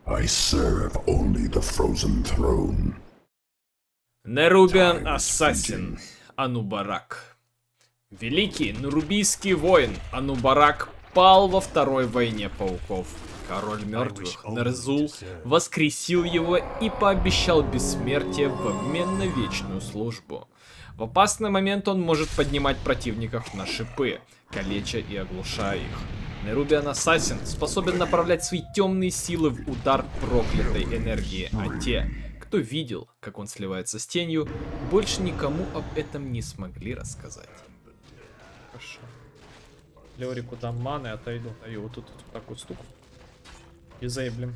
I serve only the frozen throne. Нерубиан Ассасин Анубарак. Великий нерубийский воин Анубарак пал во второй войне пауков. Король мертвых Нерзул воскресил его и пообещал бессмертие в обмен на вечную службу. В опасный момент он может поднимать противников на шипы, калеча и оглушая их. Нерубиан Ассасин способен направлять свои темные силы в удар проклятой энергии, а те, кто видел, как он сливается с тенью, больше никому об этом не смогли рассказать. Хорошо. Леорику дам маны, отойду. Даю вот тут вот такую штуку. И заеблем.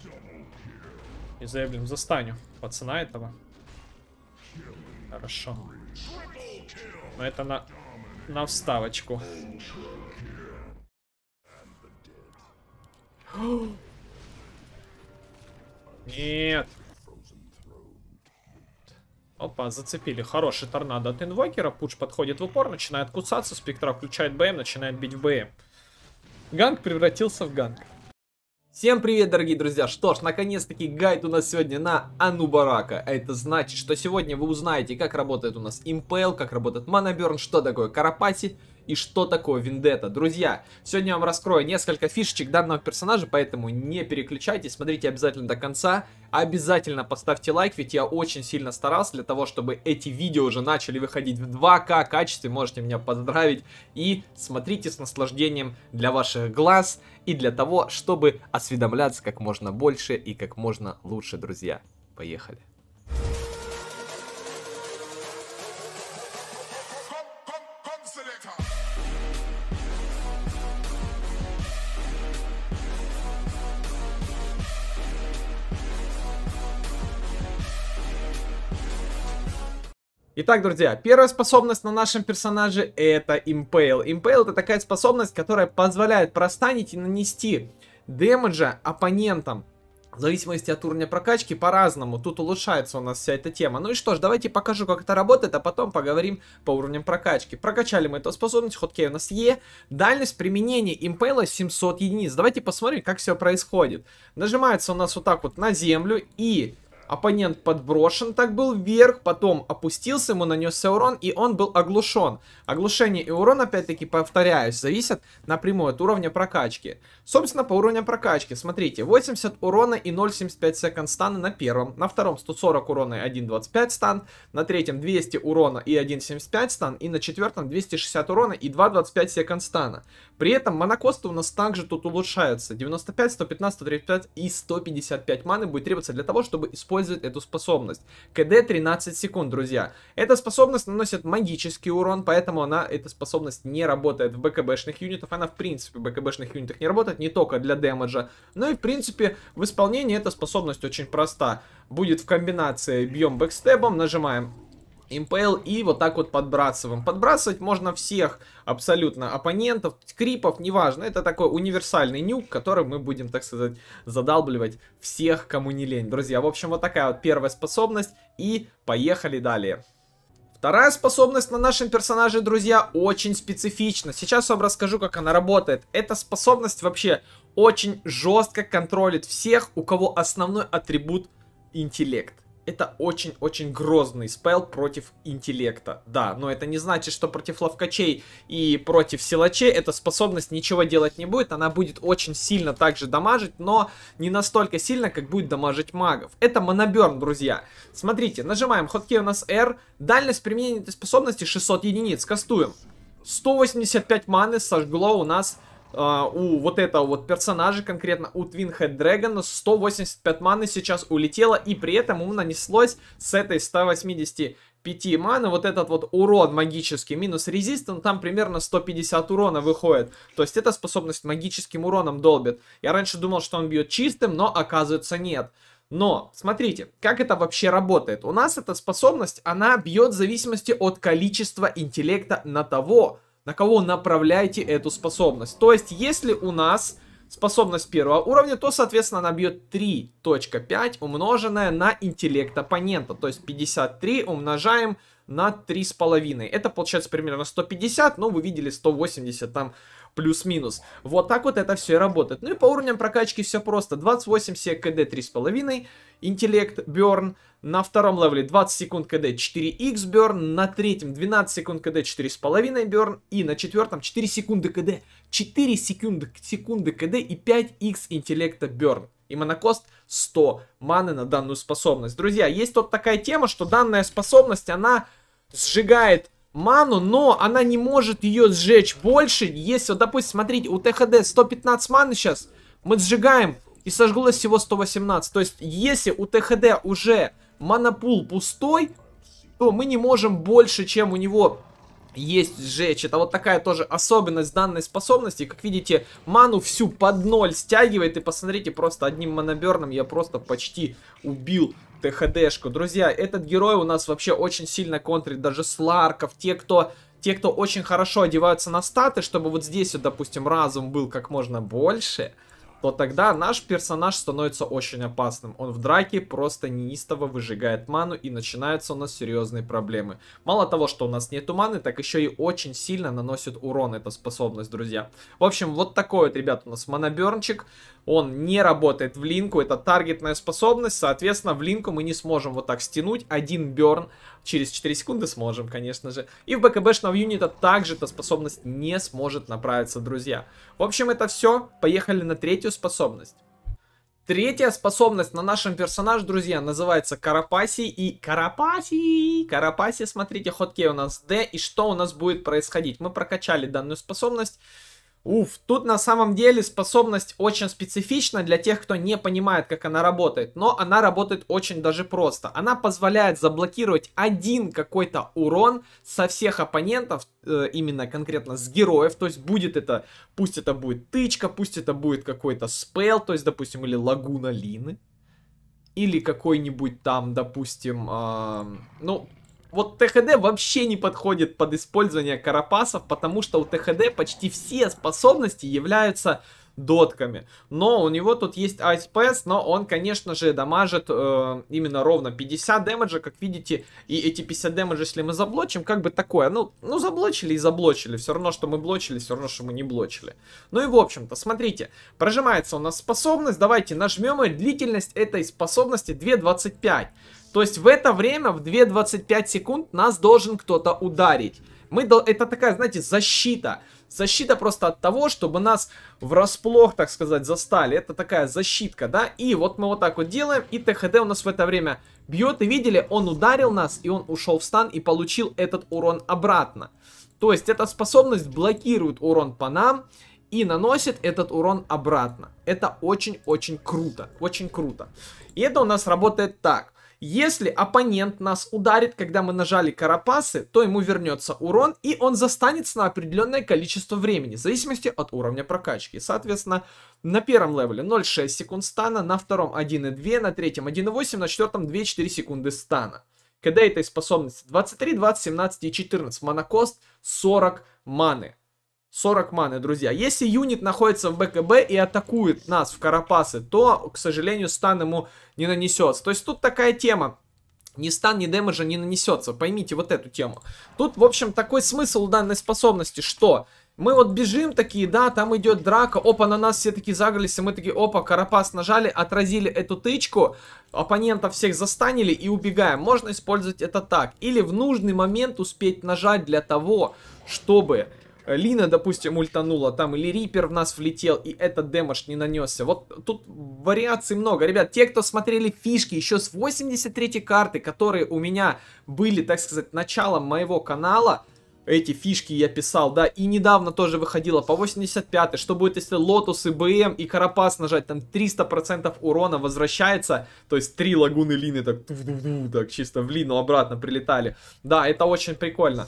И заеблем. Застаню пацана этого. Хорошо. Но это на вставочку. Нет. Опа, зацепили. Хороший торнадо от инвокера. Пуш подходит в упор, начинает кусаться. Спектра включает БМ, начинает бить в БМ. Ганг превратился в ганг. Всем привет, дорогие друзья! Что ж, наконец-таки гайд у нас сегодня на Анубарака. А это значит, что сегодня вы узнаете, как работает у нас Impale, как работает Манаберн, что такое Карапати и что такое Вендетта. Друзья, сегодня я вам раскрою несколько фишечек данного персонажа, поэтому не переключайтесь, смотрите обязательно до конца. Обязательно поставьте лайк, ведь я очень сильно старался для того, чтобы эти видео уже начали выходить в 2К качестве. Можете меня поздравить. И смотрите с наслаждением для ваших глаз и для того, чтобы осведомляться как можно больше и как можно лучше, друзья. Поехали. Итак, друзья, первая способность на нашем персонаже это Impale. Impale это такая способность, которая позволяет простанить и нанести дэмэджа оппонентам. В зависимости от уровня прокачки по-разному. Тут улучшается у нас вся эта тема. Ну и что ж, давайте покажу, как это работает, а потом поговорим по уровням прокачки. Прокачали мы эту способность, хоткей у нас Е. Дальность применения Impale 700 единиц. Давайте посмотрим, как все происходит. Нажимается у нас вот так вот на землю и... Оппонент подброшен, так был вверх, потом опустился, ему нанесся урон, и он был оглушен. Оглушение и урон, опять-таки, повторяюсь, зависят напрямую от уровня прокачки. Собственно, по уровню прокачки, смотрите, 80 урона и 0,75 секунд стана на первом, на втором 140 урона и 1,25 стан, на третьем 200 урона и 1,75 стан, и на четвертом 260 урона и 2,25 секунд стана. При этом монокосты у нас также тут улучшаются. 95, 115, 135 и 155 маны будет требоваться для того, чтобы использовать эту способность. КД 13 секунд, друзья. Эта способность наносит магический урон, поэтому эта способность не работает в БКБшных юнитах. Она в принципе в БКБшных юнитах не работает, не только для дэмэджа, но и в принципе в исполнении эта способность очень проста. Будет в комбинации бьем бэкстебом, нажимаем Impale и вот так вот подбрасываем. Подбрасывать можно всех абсолютно оппонентов, крипов, неважно. Это такой универсальный нюк, который мы будем, так сказать, задалбливать всех, кому не лень. Друзья, в общем, вот такая вот первая способность. И поехали далее. Вторая способность на нашем персонаже, друзья, очень специфична. Сейчас вам расскажу, как она работает. Эта способность вообще очень жестко контролит всех, у кого основной атрибут интеллект. Это очень-очень грозный спел против интеллекта. Да, но это не значит, что против ловкачей и против силачей эта способность ничего делать не будет. Она будет очень сильно также дамажить, но не настолько сильно, как будет дамажить магов. Это Манаберн, друзья. Смотрите, нажимаем хоткей у нас R. Дальность применения этой способности 600 единиц. Кастуем. 185 маны сожгло у нас... у вот этого вот персонажа, конкретно у Twinhead Dragon, 185 маны сейчас улетело, и при этом ему нанеслось с этой 185 маны вот этот вот урон магический, минус резистант, там примерно 150 урона выходит. То есть эта способность магическим уроном долбит. Я раньше думал, что он бьет чистым, но оказывается нет. Но, смотрите, как это вообще работает. У нас эта способность, она бьет в зависимости от количества интеллекта на того, на кого направляете эту способность. То есть, если у нас способность первого уровня, то, соответственно, она бьет 3.5 умноженное на интеллект оппонента. То есть, 53 умножаем на 3,5. Это получается примерно 150, но вы видели 180 там плюс-минус. Вот так вот это все и работает. Ну и по уровням прокачки все просто. 28 сек КД 3,5, интеллект, Burn. На втором левеле 20 секунд КД 4х Burn. На третьем 12 секунд КД 4,5 Burn. И на четвертом 4 секунды КД. 4 секунды КД и 5х интеллекта Burn. И монокост 100 маны на данную способность. Друзья, есть вот такая тема, что данная способность, она сжигает ману, но она не может ее сжечь больше. Если, вот, допустим, смотрите, у ТХД 115 маны сейчас, мы сжигаем, и сожглось всего 118. То есть, если у ТХД уже монопул пустой, то мы не можем больше, чем у него есть сжечь. Это вот такая тоже особенность данной способности. Как видите, ману всю под ноль стягивает. И посмотрите, просто одним моноберном я просто почти убил ТХДшку. Друзья, этот герой у нас вообще очень сильно контрит даже сларков. Те, кто очень хорошо одеваются на статы, чтобы вот здесь вот, допустим, разум был как можно больше, то тогда наш персонаж становится очень опасным. Он в драке просто неистово выжигает ману, и начинаются у нас серьезные проблемы. Мало того, что у нас нету маны, так еще и очень сильно наносит урон эта способность, друзья. В общем, вот такой вот, ребят, у нас монобернчик. Он не работает в линку, это таргетная способность, соответственно, в линку мы не сможем вот так стянуть. Один берн через 4 секунды сможем, конечно же. И в БКБшного юнита также эта способность не сможет направиться, друзья. В общем, это все. Поехали на третью способность. Третья способность на нашем персонаже, друзья, называется Карапаси. И Карапаси, смотрите, хоткей у нас D. И что у нас будет происходить? Мы прокачали данную способность. Тут на самом деле способность очень специфична для тех, кто не понимает, как она работает. Но она работает очень даже просто. Она позволяет заблокировать один какой-то урон со всех оппонентов, именно конкретно с героев. То есть будет это, пусть это будет тычка, пусть это будет какой-то спел, то есть, допустим, или лагуна Лины. Или какой-нибудь там, допустим, вот ТХД вообще не подходит под использование карапасов, потому что у ТХД почти все способности являются дотками. Но у него тут есть Ice Pass, но он, конечно же, дамажит именно ровно 50 дэмэджа, как видите. И эти 50 дэмэджа, если мы заблочим, как бы такое, ну заблочили и заблочили. Все равно, что мы блочили, все равно, что мы не блочили. Ну и в общем-то, смотрите, прожимается у нас способность. Давайте нажмем, и длительность этой способности 2.25. То есть в это время, в 2.25 секунд, нас должен кто-то ударить. Это такая, знаете, защита. Защита просто от того, чтобы нас врасплох, так сказать, застали. Это такая защитка, да? И вот мы вот так вот делаем, и ТХД у нас в это время бьет. И видели, он ударил нас, и он ушел в стан и получил этот урон обратно. То есть эта способность блокирует урон по нам и наносит этот урон обратно. Это очень-очень круто. Очень круто. И это у нас работает так. Если оппонент нас ударит, когда мы нажали карапасы, то ему вернется урон, и он застанется на определенное количество времени, в зависимости от уровня прокачки. Соответственно, на первом левеле 0,6 секунд стана, на втором 1,2, на третьем 1,8, на четвертом 2,4 секунды стана. КД этой способности 23, 20, 17 и 14. Монокост 40 маны. 40 маны, друзья. Если юнит находится в БКБ и атакует нас в карапасы, то, к сожалению, стан ему не нанесется. То есть тут такая тема. Ни стан, ни дэмэджа не нанесется. Поймите вот эту тему. Тут, в общем, такой смысл данной способности, что мы вот бежим такие, да, там идет драка, опа, на нас все такие загрелись, и мы такие, опа, карапас нажали, отразили эту тычку, оппонентов всех застанили и убегаем. Можно использовать это так. Или в нужный момент успеть нажать для того, чтобы Лина, допустим, ультанула там, или Риппер в нас влетел, и этот дэмэдж не нанесся. Вот тут вариаций много. Ребят, те, кто смотрели фишки еще с 83-й карты, которые у меня были, так сказать, началом моего канала, эти фишки я писал, да, и недавно тоже выходило по 85-й, что будет, если Лотус и БМ и Карапас нажать, там 300% урона возвращается, то есть 3 лагуны Лины так чисто в Лину обратно прилетали. Да, это очень прикольно.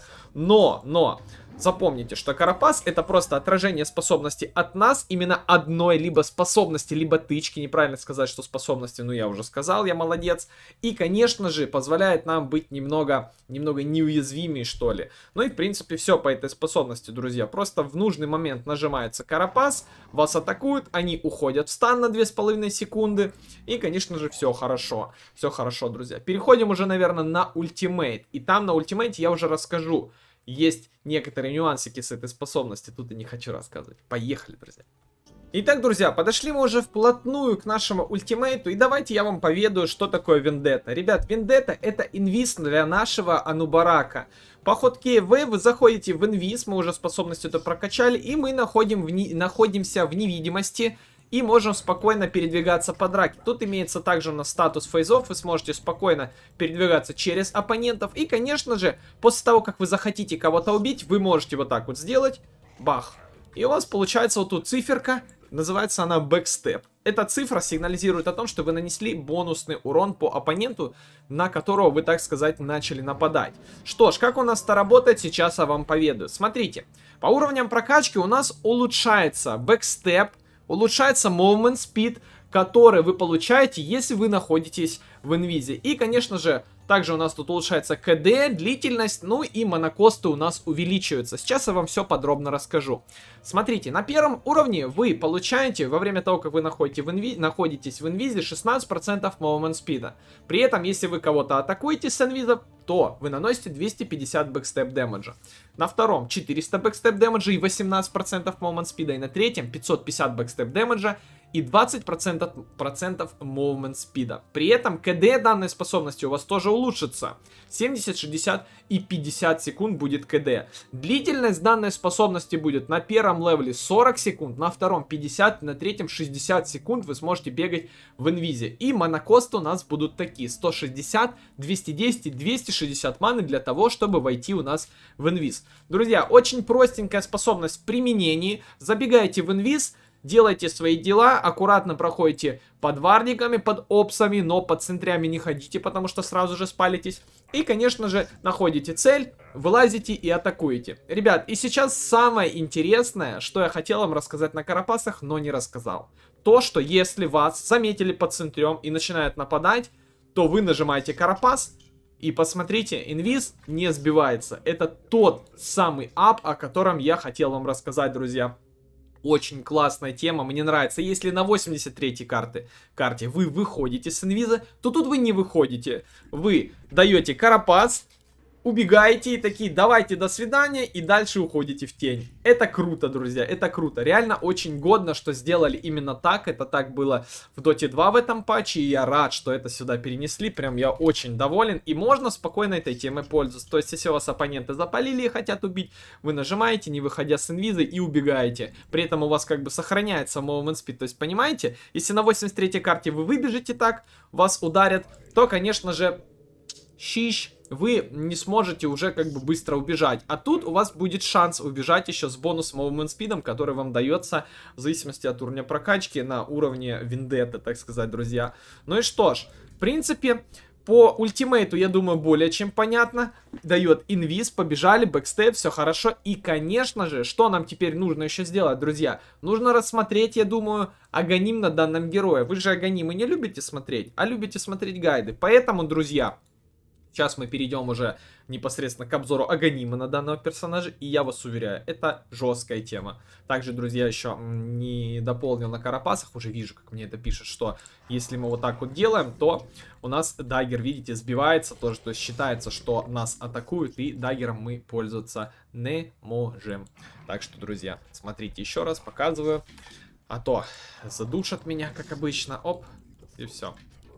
Но, запомните, что Карапас это просто отражение способности от нас, именно одной либо способности, либо тычки. Неправильно сказать, что способности, ну я уже сказал, я молодец. И, конечно же, позволяет нам быть немного неуязвимее, что ли. Ну и, в принципе, все по этой способности, друзья. Просто в нужный момент нажимается Карапас, вас атакуют, они уходят в стан на 2,5 секунды. И, конечно же, все хорошо. Все хорошо, друзья. Переходим уже, наверное, на ультимейт. И там на ультимейте я уже расскажу, есть некоторые нюансики с этой способностью. Тут я не хочу рассказывать. Поехали, друзья. Итак, друзья, подошли мы уже вплотную к нашему ультимейту, и давайте я вам поведаю, что такое Вендетта. Ребят, Вендетта это инвиз для нашего Анубарака. По ходке вы заходите в инвиз, мы уже способность эту прокачали, и мы находимся в невидимости и можем спокойно передвигаться по драке. Тут имеется также у нас статус фейзов, вы сможете спокойно передвигаться через оппонентов, и, конечно же, после того, как вы захотите кого-то убить, вы можете вот так вот сделать, бах. И у вас получается вот тут циферка, называется она бэкстеп. Эта цифра сигнализирует о том, что вы нанесли бонусный урон по оппоненту, на которого вы, так сказать, начали нападать. Что ж, как у нас это работает, сейчас я вам поведаю. Смотрите, по уровням прокачки у нас улучшается бэкстеп, улучшается movement speed, который вы получаете, если вы находитесь в инвизе. И, конечно же, также у нас тут улучшается КД, длительность, ну и монокосты у нас увеличиваются. Сейчас я вам все подробно расскажу. Смотрите, на первом уровне вы получаете, во время того, как вы находитесь в инвизе, 16% movement спида. При этом, если вы кого-то атакуете с инвиза, то вы наносите 250 бэкстеп дэмэджа. На втором 400 бэкстеп дэмэджа и 18% movement спида. И на третьем 550 бэкстеп дэмэджа и 20% movement спида. При этом КД данной способности у вас тоже улучшится. 70, 60 и 50 секунд будет КД. Длительность данной способности будет на первом левеле 40 секунд, на втором 50, на третьем 60 секунд вы сможете бегать в инвизе. И монокосты у нас будут такие: 160, 210 и 260 маны для того, чтобы войти у нас в инвиз. Друзья, очень простенькая способность в применении. Забегаете в инвиз, делайте свои дела, аккуратно проходите под варниками, под опсами, но под центрями не ходите, потому что сразу же спалитесь. И, конечно же, находите цель, вылазите и атакуете. Ребят, и сейчас самое интересное, что я хотел вам рассказать на Карапасах, но не рассказал. То, что если вас заметили под центрем и начинают нападать, то вы нажимаете Карапас. И посмотрите, инвиз не сбивается. Это тот самый ап, о котором я хотел вам рассказать, друзья. Очень классная тема, мне нравится. Если на 83-й карте вы выходите с инвиза, то тут вы не выходите. Вы даете Карапас, убегаете и такие: давайте, до свидания, и дальше уходите в тень. Это круто, друзья, это круто. Реально очень годно, что сделали именно так. Это так было в Dota 2 в этом патче, и я рад, что это сюда перенесли. Прям я очень доволен, и можно спокойно этой темой пользоваться. То есть, если вас оппоненты запалили и хотят убить, вы нажимаете, не выходя с инвиза, и убегаете. При этом у вас как бы сохраняется movement speed. То есть, понимаете, если на 83-й карте вы выбежите так, вас ударят, то, конечно же, щищ, вы не сможете уже как бы быстро убежать. А тут у вас будет шанс убежать еще с бонус movement speed, который вам дается в зависимости от уровня прокачки на уровне Вендетты, так сказать, друзья. Ну и что ж, в принципе, по ультимейту, я думаю, более чем понятно. Дает инвиз, побежали, бэкстеп, все хорошо. И, конечно же, что нам теперь нужно еще сделать, друзья? Нужно рассмотреть, я думаю, агоним на данном герое. Вы же агонимы не любите смотреть, а любите смотреть гайды. Поэтому, друзья, сейчас мы перейдем уже непосредственно к обзору агонима на данного персонажа, и я вас уверяю, это жесткая тема. Также, друзья, еще не дополнил на Карапасах, уже вижу, как мне это пишет, что если мы вот так вот делаем, то у нас даггер, видите, сбивается тоже, то есть считается, что нас атакуют, и даггером мы пользоваться не можем. Так что, друзья, смотрите еще раз, показываю, а то задушат меня, как обычно, оп, и все.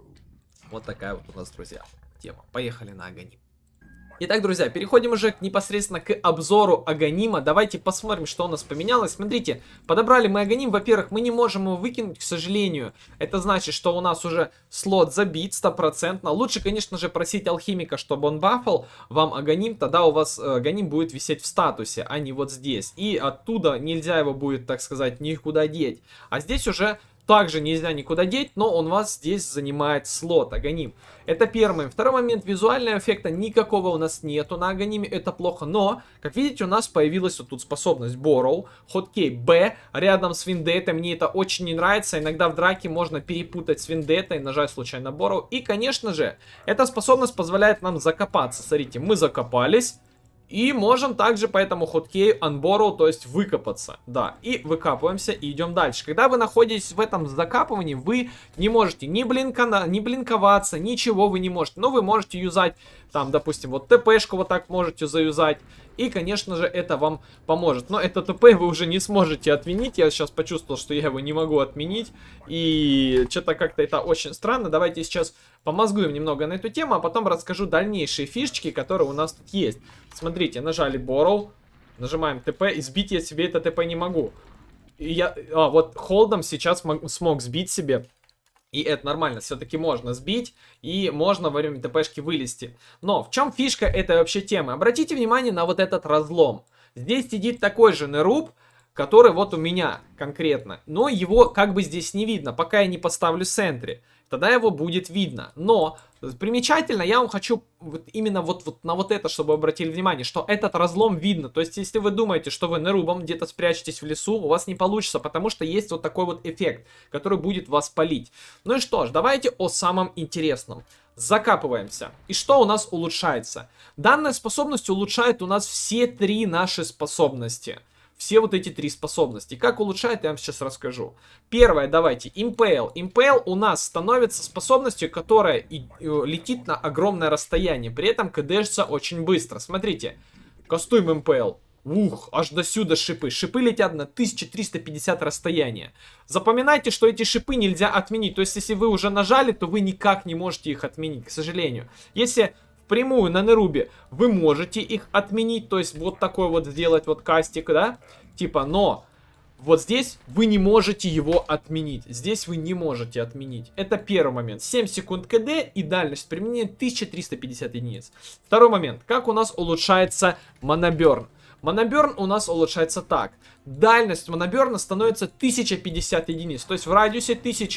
Вот такая вот у нас, друзья, тема. Поехали на агоним. Итак, друзья, переходим уже непосредственно к обзору агонима. Давайте посмотрим, что у нас поменялось. Смотрите, подобрали мы агоним. Во-первых, мы не можем его выкинуть, к сожалению. Это значит, что у нас уже слот забит 100%. Лучше, конечно же, просить алхимика, чтобы он бафал вам агоним. Тогда у вас агоним будет висеть в статусе, а не вот здесь. И оттуда нельзя его будет, так сказать, никуда деть. А здесь уже также нельзя никуда деть, но он вас здесь занимает слот, агоним. Это первый. Второй момент, визуального эффекта никакого у нас нету на агониме, это плохо. Но, как видите, у нас появилась вот тут способность Borrow, хоткей B, рядом с Вендеттой. Мне это очень не нравится, иногда в драке можно перепутать с Вендеттой, нажать случайно Borrow. И, конечно же, эта способность позволяет нам закопаться. Смотрите, мы закопались. И можем также по этому хоткею unborrow, то есть выкопаться. Да, и выкапываемся и идем дальше. Когда вы находитесь в этом закапывании, вы не можете ни блинковаться, ничего вы не можете. Но вы можете юзать, там, допустим, вот ТПшку вот так можете заюзать. И, конечно же, это вам поможет. Но это ТП вы уже не сможете отменить. Я сейчас почувствовал, что я его не могу отменить. И что-то как-то это очень странно. Давайте сейчас помозгуем немного на эту тему, а потом расскажу дальнейшие фишечки, которые у нас тут есть. Смотрите, нажали Borrow, нажимаем ТП, и сбить я себе это ТП не могу. И вот холдом сейчас смог сбить себе. И это нормально, все-таки можно сбить, и можно во время ТПшки вылезти. Но в чем фишка этой вообще темы? Обратите внимание на вот этот разлом. Здесь сидит такой же неруб, который вот у меня конкретно. Но его как бы здесь не видно, пока я не поставлю сентри. Тогда его будет видно. Но примечательно, я вам хочу именно вот на вот это, чтобы обратили внимание, что этот разлом видно. То есть, если вы думаете, что вы нерубом где-то спрячетесь в лесу, у вас не получится, потому что есть вот такой вот эффект, который будет вас палить. Ну и что ж, давайте о самом интересном. Закапываемся. И что у нас улучшается? Данная способность улучшает у нас все три наши способности. Все вот эти три способности. Как улучшает, я вам сейчас расскажу. Первое, давайте, Impale. Impale у нас становится способностью, которая летит на огромное расстояние. При этом кдшится очень быстро. Смотрите, кастуем Impale. Ух, аж до сюда шипы. Шипы летят на 1350 расстояния. Запоминайте, что эти шипы нельзя отменить. То есть, если вы уже нажали, то вы никак не можете их отменить, к сожалению. Если прямую на нерубе вы можете их отменить, то есть вот такой вот сделать вот кастик, да, типа, но вот здесь вы не можете его отменить, здесь вы не можете отменить. Это первый момент. 7 секунд КД и дальность применения 1350 единиц. Второй момент. Как у нас улучшается моноберн? Моноберн у нас улучшается так. Дальность моноберна становится 1050 единиц. То есть в радиусе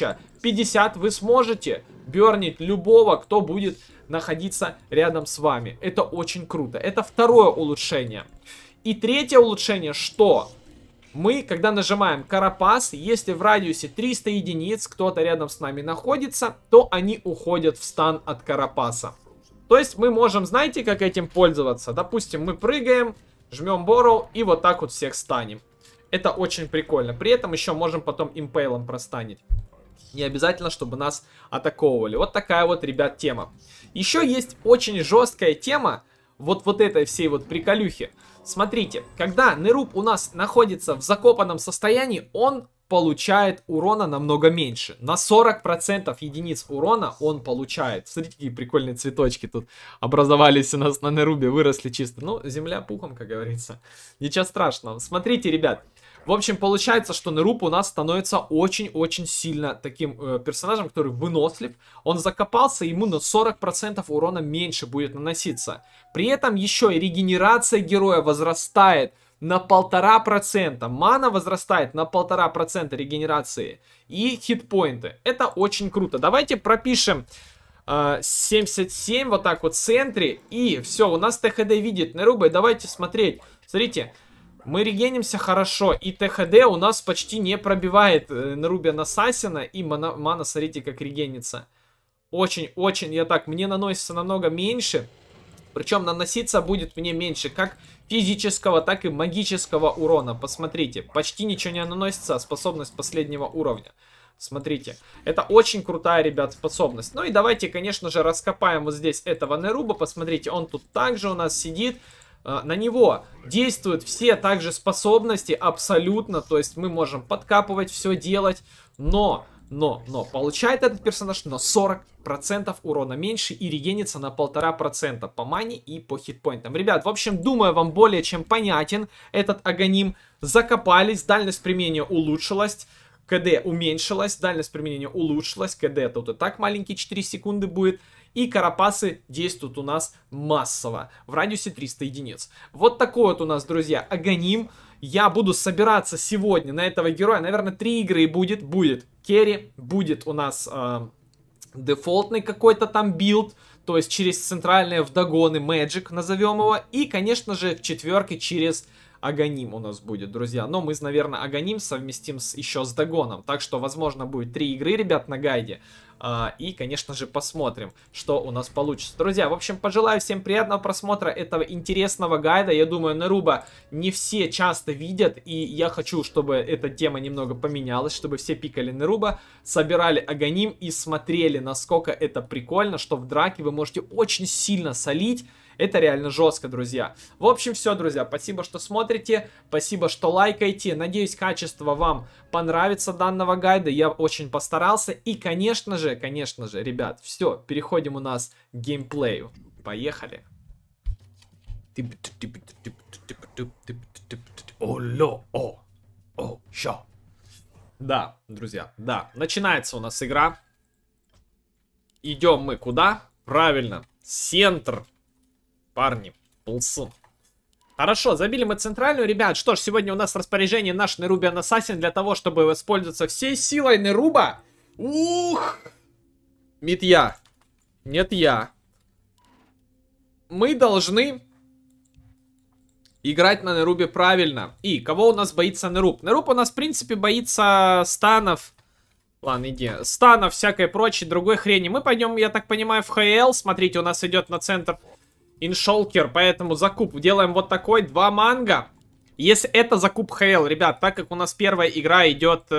1050 вы сможете бернить любого, кто будет находиться рядом с вами. Это очень круто. Это второе улучшение. И третье улучшение, что мы, когда нажимаем Карапас, если в радиусе 300 единиц кто-то рядом с нами находится, то они уходят в стан от Карапаса. То есть мы можем, знаете, как этим пользоваться? Допустим, мы прыгаем, жмем Borrow и вот так вот всех станем. Это очень прикольно. При этом еще можем потом импейлом простанить. Не обязательно, чтобы нас атаковывали. Вот такая вот, ребят, тема. Еще есть очень жесткая тема вот этой всей вот приколюхи. Смотрите, когда неруб у нас находится в закопанном состоянии, он получает урона намного меньше. На 40% единиц урона он получает. Смотрите, какие прикольные цветочки тут образовались у нас на нерубе, выросли чисто. Ну, земля пухом, как говорится. Ничего страшного. Смотрите, ребят. В общем, получается, что неруб у нас становится очень-очень сильно таким персонажем, который вынослив. Он закопался, ему на 40% урона меньше будет наноситься. При этом еще и регенерация героя возрастает на 1,5%. Мана возрастает на 1,5% регенерации. И хитпоинты. Это очень круто. Давайте пропишем 77 вот так вот в центре. И все, у нас ТХД видит нерубы. Давайте смотреть. Смотрите. Мы регенимся хорошо, и ТХД у нас почти не пробивает Нерубиан Ассасина, и мана, смотрите, как регенится. Очень-очень, мне наносится намного меньше, причем наноситься будет мне меньше, как физического, так и магического урона. Посмотрите, почти ничего не наносится, а способность последнего уровня. Смотрите, это очень крутая, ребят, способность. Ну и давайте, конечно же, раскопаем вот здесь этого Неруба, посмотрите, он тут также у нас сидит. На него действуют все также способности абсолютно, то есть мы можем подкапывать, все делать, но получает этот персонаж на 40% урона меньше и регенится на 1,5% по мане и по хитпоинтам. Ребят, в общем, думаю, вам более чем понятен этот агоним. Закопались, дальность применения улучшилась. КД уменьшилась, дальность применения улучшилась, КД тут и так маленький, 4 секунды будет. И карапасы действуют у нас массово, в радиусе 300 единиц. Вот такой вот у нас, друзья, агоним. Я буду собираться сегодня на этого героя, наверное, 3 игры и будет. Будет керри, будет у нас дефолтный какой-то там билд, то есть через центральные вдогоны Magic, назовем его. И, конечно же, в четверке через агоним у нас будет, друзья. Но мы, наверное, агоним совместим еще с догоном. Так что, возможно, будет 3 игры, ребят, на гайде. И, конечно же, посмотрим, что у нас получится. Друзья, в общем, пожелаю всем приятного просмотра этого интересного гайда. Я думаю, Неруба не все часто видят, и я хочу, чтобы эта тема немного поменялась, чтобы все пикали Неруба, собирали агоним и смотрели, насколько это прикольно, что в драке вы можете очень сильно солить Это реально жестко, друзья. В общем, все, друзья. Спасибо, что смотрите. Спасибо, что лайкаете. Надеюсь, качество вам понравится данного гайда. Я очень постарался. И, конечно же, ребят, все, переходим у нас к геймплею. Поехали. Да, друзья, да. Начинается у нас игра. Идем мы куда? Правильно. Центр. Парни, ползун. Хорошо, забили мы центральную. Ребят, что ж, сегодня у нас в распоряжении наш Неруbian Assassin для того, чтобы воспользоваться всей силой Неруба. Ух! Мид я. Нет, я. Мы должны играть на Нерубе правильно. И кого у нас боится Неруб? Неруб у нас, в принципе, боится станов. Ладно, иди. Станов, всякой прочей, другой хрени. Мы пойдем, я так понимаю, в ХЛ. Смотрите, у нас идет на центр иншолкер, поэтому закуп делаем вот такой. 2 манго. Если это закуп ХЛ, ребят, так как у нас первая игра идет...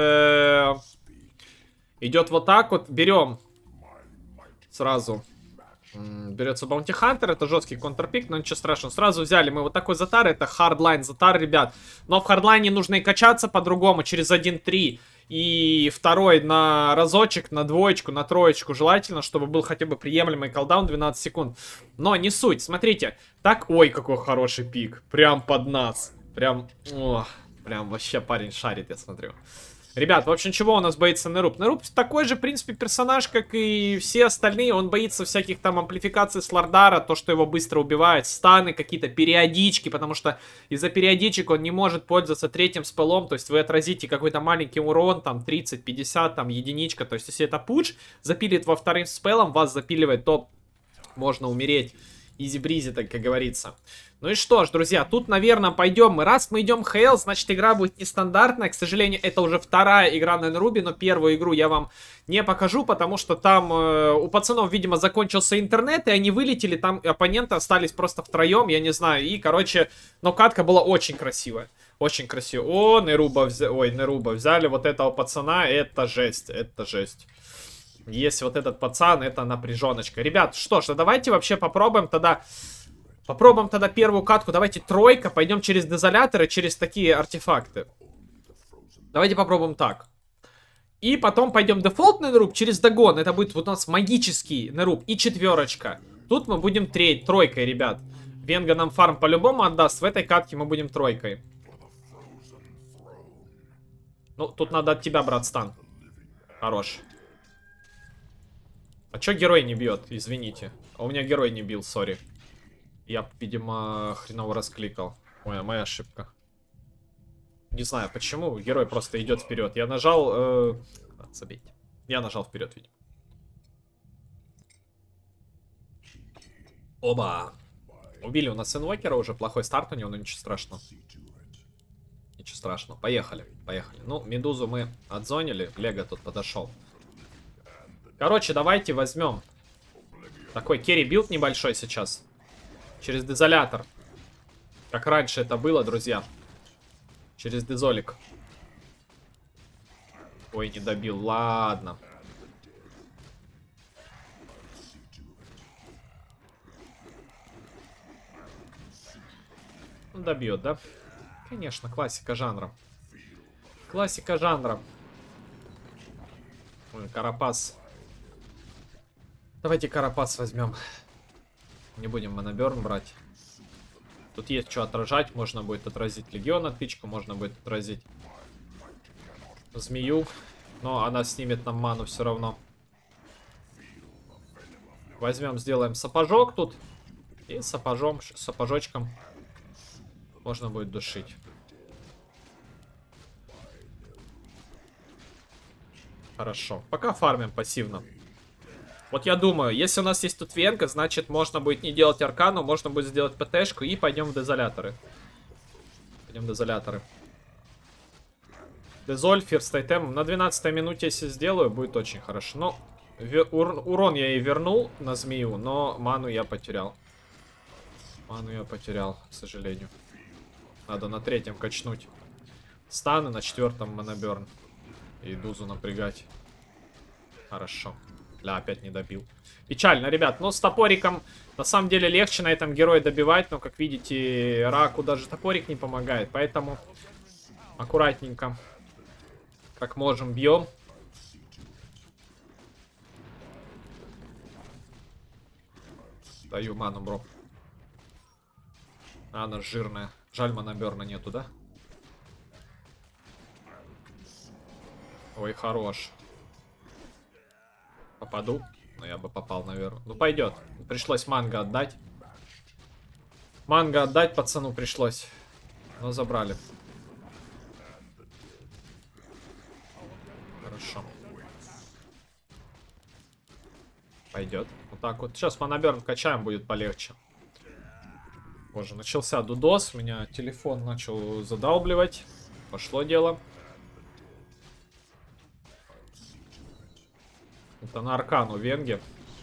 идет вот так вот, берем сразу... Берется Bounty Hunter, это жесткий контрпик, но ничего страшного. Сразу взяли мы вот такой затар, это хардлайн затар, ребят. Но в хардлайне нужно и качаться по-другому, через 1-3. И второй на разочек, на двоечку, на троечку. Желательно, чтобы был хотя бы приемлемый колдаун 12 секунд. Но не суть, смотрите. Так, ой, какой хороший пик. Прям под нас. Прям, о, прям вообще парень шарит, я смотрю. Ребят, в общем, чего у нас боится Неруб? Неруб такой же, в принципе, персонаж, как и все остальные. Он боится всяких там амплификаций с Лордара, то, что его быстро убивает, станы, какие-то периодички, потому что из-за периодичек он не может пользоваться третьим спеллом. То есть вы отразите какой-то маленький урон, там 30-50, там единичка. То есть если это пуч запилит во вторым спеллом, вас запиливает, то можно умереть. Изи-бризи, так как говорится. Ну и что ж, друзья, тут, наверное, пойдем мы. Раз мы идем ХЛ, значит, игра будет нестандартная. К сожалению, это уже вторая игра на Неруби, но первую игру я вам не покажу, потому что там у пацанов, видимо, закончился интернет, и они вылетели, там оппоненты остались просто втроем, я не знаю. И, короче, но катка была очень красивая. Очень красиво. О, Неруба взяли вот этого пацана, это жесть, это жесть. Есть вот этот пацан, это напряженочка. Ребят, что ж, давайте вообще попробуем тогда первую катку. Давайте тройка, пойдем через дезоляторы, через такие артефакты. Давайте попробуем так. И потом пойдем дефолтный неруб через догон. Это будет вот у нас магический неруб и четверочка. Тут мы будем тройкой, ребят. Венга нам фарм по-любому отдаст. В этой катке мы будем тройкой. Ну, тут надо от тебя, брат, стан. Хорош. А чё герой не бьет? Извините. А у меня герой не бил, сори. Я, видимо, хреново раскликал. Ой, моя ошибка. Не знаю, почему. Герой просто идет вперед. Я нажал... Забейте. Я нажал вперед, видимо. Оба! Убили у нас инвокера, уже плохой старт у него, но ничего страшного. Ничего страшного. Поехали, поехали. Ну, медузу мы отзонили. Лего тут подошел. Короче, давайте возьмем такой керри-билд небольшой сейчас. Через дезолятор. Как раньше это было, друзья. Через дезолик. Ой, не добил. Ладно. Он добьет, да? Конечно, классика жанра. Классика жанра. Ой, Карапас. Давайте Карапас возьмем. Не будем моноберн брать. Тут есть что отражать. Можно будет отразить Легион отпичку. Можно будет отразить Змею. Но она снимет нам ману все равно. Возьмем, сделаем сапожок тут. И сапожочком можно будет душить. Хорошо. Пока фармим пассивно. Вот я думаю, если у нас есть тут Венга, значит можно будет не делать аркану, можно будет сделать ПТшку и пойдем в дезоляторы. Пойдем в дезоляторы. Дезоль, фирст айтем. На 12-й минуте, если сделаю, будет очень хорошо. Но урон я и вернул на змею, но ману я потерял. Ману я потерял, к сожалению. Надо на 3-м качнуть станы, на 4-м моноберн. И дузу напрягать. Хорошо. Бля, опять не добил. Печально, ребят. Но с топориком на самом деле легче на этом героя добивать. Но, как видите, Раку даже топорик не помогает. Поэтому аккуратненько. Как можем, бьем. Даю ману, бро. Она жирная. Жаль, манаберна нету, да? Ой, хорош. Попаду. Но я бы попал, наверное. Ну, пойдет. Пришлось манго отдать. Манго отдать пацану пришлось. Но забрали. Хорошо. Пойдет. Вот так вот. Сейчас манаберн качаем, будет полегче. Боже, начался дудос. Меня телефон начал задалбливать. Пошло дело. Это на аркану венге.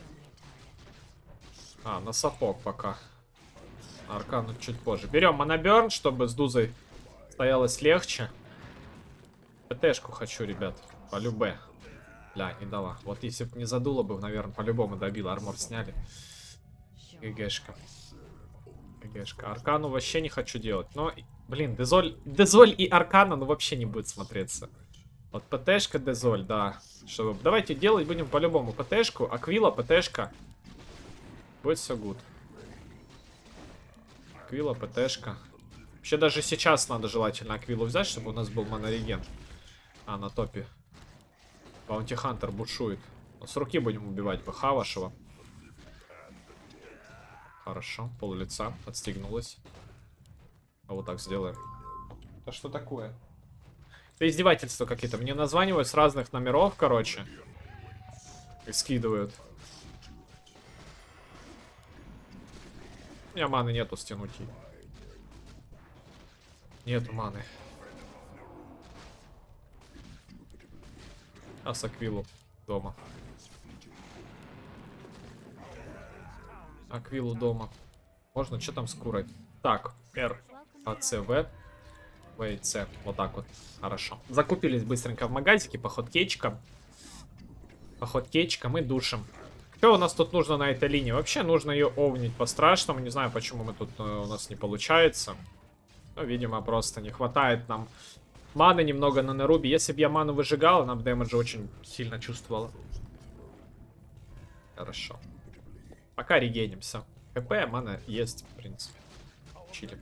А, на сапог пока. На аркану чуть позже. Берем манаберн, чтобы с Дузой стоялось легче. ПТшку хочу, ребят. По любе. Бля, не дала. Вот если бы не задуло бы, наверное, по-любому добила. Армор сняли. ГГшка. ГГшка. Аркану вообще не хочу делать. Но, блин, Дезоль и Аркана, ну, вообще не будет смотреться. Вот ПТшка, Дезоль, да. Чтобы... Давайте делать будем по-любому ПТшку. Аквила, ПТшка. Будет все гуд. Аквила, ПТшка. Вообще даже сейчас надо желательно Аквилу взять, чтобы у нас был монореген. А, на топе. Баунти Хантер бушует. Но с руки будем убивать БХ вашего. Хорошо, пол лица отстегнулось. А вот так сделаем. Да что такое? Это издевательства какие-то. Мне названивают с разных номеров, короче. И скидывают. У меня маны нету стянуть. Нету маны. А с Аквилу дома. Аквилу дома. Можно, что там с курой? Так, Р, А, С, В, В и С. Вот так вот. Хорошо. Закупились быстренько в магазике по хоткейчикам. По хоткейчикам и душим. Что у нас тут нужно на этой линии? Вообще нужно ее овнить по-страшному. Не знаю, почему мы тут у нас не получается. Ну, видимо, просто не хватает нам маны немного на Нерубе. Если бы я ману выжигал, она бы дэмэджа очень сильно чувствовала. Хорошо. Пока регенимся. КП, мана есть, в принципе. Чили.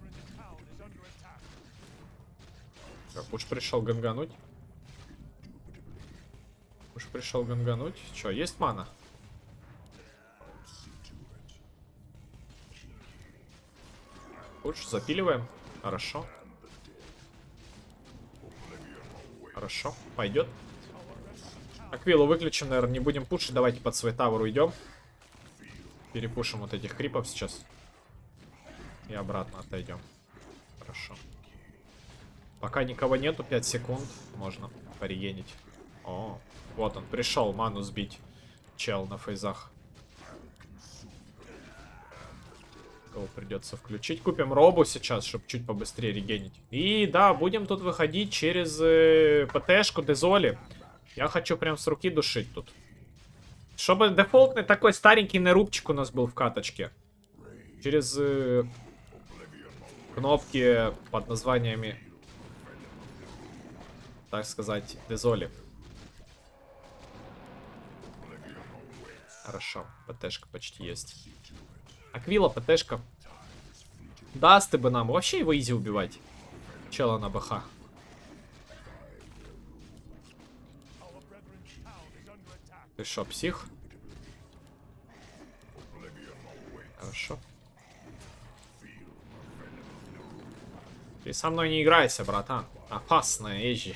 Уж пришел гангануть. Уж пришел гангануть. Че, есть мана? Уж запиливаем. Хорошо. Хорошо, пойдет. Аквилу выключим, наверное, не будем пушить. Давайте под свой тавер уйдем. Перепушим вот этих крипов сейчас. И обратно отойдем. Хорошо. Пока никого нету, 5 секунд. Можно порегенить. О, вот он, пришел ману сбить. Чел на фейзах. Его придется включить. Купим робу сейчас, чтобы чуть побыстрее регенить. И да, будем тут выходить через ПТшку Дезоли. Я хочу прям с руки душить тут. Чтобы дефолтный такой старенький нерубчик у нас был в каточке. Через кнопки под названиями, так сказать, Дезоли. Хорошо, ПТшка почти есть. Аквила, ПТшка. Даст ты бы нам. Вообще его изи убивать. Чела на БХ. Ты шо, псих? Хорошо. Ты со мной не играйся, братан. Опасная эйджи.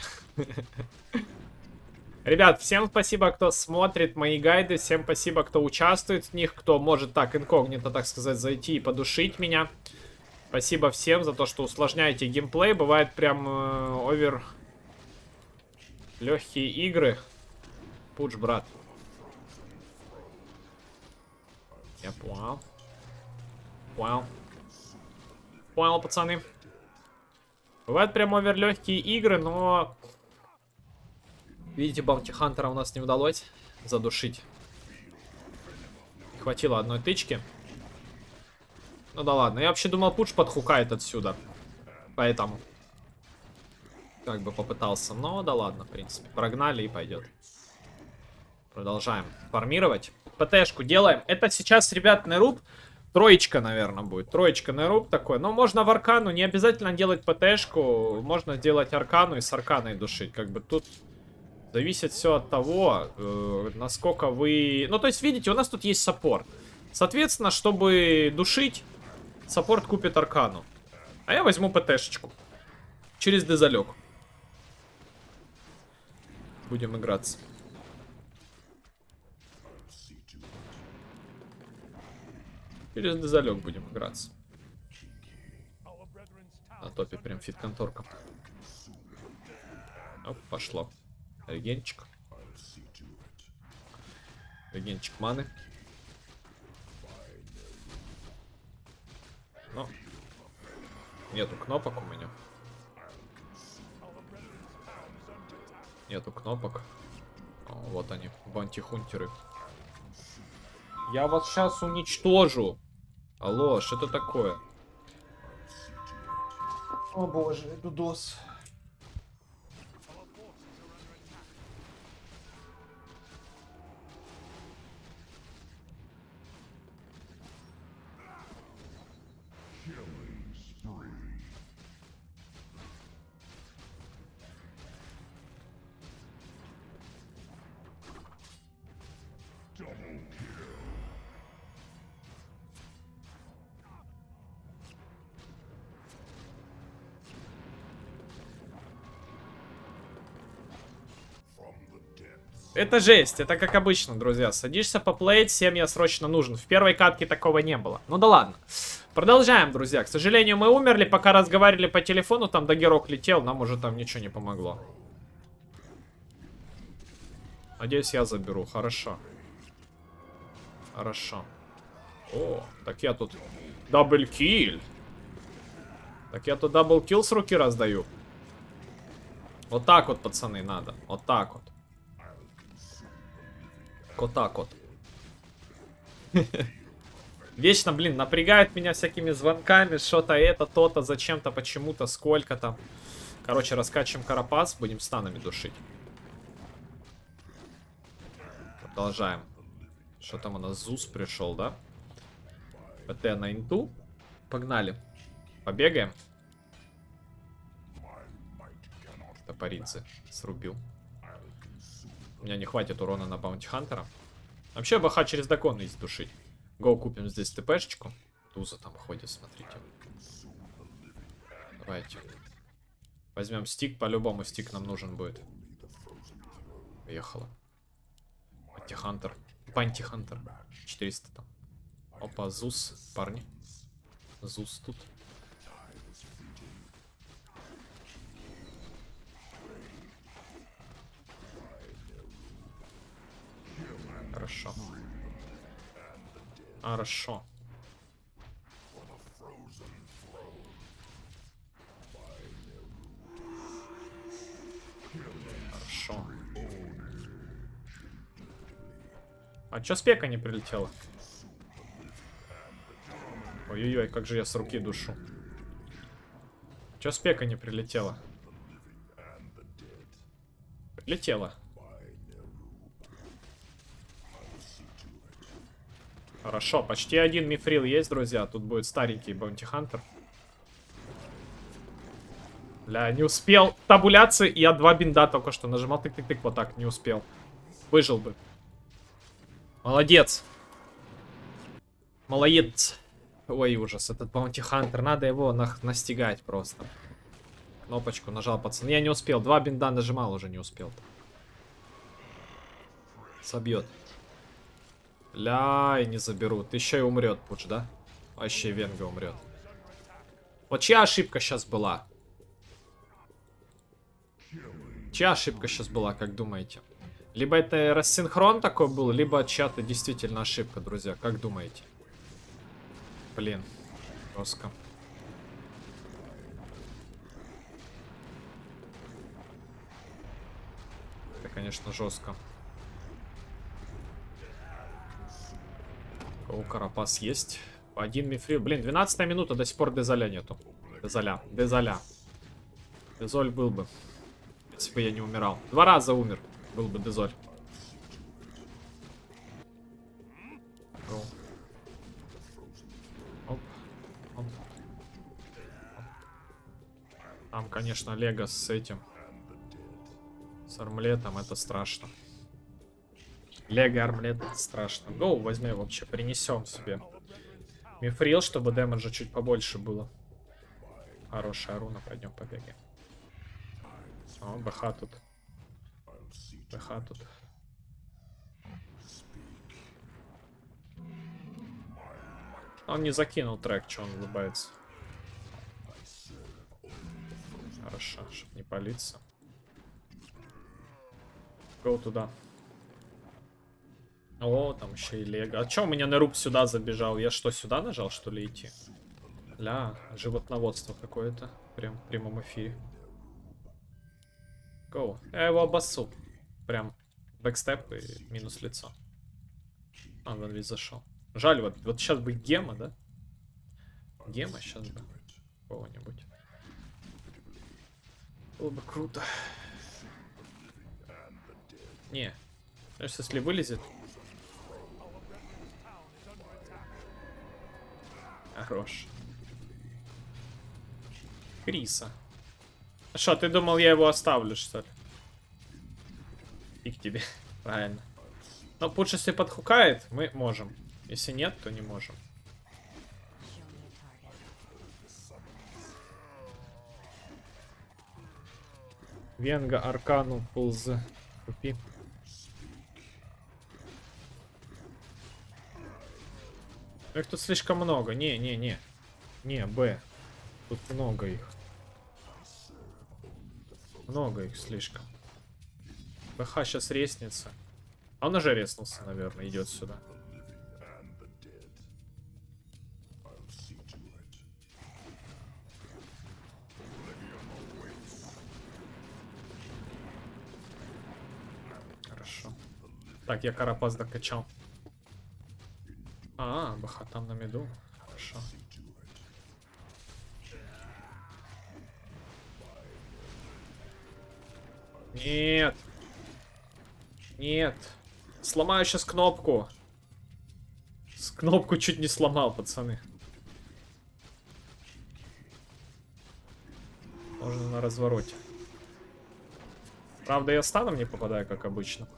Ребят, всем спасибо, кто смотрит мои гайды. Всем спасибо, кто участвует в них. Кто может так инкогнито, так сказать, зайти и подушить меня. Спасибо всем за то, что усложняете геймплей. Бывает прям овер легкие игры. Пуч, брат. Я понял. Понял. Понял, пацаны. Бывают прям овер легкие игры, но... Видите, Баунти Хантера у нас не удалось задушить. Не хватило одной тычки. Ну да ладно. Я вообще думал, пуш подхукает отсюда. Поэтому как бы попытался. Но да ладно, в принципе. Прогнали и пойдет. Продолжаем фармировать. ПТшку делаем. Это сейчас, ребят, неруб. Троечка, наверное, будет. Троечка неруб такой. Но можно в аркану. Не обязательно делать ПТшку. Можно сделать аркану и с арканой душить. Как бы тут зависит все от того, насколько вы... Ну, то есть, видите, у нас тут есть саппорт. Соответственно, чтобы душить, саппорт купит аркану. А я возьму ПТшечку. Через дезалек. Будем играться. Через дезалек будем играться. На топе прям фит-конторка. Оп, пошло. Регенчик. Регенчик маны. Но нету кнопок у меня. Нету кнопок. О, вот они, баунти-хунтеры. Я вас сейчас уничтожу. Алло, что это такое? О боже, дудос. Это жесть, это как обычно, друзья. Садишься поплеить, всем я срочно нужен. В первой катке такого не было. Ну да ладно. Продолжаем, друзья. К сожалению, мы умерли, пока разговаривали по телефону. Там Дагерок летел, нам уже там ничего не помогло. Надеюсь, я заберу. Хорошо. Хорошо. О, так я тут даблкилл. Так я тут даблкилл с руки раздаю. Вот так вот, пацаны, надо. Вот так вот. Вот так вот. Вечно, блин, напрягают меня всякими звонками. Что-то это, то-то, зачем-то, почему-то, сколько там. Короче, раскачиваем карапас. Будем станами душить. Продолжаем. Что там у нас? Зус пришел, да? ПТ на инту. Погнали. Побегаем. Топоридзе срубил. У меня не хватит урона на баунти хантера. Вообще БХ через дакон есть душить. Гоу, купим здесь ТПшечку. Туза там ходит, смотрите. Давайте. Возьмем стик, по-любому стик нам нужен будет. Поехала. Антихантер. Пантихантер. 400 там. Опа, Зус, парни. Зус тут. Хорошо. Хорошо. Хорошо. А чё спека не прилетела? Ой-ой-ой, как же я с руки душу. Чё спека не прилетела? Прилетела. Хорошо, почти один мифрил есть, друзья. Тут будет старенький баунти-хантер. Бля, не успел. Табуляции. Я 2 бинда только что нажимал. Тык-тык-тык, вот так, не успел. Выжил бы. Молодец. Молодец. Ой, ужас. Этот баунти-хантер. Надо его настигать просто. Кнопочку нажал, пацан. Я не успел. 2 бинда нажимал, уже не успел. Собьет. Ля, и не заберут. Еще и умрет пуч, да? Вообще Венга умрет. Вот чья ошибка сейчас была? Чья ошибка сейчас была, как думаете? Либо это рассинхрон такой был, либо чья-то действительно ошибка, друзья. Как думаете? Блин, жестко. Это, конечно, жестко. О, Карапас есть. Один мифрил. Блин, 12 минута, до сих пор Дезоля нету. Дезоля. Дезоль был бы, если бы я не умирал. 2 раза умер, был бы Дезоль. Оп. Оп. Там, конечно, Лего с этим. С армлетом, это страшно. Лего армлет страшно. Гоу, возьми вообще, принесем себе. Мифрил, чтобы дэмэджа чуть побольше было. Хорошая руна, пойдем побегаем. О, БХ тут. БХ тут. Он не закинул трек, что он улыбается. Хорошо, чтобы не палиться. Гоу туда. О, там еще и Лего. А чё у меня Неруб сюда забежал? Я что, сюда нажал, что ли, идти? Ля, животноводство какое-то. Прям в прямом эфире. Гоу. Я его обоссу. Прям бэкстеп и минус лицо. А, вон весь зашел. Жаль, вот сейчас бы гема, да? Гема сейчас бы. Кого-нибудь. Было бы круто. Не. Знаешь, если вылезет. Хорош. Криса. А что, ты думал, я его оставлю, что ли? И к тебе. Правильно. Но пусть, если подхукает, мы можем. Если нет, то не можем. Венга, Аркану, Пулз. Купи. Их тут слишком много. Не, Б. Тут много их. Много их слишком. БХ сейчас резнится. А он уже резнулся, наверное, идет сюда. Хорошо. Так, я Карапас докачал. БХ там на миду. Хорошо. Нет. Нет. Сломаю сейчас кнопку. Кнопку чуть не сломал, пацаны. Можно на развороте. Правда, я станом не попадаю, как обычно.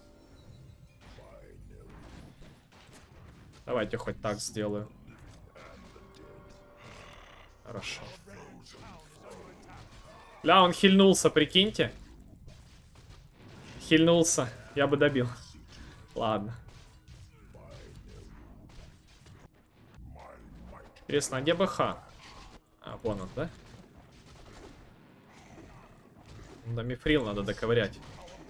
Давайте хоть так сделаю. Хорошо. Ля, он хильнулся, прикиньте. Хильнулся. Я бы добил. Ладно. Интересно, а где БХ? А, вон он, да? Да, мифрил надо доковырять.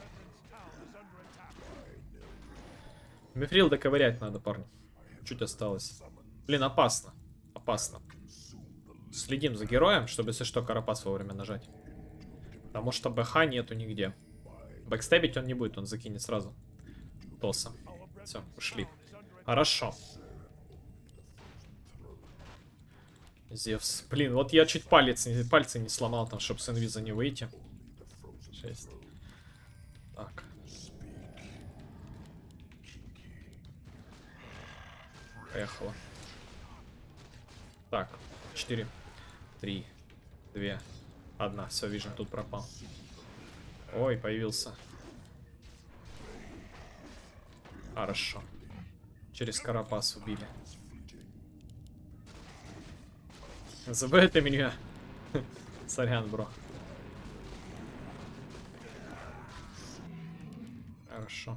Мифрил доковырять надо, парни. Чуть осталось. Блин, опасно. Опасно. Следим за героем, чтобы, если что, Карапас вовремя нажать. Потому что БХ нету нигде. Бэкстебить он не будет, он закинет сразу. Тоса. Все, ушли. Хорошо. Зевс. Блин, вот я чуть пальцы не сломал там, чтобы с инвиза не выйти. 6. Так. Поехало. Так, 4, 3, 2, 1. Все, вижу, тут пропал. Ой, появился. Хорошо. Через Карапас убили. Забыл ты меня. Сорян, бро. Хорошо.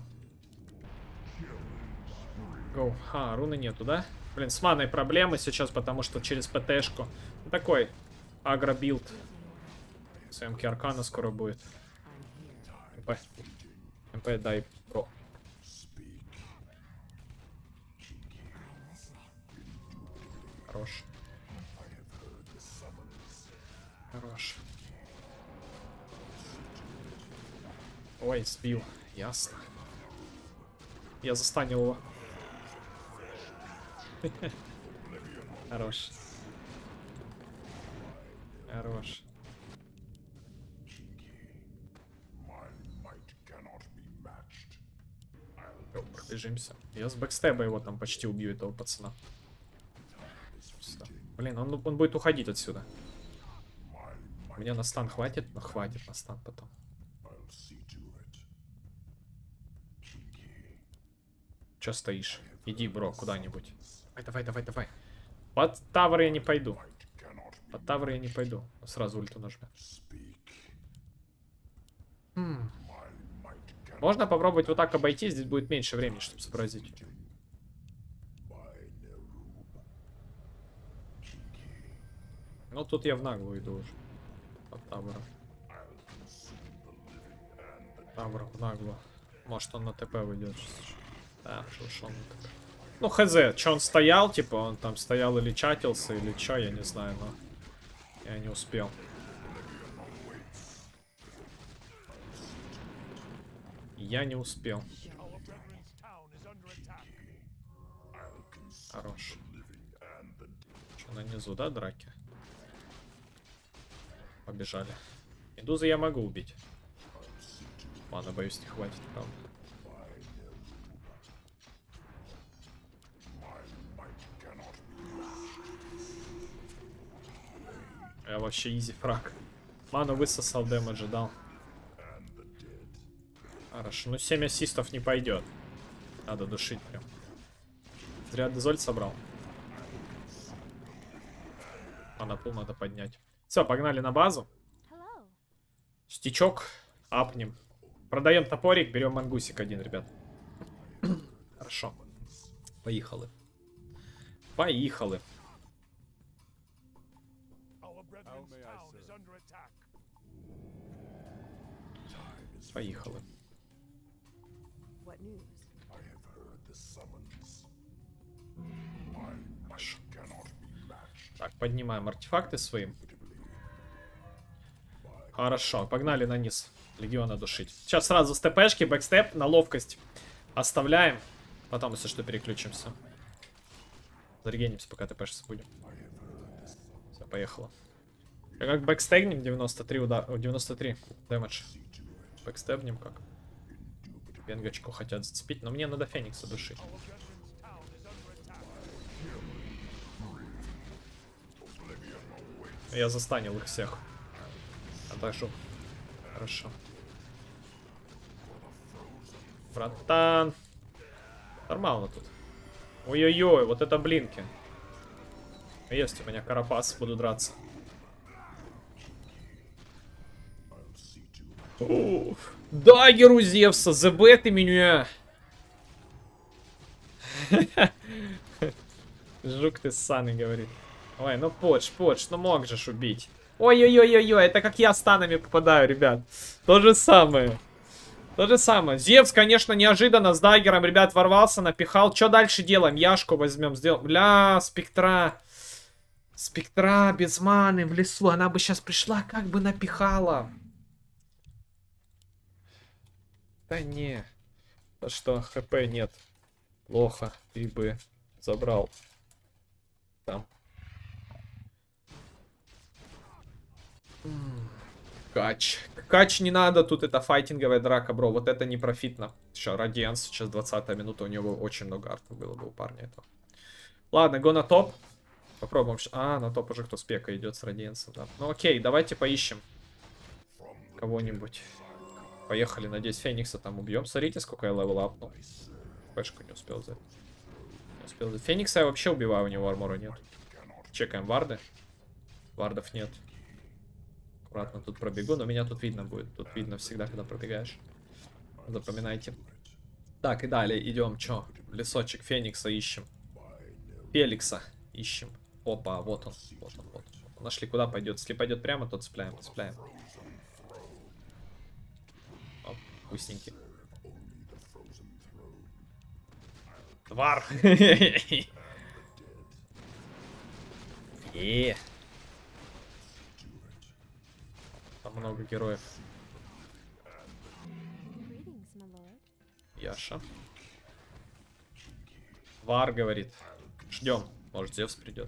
Гоу. Руны нету, да? Блин, с маной проблемы сейчас, потому что через ПТшку. Такой агро-билд. СМК Аркана скоро будет. МП дай, бро. Хорош. Хорош. Ой, сбил. Ясно. Я застанил его. Хорош. Хорош. Пробежимся. Я с бэкстеба его там почти убью, этого пацана. Блин, он будет уходить отсюда. Мне на стан хватит? Ну, хватит на стан потом. Чё стоишь? Иди, бро, куда-нибудь. Давай, давай, давай. Под тавр я не пойду. Под тавр я не пойду. Сразу ульту нажмем. Можно попробовать вот так обойти, здесь будет меньше времени, чтобы сообразить. Ну, тут я в наглую иду уже. Под тавром. Тавр в наглую. Может, он на ТП выйдет. Да, что ушел на ТП. Ну, хз, что он стоял, типа, он там стоял или чатился, или что, я не знаю, но я не успел. Я не успел. Хорош. Что, на низу, да, драки? Побежали. Медузы я могу убить. Мана, боюсь, не хватит, правда. Я вообще изи фраг. Ману высосал, дэмэджа дал. Хорошо, ну 7 ассистов не пойдет. Надо душить прям. Зря дезольт собрал. Манапул надо поднять. Все, погнали на базу. Стичок апнем. Продаем топорик, берем мангусик один, ребят. Хорошо. Поехали. Поехали. Поехали. Хорошо. Так, поднимаем артефакты своим. Хорошо, погнали на низ. Легиона душить. Сейчас сразу с ТПшки, бэкстеп, на ловкость оставляем. Потом, если что, переключимся. Зарегенимся, пока ТПшиться будем. Все, поехало. Как бэкстегнем 93 удар, 93 дэмэдж. Бэкстепнем как. Венгочку хотят зацепить, но мне надо Феникса душить. Я застанил их всех. Отойшу. Хорошо. Братан. Нормально тут. Ой-ой-ой, вот это блинки. Есть у меня карапас, буду драться. Дагер у Зевса, ЗБ ты меня. Жук ты ссаный, говорит. Ой, ну подж, ну мог же ж убить. Ой-ой-ой-ой-ой, это как я станами попадаю, ребят. То же самое. То же самое. Зевс, конечно, неожиданно с даггером, ребят, ворвался, напихал. Что дальше делаем? Яшку возьмем, сделаем. Бля, спектра. Спектра без маны в лесу. Она бы сейчас пришла, как бы напихала. Да не. Да что, хп нет. Плохо. Ты бы забрал. Там. Кач. Кач не надо, тут это файтинговая драка, бро. Вот это не профитно. Еще Радианс, сейчас 20-я минута, у него очень много артов было бы у парня этого. Ладно, го на топ. Попробуем. А, на топ уже кто с пека идет с Радиансом, да. Ну окей, давайте поищем кого-нибудь. Поехали, надеюсь, Феникса там убьем. Смотрите, сколько я левел апнул. Пешку не успел взять. Не успел взять. Феникса я вообще убиваю, у него армора нет. Чекаем варды. Вардов нет. Аккуратно тут пробегу, но меня тут видно будет. Тут видно всегда, когда пробегаешь. Запоминайте. Так, и далее идем. Чё? Лесочек Феникса ищем. Феликса ищем. Опа, вот он. Вот он, вот он. Нашли, куда пойдет. Если пойдет прямо, то цепляем, цепляем. Оп, вкусненький. Твар. Там много героев. Яша. Вар говорит. Ждем. Может, Зевс придет.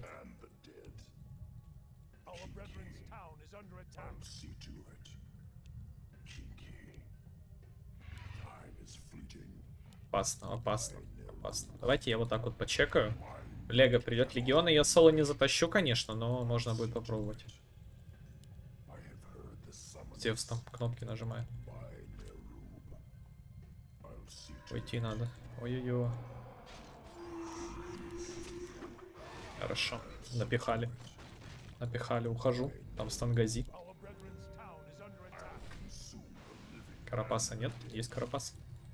Опасно, опасно, опасно. Давайте я вот так вот почекаю. Лего придет легион, и я соло не затащу, конечно, но можно будет попробовать. Зевс там кнопки нажимает. Уйти надо. Ой-ой-ой. Хорошо. Напихали. Напихали, ухожу. Там Стангази. Карапаса нет? Есть Карапас.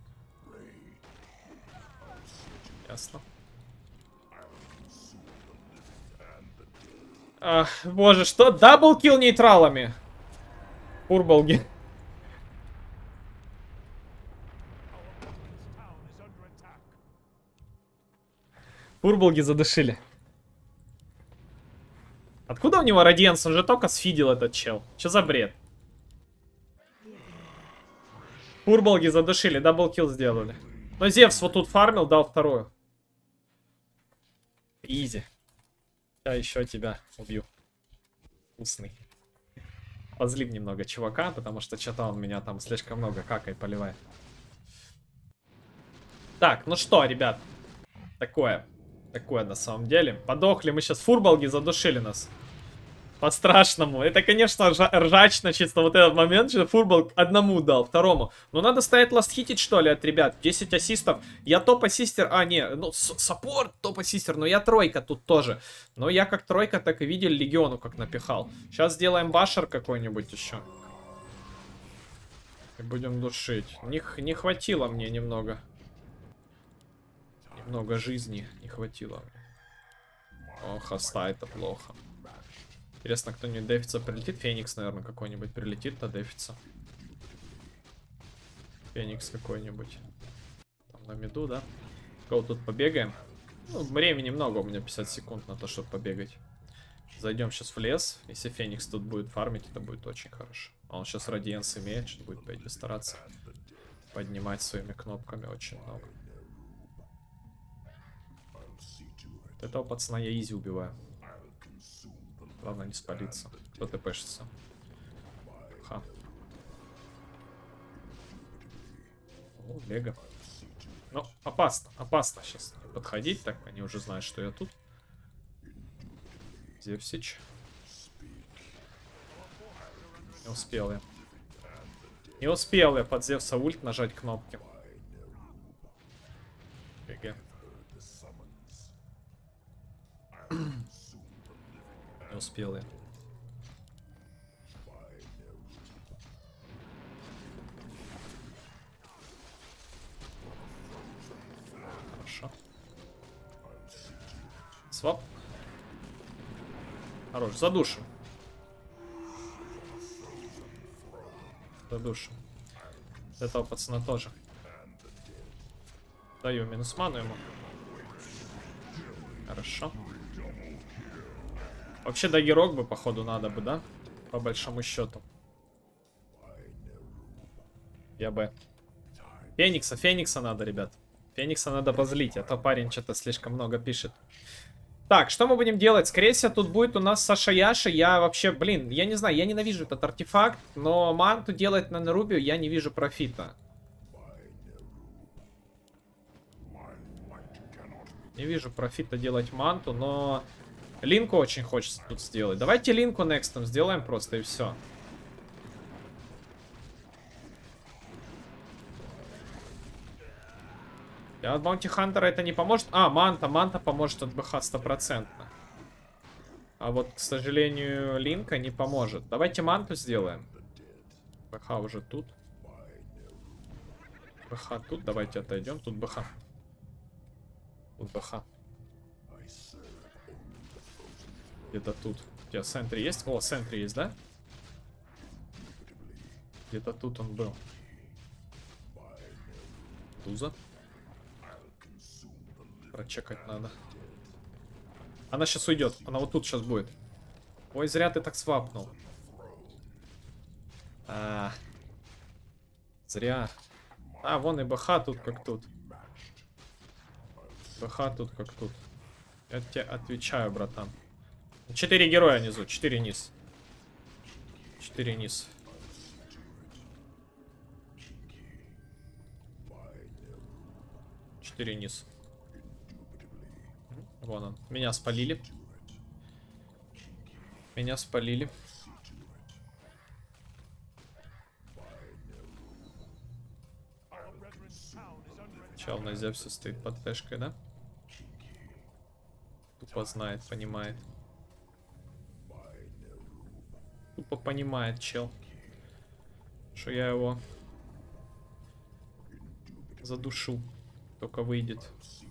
Ясно. Боже, что? Даблкил нейтралами. Фурболги. Фурболги задушили. Откуда у него радиенс? Он же только сфидил этот чел. Че за бред? Фурболги задушили, даблкил сделали. Но Зевс вот тут фармил, дал вторую. Изи. Я еще тебя убью. Вкусный. Позлим немного чувака, потому что что-то он меня там слишком много какой поливает. Так, ну что, ребят. Такое на самом деле. Подохли мы сейчас. Фурболги задушили нас. По-страшному. Это, конечно, ржачно чисто вот этот момент, что Фурболг одному дал, второму. Но надо стоять ластхитить, что ли, от ребят. 10 ассистов. Я топ-ассистер. А, не, ну, саппорт топ-ассистер, но я тройка тут тоже. Но я как тройка, так и видел легиону, как напихал. Сейчас сделаем башер какой-нибудь еще. И будем душить. Не хватило мне немного. Немного жизни не хватило мне. О, хоста, это плохо. Интересно, кто-нибудь дефится прилетит? Феникс, наверное, какой-нибудь прилетит, а дефится. Феникс какой-нибудь. Там на миду, да? Кого тут побегаем? Ну, времени много, у меня 50 секунд на то, чтобы побегать. Зайдем сейчас в лес. Если Феникс тут будет фармить, это будет очень хорошо. Он сейчас радиенс имеет, что будет пойти стараться поднимать своими кнопками очень много. Вот этого пацана я изи убиваю. Главное не спалиться. Кто тпшится? Ха. О, Лего. Ну, опасно. Опасно сейчас подходить. Так, они уже знают, что я тут. Зевсич. Не успел я. Не успел я под Зевса ульт нажать кнопки. ГГ. Не успел я. Хорошо. Свап. Хорош, задушим. Задушим. Этого пацана тоже. Даю минус ману ему. Хорошо. Вообще дагерок бы, походу, надо бы, да? По большому счету. Я бы... Феникса надо, ребят. Феникса надо позлить, а то парень что-то слишком много пишет. Так, что мы будем делать? Скорее всего, тут будет у нас Саша Яша. Я вообще, блин, я не знаю, я ненавижу этот артефакт, но манту делать на Нерубию я не вижу профита. Не вижу профита делать манту, но... Линку очень хочется тут сделать. Давайте линку некстом сделаем просто и все. Для от Баунти Хантера это не поможет. А, манта поможет от БХ 100%. А вот, к сожалению, линка не поможет. Давайте манту сделаем. БХ уже тут. БХ тут. Давайте отойдем. Тут БХ. Тут БХ. Где-то тут. У тебя сентри есть? О, сентри есть, да? Где-то тут он был. Туза. Прочекать надо. Она сейчас уйдет. Она вот тут сейчас будет. Ой, зря ты так свапнул. Зря. Вон и БХ тут как тут. БХ тут как тут. Я тебе отвечаю, братан. 4 героя внизу, 4 низ. 4 низ. Низ. Вон он. Меня спалили. Меня спалили. Чел на Зевсе стоит под тэшкой, да? Тупо знает, понимает. Тупо понимает, чел. Что я его задушу. Только выйдет.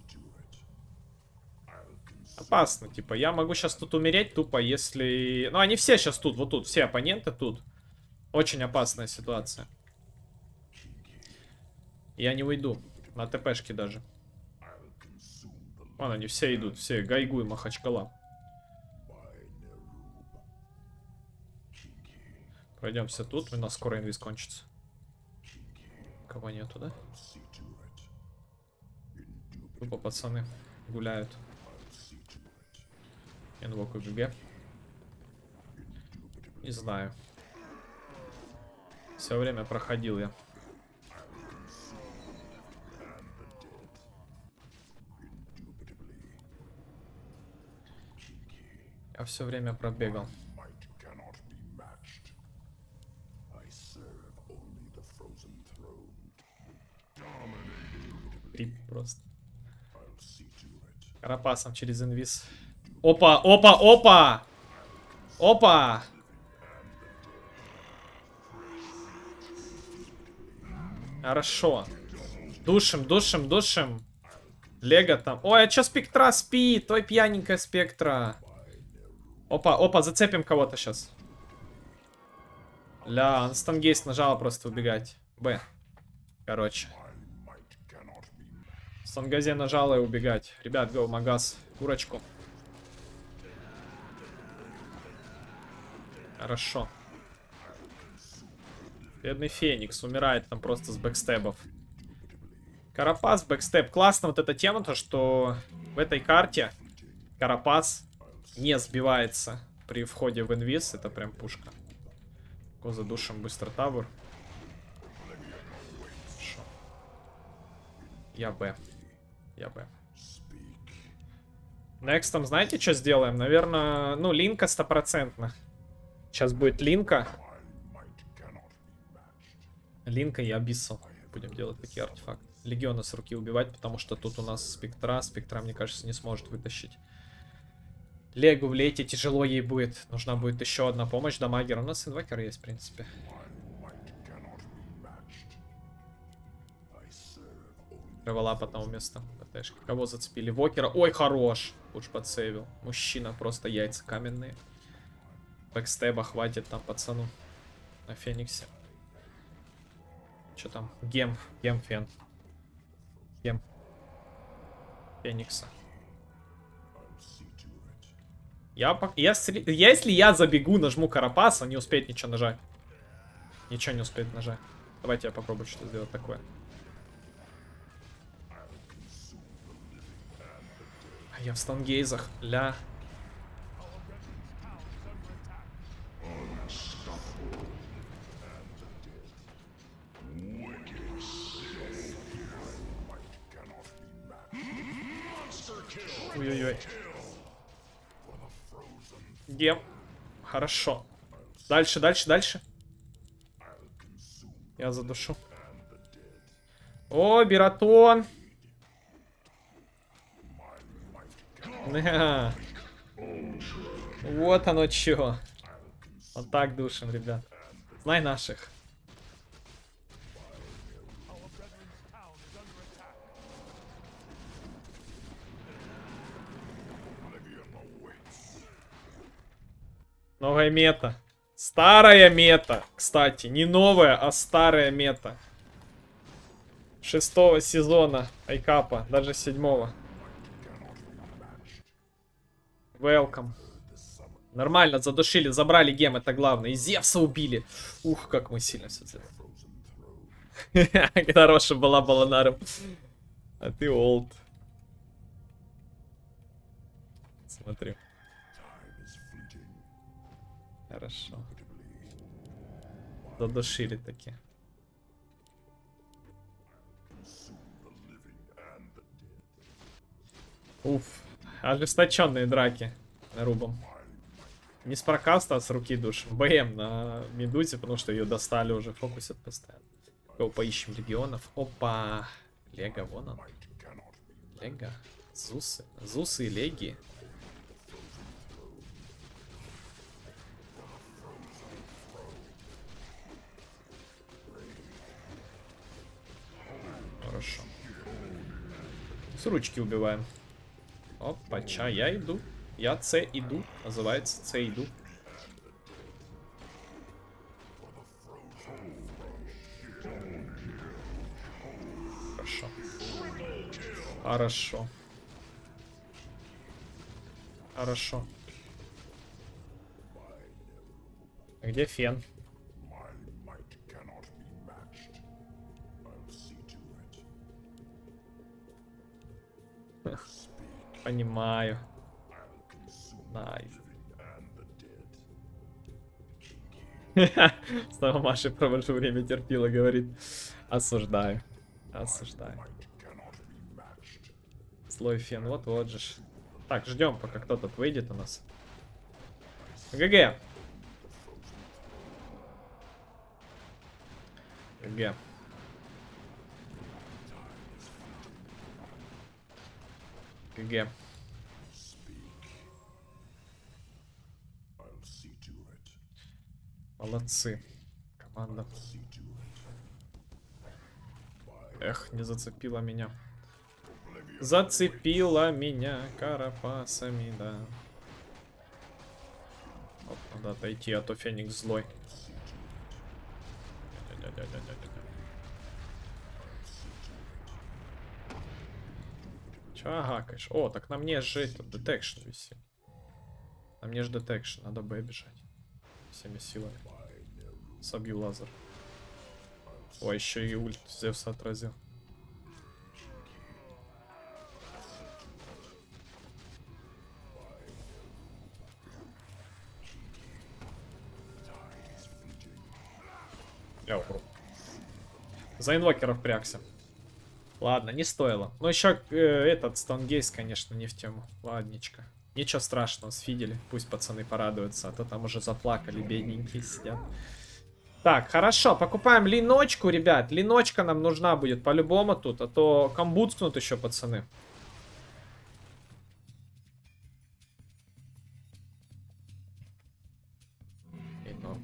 Опасно, типа. Я могу сейчас тут умереть тупо, если... Ну, они все сейчас тут, вот тут. Все оппоненты тут. Очень опасная ситуация. Я не уйду. На ТПшке даже. Вон они все идут. Все. Гайгу и Махачкала. Пройдемся тут. У нас скоро инвиз кончится. Кого нету, да? Тупо пацаны гуляют. Инвок УГГ. Не знаю. Все время проходил я. Я все время пробегал. Крип просто. Карапасом через инвиз. Опа, опа, опа! Опа! Хорошо. Душим, душим, душим. Лего там. Ой, а чё Спектра спит? Ой, пьяненькая Спектра. Опа, опа, зацепим кого-то сейчас. Ля, Анстангейс нажала просто убегать. Б. Короче. Сангазе нажала и убегать. Ребят, гоу, Магаз. Курочку. Хорошо. Бедный Феникс умирает там просто с бэкстебов. Карапас, бэкстеп. Классно вот эта тема, то что в этой карте Карапас не сбивается при входе в инвиз. Это прям пушка. Го задушим быстро тавер. Хорошо. Я Б. Я Б. Некстом знаете, что сделаем? Наверное, ну, линка 100%. Сейчас будет линка. Линка и Абиссал. Будем делать такие артефакты. Легиона с руки убивать, потому что тут у нас Спектра. Спектра, мне кажется, не сможет вытащить. Легу в лейте тяжело ей будет. Нужна будет еще одна помощь дамагера. У нас инвокер есть, в принципе. Ревела по тому месту. Кого зацепили? Вокера. Ой, хорош. Уж подсейвил. Мужчина, просто яйца каменные. Бэкстеба хватит там пацану. На Фениксе. Что там? Гем. Гем Фен. Гем. Феникса. Если я забегу, нажму Карапас, он не успеет ничего нажать. Ничего не успеет нажать. Давайте я попробую что-то сделать такое. А я в стангейзах. Ля. Ой-ой-ой. Гем. Хорошо. Дальше, дальше, дальше. Я задушу. О, Биратон. Вот оно чё. Вот так душим, ребят. Знай наших. Новая мета. Старая мета. Кстати, не новая, а старая мета. 6-го сезона Айкапа. Даже 7-го. Welcome. Нормально, задушили, забрали гем, это главное. И Зевса убили. Ух, как мы сильно все сделали. Хорошая была Баланаром. А ты олд. Смотрю. Хорошо. Задушили таки. Уф. Ожесточенные драки рубом. Не с прокаста, а с руки душим. БМ на Медузе, потому что ее достали уже, фокусят постоянно. Кого поищем легионов. Опа. Лего, вон он. Лего. Зусы. Зусы и леги. Хорошо. С ручки убиваем. Опа, ча, я иду. Я С иду. Называется С иду. Хорошо. Хорошо. Хорошо. Где Фен? Понимаю. Снова Маша провожу время терпила, говорит. Осуждаю. Осуждаю. Злой Фен, вот же ж. Так, ждем, пока кто-то выйдет у нас. ГГ. ГГ. ГГ. Молодцы. Команда. Эх, не зацепила меня. Зацепила меня карапасами, да. Вот, надо отойти, а то Феникс злой. Чё гакаешь? О, так на мне же этот детекшн висит. На мне же детекшн, надо бы бежать. Всеми силами. Собью лазер. Ой, еще и ульт Зевса отразил. Я умру. За инвокеров прягся. Ладно, не стоило. Но еще этот Стоунгейз, конечно, не в тему. Ладничка. Ничего страшного, сфидели. Пусть пацаны порадуются, а то там уже заплакали, бедненькие сидят. Так, хорошо, покупаем линочку, ребят. Линочка нам нужна будет по-любому тут, а то камбуцнут еще пацаны. И норм.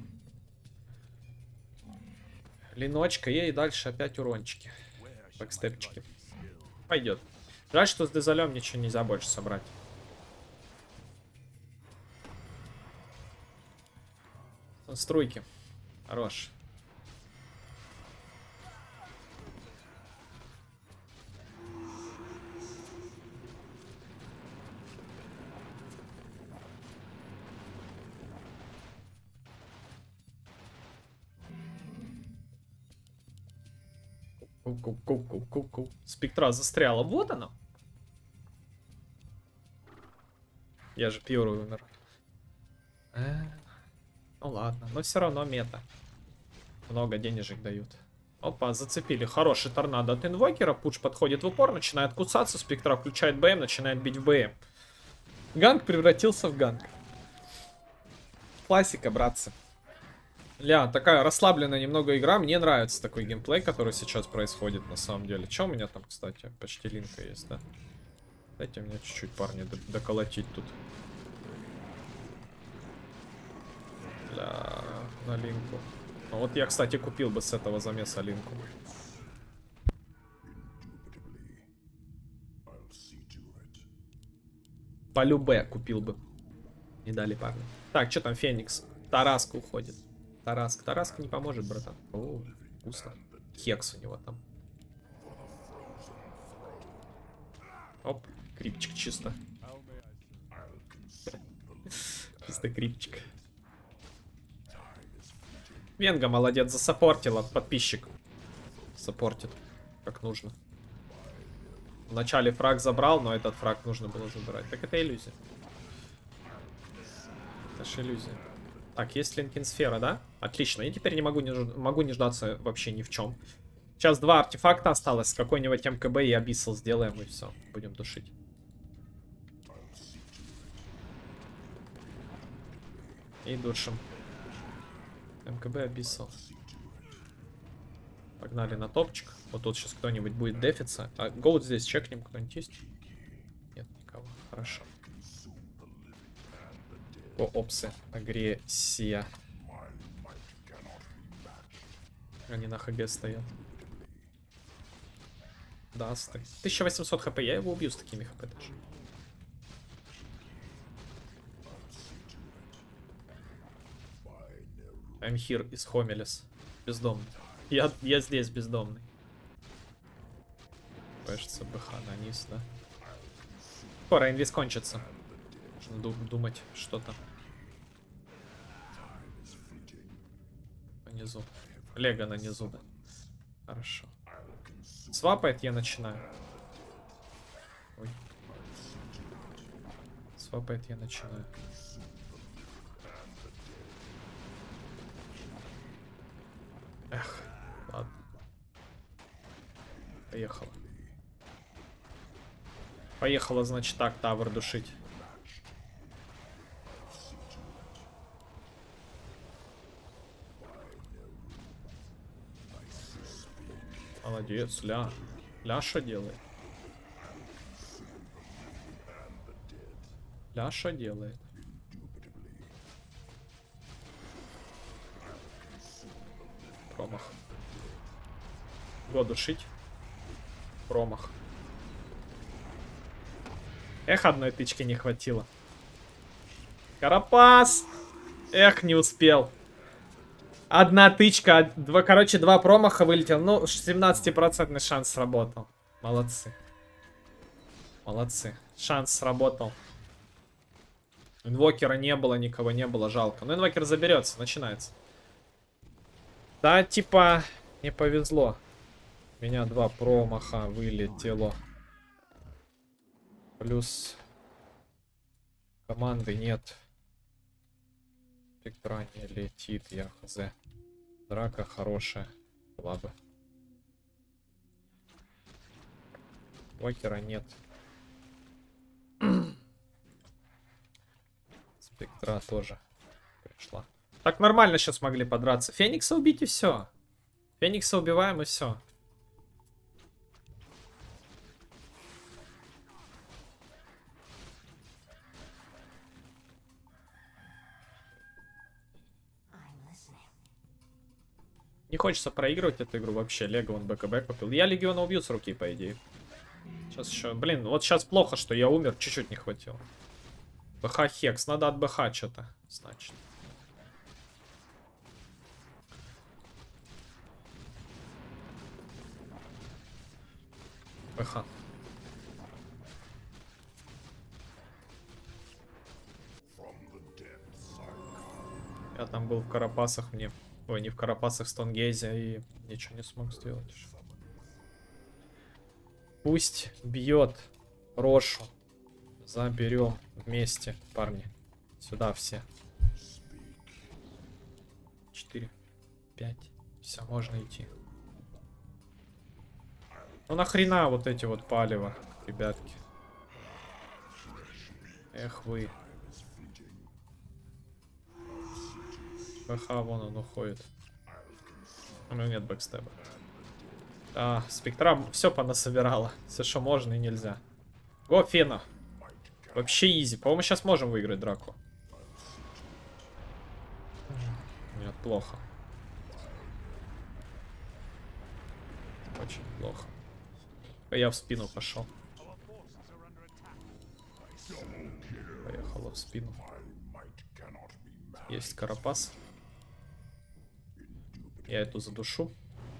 Линочка и дальше опять урончики. Бэкстепчики. Пойдет. Жаль, что с дезолем ничего нельзя больше собрать. Струйки. Хорош. Ку-ку-ку-ку-ку-ку. Спектра застряла. Вот она. Я же пьюру умер. Ну ладно, но все равно мета. Много денежек дают. Опа, зацепили. Хороший торнадо от инвокера. Пуш подходит в упор, начинает кусаться. Спектра включает БМ, начинает бить в БМ. Ганг превратился в ганг. Классика, братцы. Ля, такая расслабленная немного игра. Мне нравится такой геймплей, который сейчас происходит на самом деле. Че у меня там, кстати? Почти линка есть, да? Дайте мне чуть-чуть, парни, доколотить тут. Ля, на линку. Ну, вот я, кстати, купил бы с этого замеса линку. По любе купил бы. Не дали парни. Так, что там Феникс? Тараска уходит. Тараска. Тараска не поможет, братан. О, вкусно. Хекс у него там. Оп, крипчик чисто. Чисто крипчик. Венга молодец, засаппортила. Подписчик. Саппортит, как нужно. Вначале фраг забрал, но этот фраг нужно было забирать. Так это иллюзия. Это ж иллюзия. Так, есть линкин-сфера, да? Отлично. И теперь не могу не ждаться вообще ни в чем. Сейчас 2 артефакта осталось. С какой-нибудь МКБ и Абиссал сделаем, и все. Будем душить. И душим. МКБ, Абиссал. Погнали на топчик. Вот тут сейчас кто-нибудь будет дефиться. А Гоут здесь чекнем, кто-нибудь есть? Нет никого. Хорошо. О, опсы. Агрессия. Они на ХГ стоят. Дасты. 1800 хп. Я его убью с такими хп даже. I'm here из Хомелес. Бездомный. Я здесь бездомный. Кажется, БХ на низ, да? Скоро инвиз кончится. Нужно думать что-то. Внизу. Лего на низу, да? Хорошо. Свапает я начинаю. Ой. Свапает я начинаю. Эх, ладно. Поехала. Поехала, значит, так, тавер душить. Молодец, Ля. Ля что делает? Ля что делает? Промах. Го душить. Промах. Эх, одной тычки не хватило. Карапас! Эх, не успел. Одна тычка, короче, 2 промаха вылетел. Ну, 17% шанс сработал. Молодцы. Молодцы. Шанс сработал. Инвокера не было, никого не было, жалко. Но инвокер заберется, начинается. Да, типа, не повезло. У меня 2 промаха вылетело. Плюс команды нет. Спектра не летит, я хз. Драка хорошая была бы. Вокера нет. Спектра тоже пришла. Так нормально сейчас могли подраться. Феникса убить и все. Феникса убиваем и все. Не хочется проигрывать эту игру вообще. Лего он БКБ купил. Я Легиона убью с руки, по идее. Сейчас еще... Блин, вот сейчас плохо, что я умер. Чуть-чуть не хватило. БХ Хекс. Надо от БХ что-то, значит. БХ. Я там был в Карапасах, мне... Ой, не в Карапасах, в Стонгейзе, и ничего не смог сделать. Пусть бьет Рошу. Заберем вместе, парни. Сюда все. 4, 5. Все, можно идти. Ну нахрена вот эти вот палево, ребятки. Эх вы. БХ, вон он уходит. У него нет бэкстеба. Да, Спектра все понасобирала. Все, что можно и нельзя. Го, Фена. Вообще изи. По-моему, сейчас можем выиграть драку. Нет, плохо. Очень плохо. Я в спину пошел. Поехала в спину. Есть Карапас. Я эту задушу.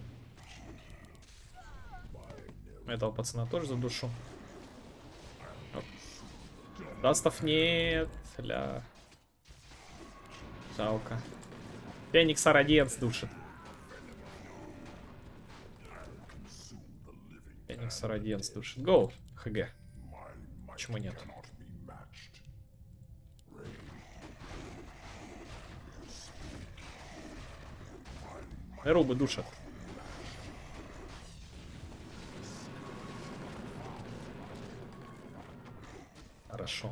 Этого пацана тоже задушу. Оп. Дастов нет. Ля. Жалко. Феникса Радиенс душит. Феникса Радиенс душит. Гоу. ХГ. Почему нет? Нерубы душат. Хорошо.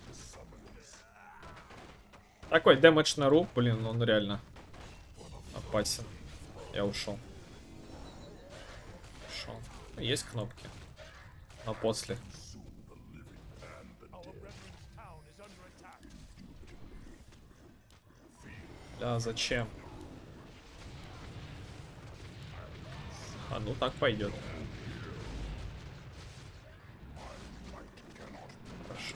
Такой дэмэдж на руб, блин, он реально опасен. Я ушел. Ушел. Есть кнопки. Но после. Да, зачем? А ну так пойдет. Хорошо.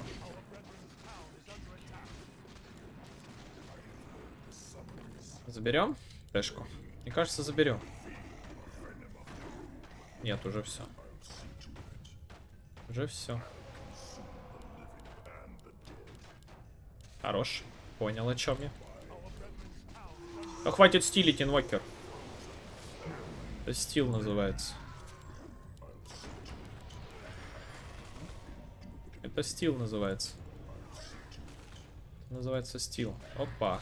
Заберем тэшку? Мне кажется, заберем. Нет, уже все. Уже все. Хорош. Понял, о чем я. А хватит стилить, инвокер. Это стил называется. Это стил называется. Это называется стил. Опа.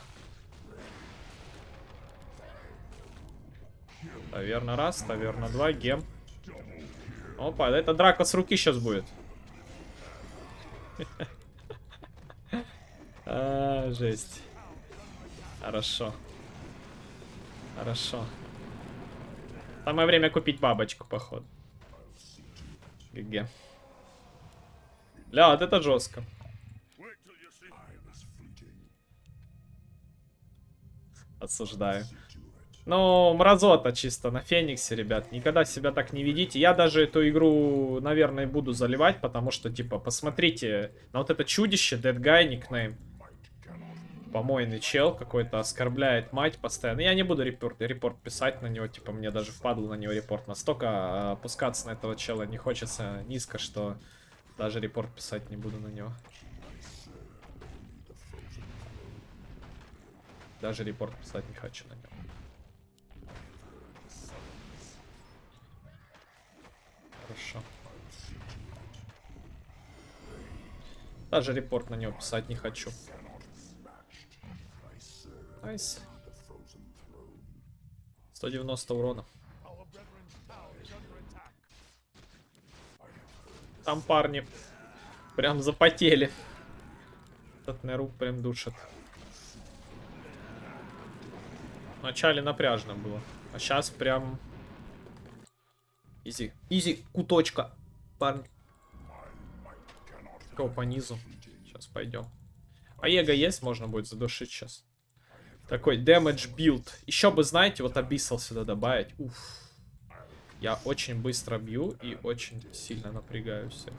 Таверна раз, таверна два, гем. Опа, это драка с руки сейчас будет. Жесть. Хорошо. Хорошо. Самое время купить бабочку, походу. ГГ. Ля, вот это жестко. Осуждаю. Ну, мразота чисто на Фениксе, ребят. Никогда себя так не ведите. Я даже эту игру, наверное, буду заливать, потому что, типа, посмотрите на вот это чудище, Dead Guy, никнейм. Помойный чел какой-то, оскорбляет мать постоянно. Я не буду репорт писать на него, типа, мне даже впадло на него репорт. Настолько опускаться на этого чела не хочется низко, что даже репорт писать не буду на него. Даже репорт писать не хочу на него. Хорошо. Даже репорт на него писать не хочу. Найс. 190 урона. Там парни прям запотели. Этот Неруб прям душит. Вначале напряжно было. А сейчас прям... Изи. Изи, куточка. Парни. Кого по низу. Сейчас пойдем. А Его есть, можно будет задушить сейчас. Такой damage build. Еще бы, знаете, вот Abyssal сюда добавить. Уф. Я очень быстро бью и очень сильно напрягаю всех.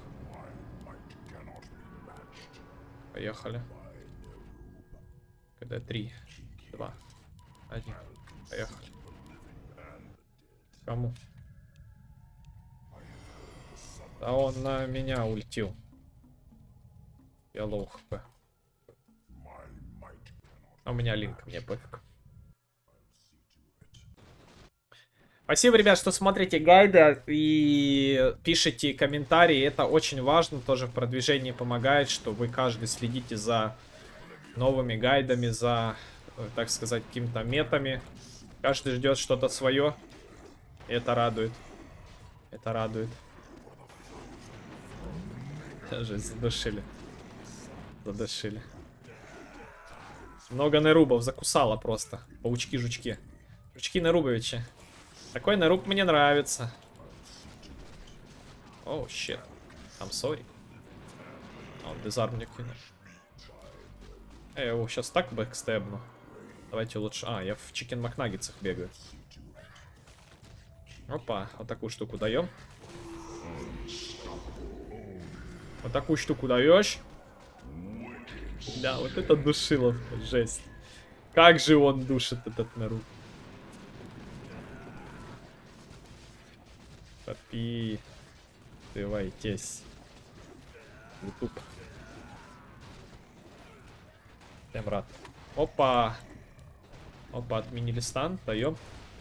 Поехали. Когда 3, 2, 1. Поехали. Кому? Да он на меня ультил. Я лоу хп. А у меня линк, мне пофиг. Спасибо, ребят, что смотрите гайды и пишите комментарии. Это очень важно, тоже в продвижении помогает, что вы каждый следите за новыми гайдами, за, так сказать, какими-то метами. Каждый ждет что-то свое. Это радует. Это радует. Жесть, задушили. Задушили. Много нерубов закусало просто. Паучки-жучки. Жучки-нерубовичи. Такой неруб мне нравится. Оу, щит. I'm sorry. Он дезарм мне кинул. Я его сейчас так бэкстебну. Давайте лучше... А, я в чикен макнаггетсах бегаю. Опа, вот такую штуку даем. Вот такую штуку даешь. Да, вот это душило, жесть. Как же он душит, этот Неруб. Попи. Сдавайтесь. Ютуб. Всем рад. Опа. Опа, отменили стан. Даем.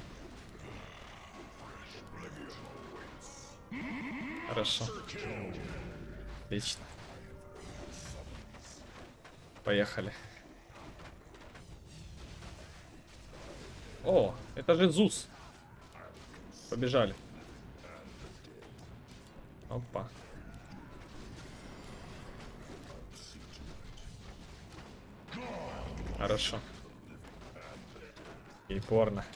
Хорошо. Отлично. Поехали. О, это же Зус. Побежали. Опа. Хорошо. И порно.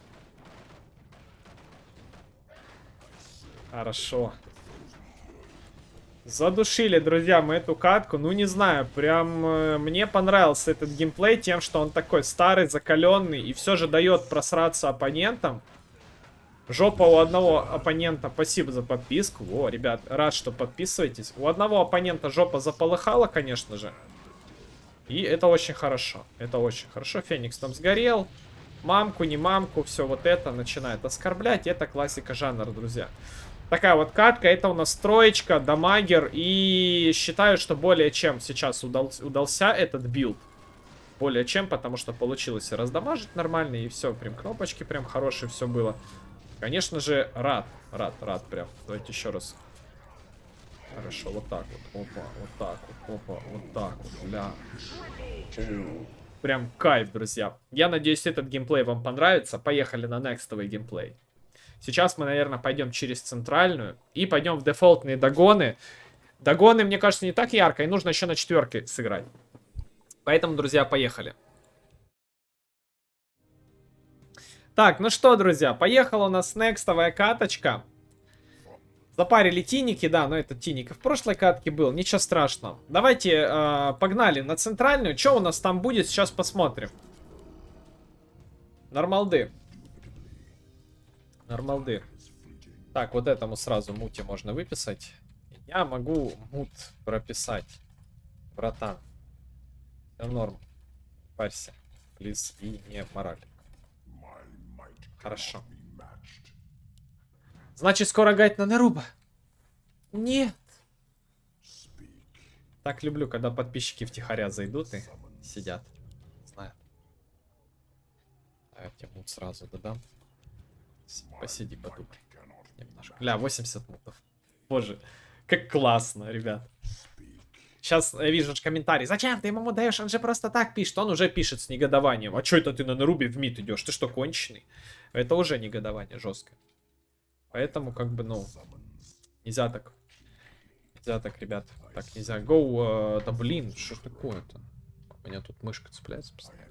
Хорошо. Задушили, друзья, мы эту катку. Ну, не знаю, прям мне понравился этот геймплей тем, что он такой старый, закаленный и все же дает просраться оппонентам. Жопа у одного оппонента, спасибо за подписку. О, ребят, рад, что подписываетесь. У одного оппонента жопа заполыхала, конечно же. И это очень хорошо. Это очень хорошо. Феникс там сгорел. Мамку, не мамку, все вот это начинает оскорблять. Это классика жанра, друзья. Такая вот катка, это у нас троечка, дамагер. И считаю, что более чем сейчас удался этот билд. Более чем, потому что получилось и раздамажить нормально, и все, прям кнопочки прям хорошие, все было. Конечно же, рад прям. Давайте еще раз. Хорошо, вот так вот, опа, вот так вот, опа, вот так вот, бля. Прям кайф, друзья. Я надеюсь, этот геймплей вам понравится. Поехали на некстовый геймплей. Сейчас мы, наверное, пойдем через центральную и пойдем в дефолтные догоны. Догоны, мне кажется, не так ярко, и нужно еще на 4 сыграть. Поэтому, друзья, поехали. Так, ну что, друзья, поехала у нас некстовая каточка. Запарили тиники, да, но это тиник и в прошлой катке был, ничего страшного. Давайте погнали на центральную. Что у нас там будет, сейчас посмотрим. Нормалды. Нормалды. Так, вот этому сразу мути можно выписать. Я могу мут прописать. Братан. Все норм. Парься. Плиз и не мораль. Хорошо. Значит, скоро гайд на Неруба. Нет. Так люблю, когда подписчики втихаря зайдут и сидят. Знают. А я тебе мут сразу додам. Посиди, подумай. Немножко. Бля, 80 мутов. Боже, как классно, ребят. Сейчас я вижу комментарий. Зачем ты ему даешь? Он же просто так пишет. Он уже пишет с негодованием. А что это ты на Нерубе в мид идешь? Ты что, конченый? Это уже негодование жесткое. Поэтому, как бы, ну, нельзя так. Нельзя так, ребят. Так, нельзя. Гоу, да блин, что ж такое-то? У меня тут мышка цепляется постоянно.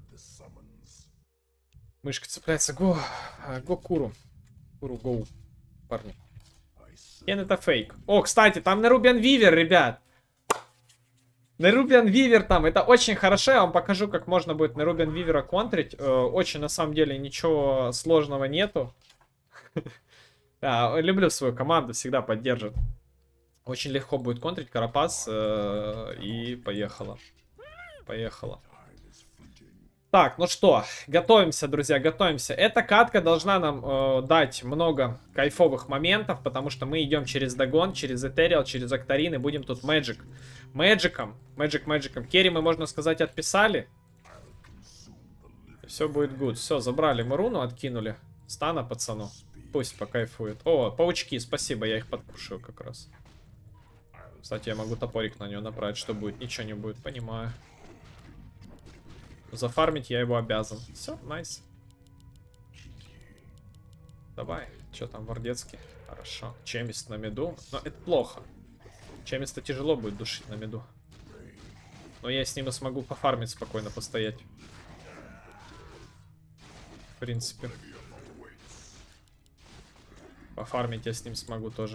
Мышка цепляется. Го Куру. Куру, гоу. Парни. Кен это фейк. О, кстати, там Нерубиан Вивер, ребят. Нерубиан Вивер там. Это очень хорошо. Я вам покажу, как можно будет Нерубиан Вивера контрить. Очень, на самом деле, ничего сложного нету. Люблю свою команду, всегда поддержит. Очень легко будет контрить Карапас. И поехала. Поехала. Так, ну что, готовимся, друзья, готовимся. Эта катка должна нам дать много кайфовых моментов, потому что мы идем через Дагон, через Этериал, через Октарин и будем тут Мэджиком. Керри мы, можно сказать, отписали. Все будет гуд. Все, забрали мы руну, откинули. Стана пацану. Пусть покайфует. О, паучки, спасибо, я их подкушаю как раз. Кстати, я могу топорик на него направить, что будет. Ничего не будет, понимаю. Зафармить я его обязан. Все, найс. Давай. Что там, Вардецкий? Хорошо. Чемист на миду. Но это плохо. Чемиста тяжело будет душить на миду. Но я с ним и смогу пофармить спокойно, постоять. В принципе. Пофармить я с ним смогу тоже.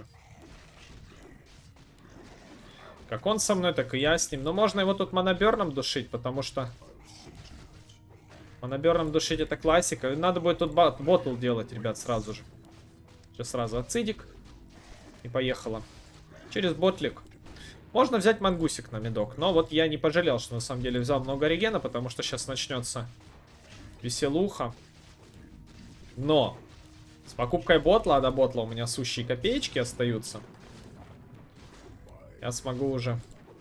Как он со мной, так и я с ним. Но можно его тут моноберном душить, потому что... Моноберном душить это классика. Надо будет тут ботл делать, ребят, сразу же. Сейчас сразу отцидик. И поехала. Через ботлик. Можно взять мангусик на медок. Но вот я не пожалел, что на самом деле взял много регена, потому что сейчас начнется веселуха. Но с покупкой ботла, а до ботла у меня сущие копеечки остаются. Я смогу уже...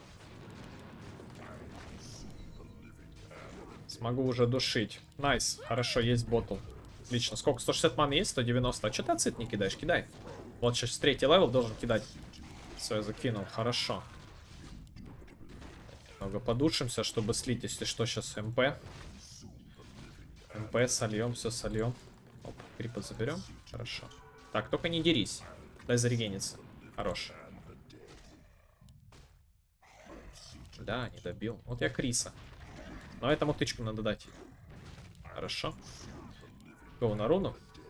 Смогу уже душить. Найс. Хорошо, есть ботл. Отлично. Сколько? 160 маны есть? 190. А что ты ацит не кидаешь? Кидай. Вот сейчас 3-й левел должен кидать. Все, я закинул. Хорошо. Немного подушимся, чтобы слить, если что, сейчас МП. МП сольем, все сольем. Оп, крипа заберем. Хорошо. Так, только не дерись. Дай зарегениться. Хорош. Да, не добил. Вот я Криса. Но этому тычку надо дать. Хорошо. Go на руну.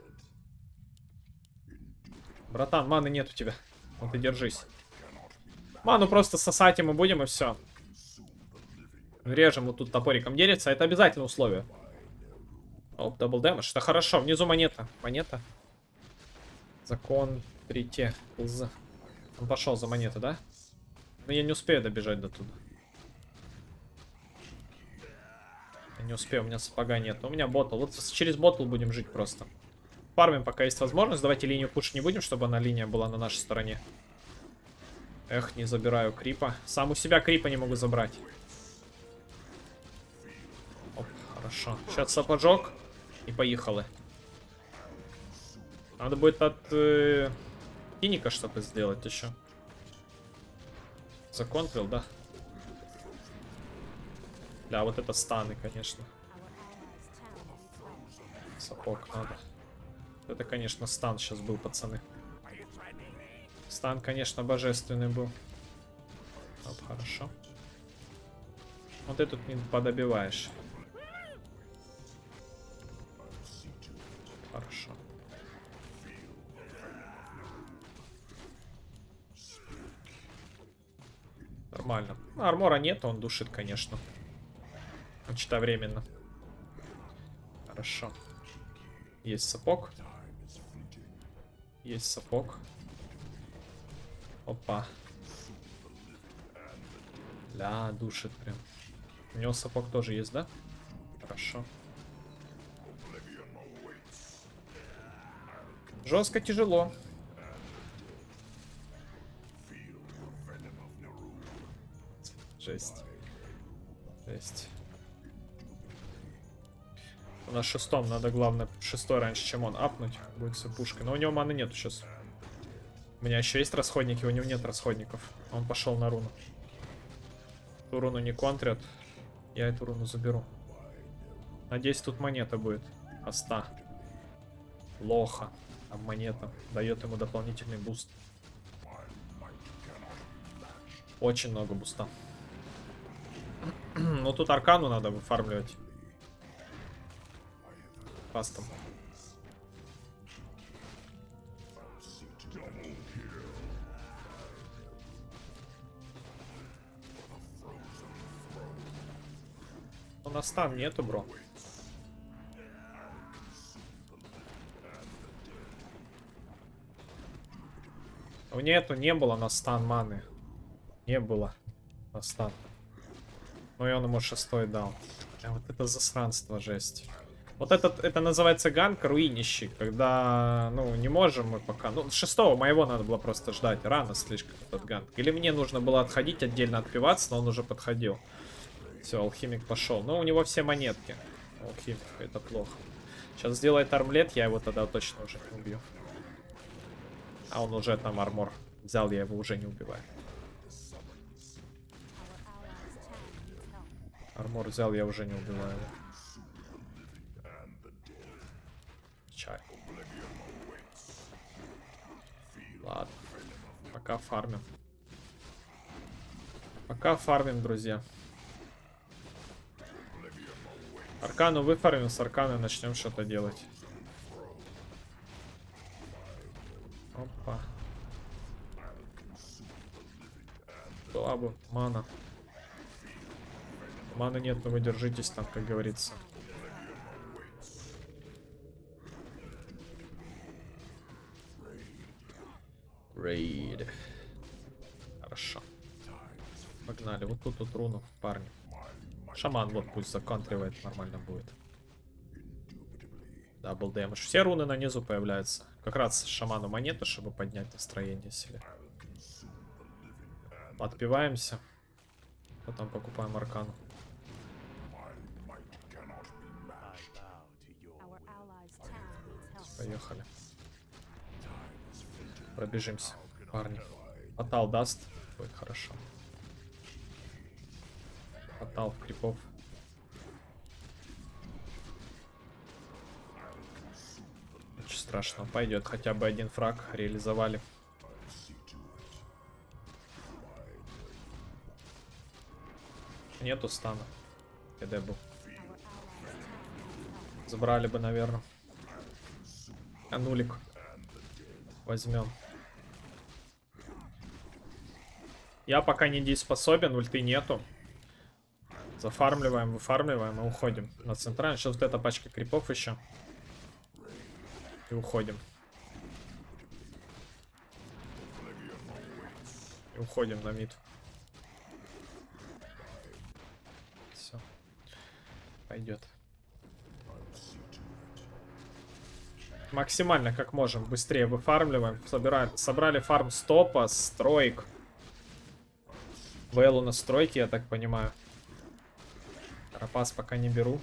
Братан, маны нет у тебя. Вот и держись. Ману просто сосать ему будем, и все. Режем вот тут топориком дерется. Это обязательное условие. Оп, дабл дэмэдж. Это хорошо. Внизу монета. Монета. Закон прийти. Он пошел за монеты, да? Но я не успею добежать до туда. Я не успею, у меня сапога нет. У меня ботл. Вот через ботл будем жить просто. Фармим, пока есть возможность. Давайте линию пушить не будем, чтобы она линия была на нашей стороне. Эх, не забираю крипа. Сам у себя крипа не могу забрать. Оп, хорошо. Сейчас сапожок. И поехали. Надо будет от Киника что-то сделать еще. Законтрил, да? Да, вот это станы, конечно. Сапог надо. Это, конечно, стан сейчас был, пацаны. Стан, конечно, божественный был. Оп, хорошо. Вот ты тут не подобиваешь. Хорошо. Нормально. Армора нет, он душит, конечно. Чисто временно. Хорошо. Есть сапог. Есть сапог. Опа. Да, душит прям. У него сапог тоже есть, да? Хорошо. Жестко тяжело. Жесть. Жесть. На шестом надо, главное, шестой раньше, чем он апнуть. Будет все пушкой. Но у него маны нету сейчас. У меня еще есть расходники, у него нет расходников. Он пошел на руну. Эту руну не контрят. Я эту руну заберу. Надеюсь, тут монета будет. Аста. Лоха. Там монета. Дает ему дополнительный буст. Очень много буста. Ну тут аркану надо выфармливать. Фастом. У нас стан нету, бро. Не было на стан маны. Не было на стан. Ну и он ему шестой дал. А вот это засранство, жесть. Вот это называется ганк руинищий, когда, ну, не можем мы пока. Ну, шестого моего надо было просто ждать. Рано слишком этот ганк. Или мне нужно было отходить, отдельно отпиваться, но он уже подходил. Все, алхимик пошел. Но у него все монетки. Алхимик, это плохо. Сейчас сделает армлет, я его тогда точно уже не убью. А он уже там армор взял, я его уже не убиваю. Армор взял, я уже не убиваю его. Чай. Ладно. Пока фармим. Пока фармим, друзья. Аркану выфармим, с арканы начнем что-то делать. Опа. Слабо, мана. Маны нет, но вы держитесь там, как говорится. Рейд. Хорошо. Погнали. Вот тут руну, парни. Шаман вот пусть законтривает, нормально будет. Дабл дэмэдж. Все руны на низу появляются. Как раз шаману монету, чтобы поднять настроение себе. Отпиваемся. Потом покупаем аркану. Поехали. Пробежимся, парни. Фатал даст. Будет хорошо. Фатал в крипов. страшного. Пойдет хотя бы один фраг. Реализовали. Нету стана. КД был. Забрали бы, наверное. А нулик. Возьмем. Я пока не дееспособен, ульты нету. Зафармливаем, выфармливаем и уходим на центральный. Сейчас вот эта пачка крипов еще. И уходим. И уходим на мид. Все. Пойдет. Максимально как можем. Быстрее выфармливаем. Собрали фарм стопа, строек. Вейлу на стройке, я так понимаю. Карапас пока не беру.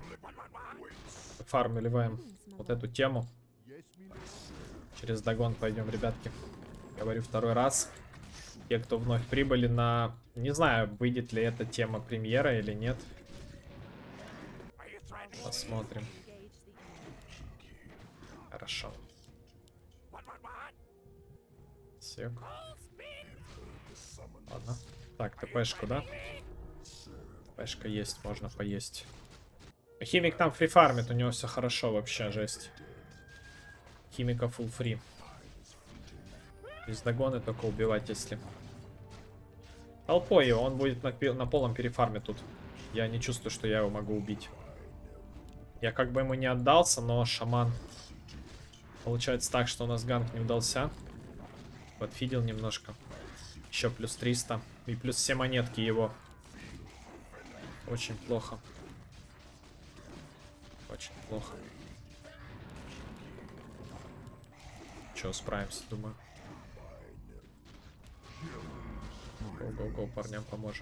Фармливаем вот эту тему. Через догон пойдем, ребятки. Говорю второй раз. Те, кто вновь прибыли на... Не знаю, выйдет ли эта тема премьера или нет. Посмотрим. Хорошо. Сек. Ладно. Так, ТПшку, да? ТПшка есть, можно поесть. Химик там фрифармит, у него все хорошо вообще, жесть. Химика full фри. Из догоны только убивать, если... Толпой его, он будет на полном перефарме тут. Я не чувствую, что я его могу убить. Я как бы ему не отдался, но шаман... Получается так, что у нас ганк не удался. Подфидел немножко. Еще плюс 300. И плюс все монетки его. Очень плохо. Очень плохо. Че, справимся, думаю. Го-го-го, парням поможем.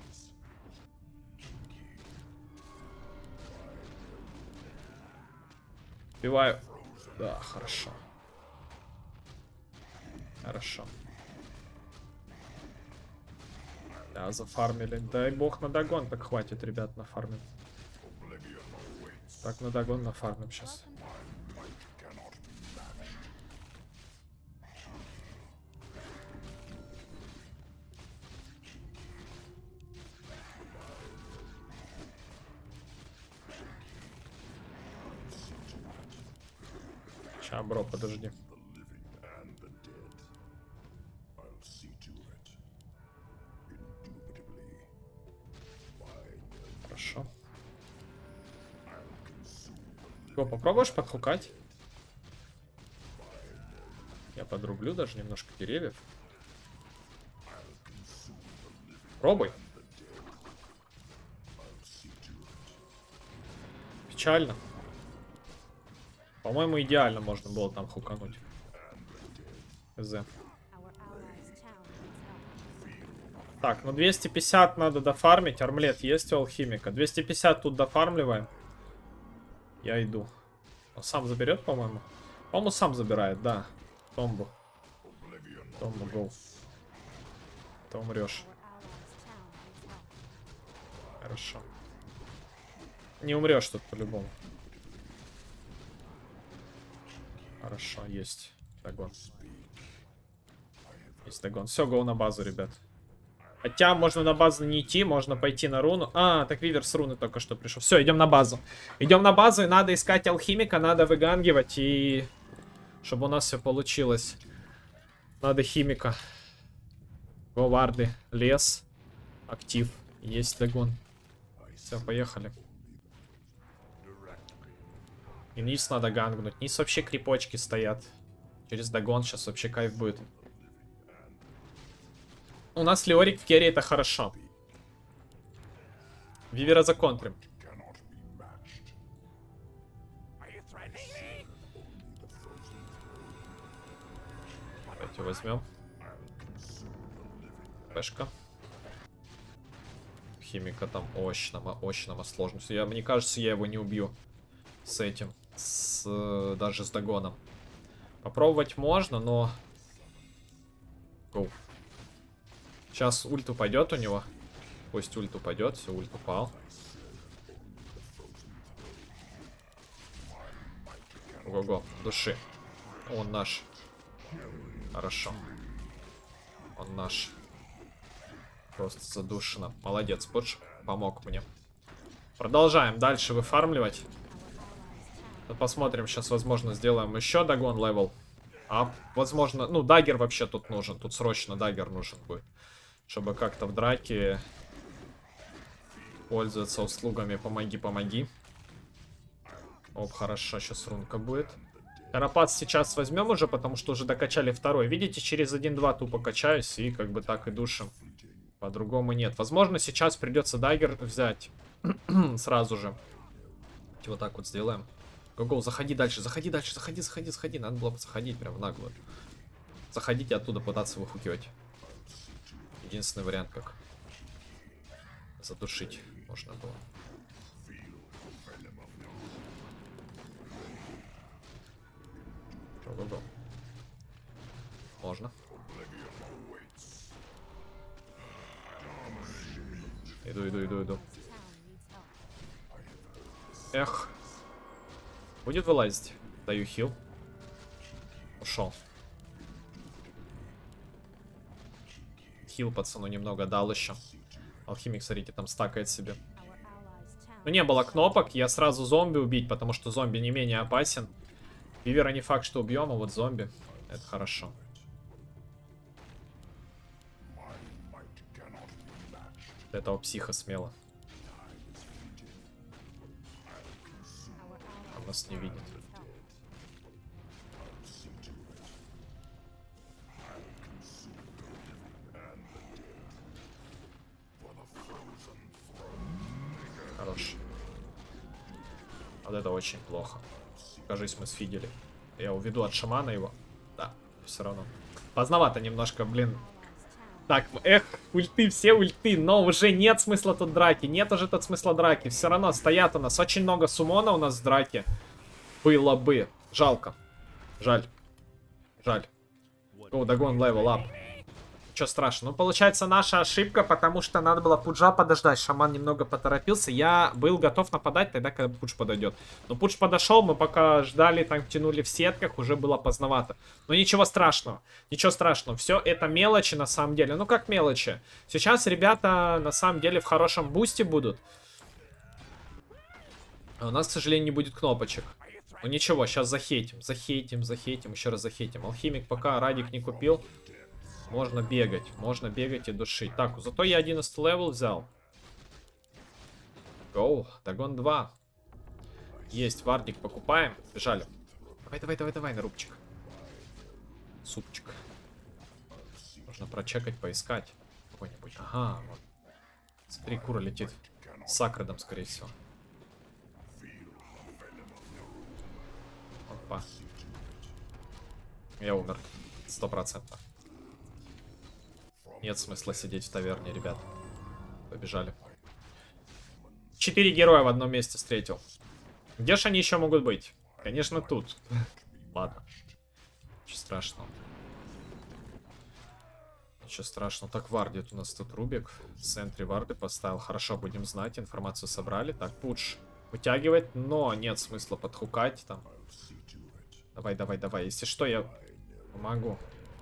Убиваю. Да, хорошо. Хорошо. Да, зафармили. Дай бог на догон, так хватит, ребят, нафармим. Так, на догон нафармим сейчас. Ща, бро, подожди. Хорошо. Го, попробуешь подхукать? Я подрублю даже немножко деревьев. Пробуй. Печально. По-моему, идеально можно было там хукануть. ХЗ. Так, ну 250 надо дофармить. Армлет есть у алхимика. 250 тут дофармливаем. Я иду. Он сам заберет, по-моему? По-моему, сам забирает, да. Томбу. Томбу, гоу. Ты умрешь. Хорошо. Не умрешь тут по-любому. Хорошо, есть. Догон. Есть догон. Все, гоу на базу, ребят. Хотя можно на базу не идти, можно пойти на руну. А, так Вивер с руны только что пришел. Все, идем на базу. Идем на базу, и надо искать алхимика, надо выгангивать, и... Чтобы у нас все получилось. Надо химика. Говарды. Лес. Актив. Есть догон. Все, поехали. И низ надо гангнуть. Низ вообще крипочки стоят. Через догон сейчас вообще кайф будет. У нас Леорик в керри, это хорошо. Вивера законтрим. Давайте возьмем. Пешка. Химика там очень сложность. Мне кажется, я его не убью. С этим. Даже с догоном. Попробовать можно, но... Гоу. Сейчас ульт упадет у него. Пусть ульт упадет. Все, ульт упал. Го-го, души. Он наш. Хорошо. Он наш. Просто задушено. Молодец, Пудж. Помог мне. Продолжаем дальше выфармливать. Посмотрим, сейчас, возможно, сделаем еще догон левел. А, возможно, ну, даггер вообще тут нужен. Тут срочно даггер нужен будет. Чтобы как-то в драке пользоваться услугами помоги, помоги. Оп, хорошо, сейчас рунка будет. Карапат сейчас возьмем уже, потому что уже докачали второй. Видите, через 1-2 тупо качаюсь и как бы так и душим. По-другому нет. Возможно, сейчас придется даггер взять сразу же. Вот так вот сделаем. Гоу, заходи дальше, заходи дальше, заходи, заходи, заходи. Надо было заходить прям в наглую. Заходите оттуда, пытаться выхукивать. Единственный вариант, как задушить можно было. Гоу. Можно. Иду. Эх. Будет вылазить. Даю хил. Ушел. Хил пацану немного дал еще. Алхимик, смотрите, там стакает себе. Ну, не было кнопок, я сразу зомби убить, потому что зомби не менее опасен. Вивера не факт, что убьем, а вот зомби. Это хорошо. Этого психа смело. Он нас не видит. Хорош. Вот это очень плохо. Кажись, мы сфидели. Я уведу от шамана его. Да, все равно. Поздновато немножко, блин. Так, эх, ульты, все ульты, но уже нет смысла тут драки. Нет уже тут смысла драки. Все равно стоят у нас очень много суммона у нас в драке. Было бы. Жалко. Жаль. Жаль. Go, догон, левел ап. Ничего страшного. Ну, получается, наша ошибка, потому что надо было Пуджа подождать. Шаман немного поторопился. Я был готов нападать тогда, когда Пудж подойдет. Но Пудж подошел, мы пока ждали, там тянули в сетках, уже было поздновато. Но ничего страшного. Ничего страшного. Все это мелочи на самом деле. Ну, как мелочи? Сейчас ребята на самом деле в хорошем бусте будут. А у нас, к сожалению, не будет кнопочек. Ну, ничего, сейчас захейтим. Захейтим, еще раз захейтим. Алхимик пока Радик не купил. Можно бегать и душить. Так, зато я 11 левел взял. Гоу, догон 2. Есть, вардик покупаем. Бежали. Давай, нарубчик. Супчик. Можно прочекать, поискать. Какой-нибудь. Ага, вот. Смотри, кура летит. С акродом, скорее всего. Опа. Я умер. 100%. Нет смысла сидеть в таверне, ребят. Побежали. 4 героя в одном месте встретил. Где же они еще могут быть? Конечно, тут. Ладно. Ничего страшного. Ничего страшного. Так, вардит у нас тут Рубик. В центре варды поставил. Хорошо, будем знать. Информацию собрали. Так, Пудж вытягивает, но нет смысла подхукать там. Давай. Если что, я помогу.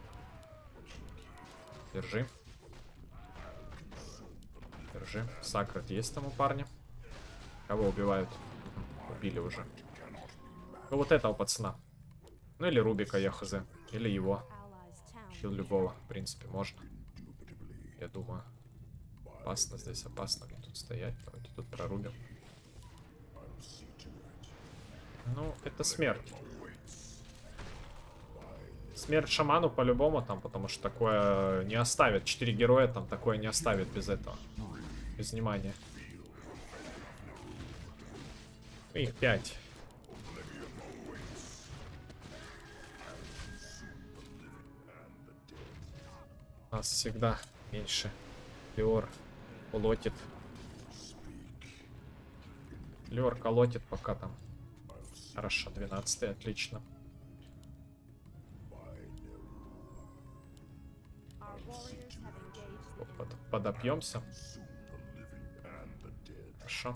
Держи. Сакрат есть там у парня? Кого убивают? Убили уже. Ну вот этого пацана. Ну или Рубика, я хз. Или его. Хил любого, в принципе, можно. Я думаю. Опасно здесь, опасно мне тут стоять. Давайте тут прорубим. Ну, это смерть. Смерть шаману по-любому там, потому что такое не оставит. 4 героя там такое не оставит без этого. Без внимания. Их 5. У нас всегда меньше. Леор колотит. Леор колотит пока там. Хорошо, 12-й, отлично. Подопьемся. Хорошо.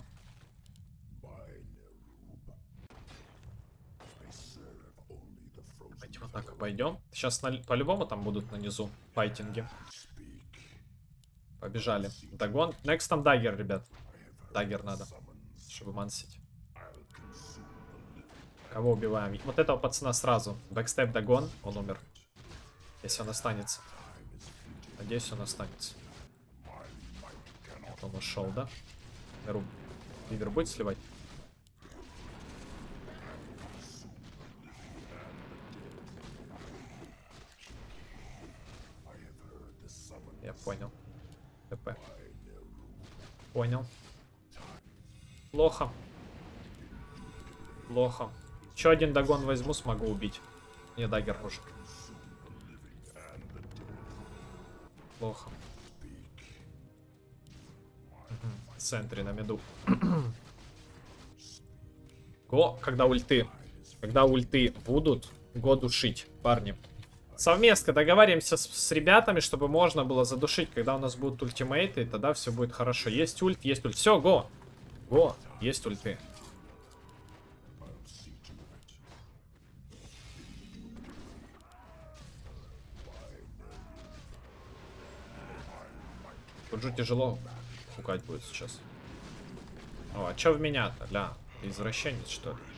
Давайте Так, обойдем. Сейчас по-любому там будут нанизу файтинги. Побежали. Дагон. Next там даггер, ребят. Даггер надо, чтобы мансить. Кого убиваем? Вот этого пацана сразу. Бэкстеп дагон. Он умер. Если он останется. Надеюсь, он останется. Вот он ушел, да? Вивер будет сливать? Я понял. ТП. Понял. Плохо. Плохо. Еще один дагон возьму, смогу убить. Мне даггер нужен. Плохо. В центре на миду. Го, когда ульты. Когда ульты будут, го душить, парни. Совместно договариваемся с ребятами, чтобы можно было задушить, когда у нас будут ультимейты, и тогда все будет хорошо. Есть ульт, есть ульт. Все, го. Го, есть ульты. Тут же тяжело хукать будет сейчас. О, а чё в меня-то? Ля, ты извращенец, что ли?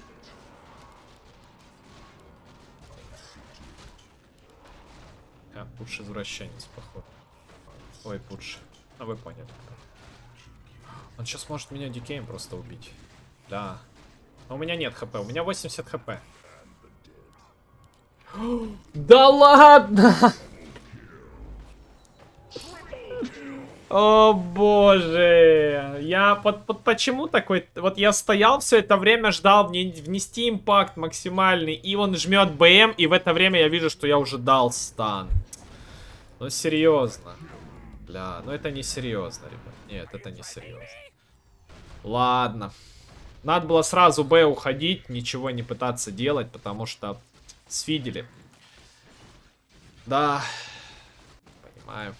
А, Пудж извращенец, походу. Ой, Пудж. А вы поняли. Он сейчас может меня дикеем просто убить. Да. Но у меня нет хп, у меня 80 хп. Да ладно! О боже, я почему такой, вот я стоял все это время, ждал мне внести импакт максимальный, и он жмет БМ, и в это время я вижу, что я уже дал стан. Ну серьезно, бля, ну это не серьезно, ребят, нет, это не серьезно. Ладно, надо было сразу Б уходить, ничего не пытаться делать, потому что сфидели. Да, понимаю.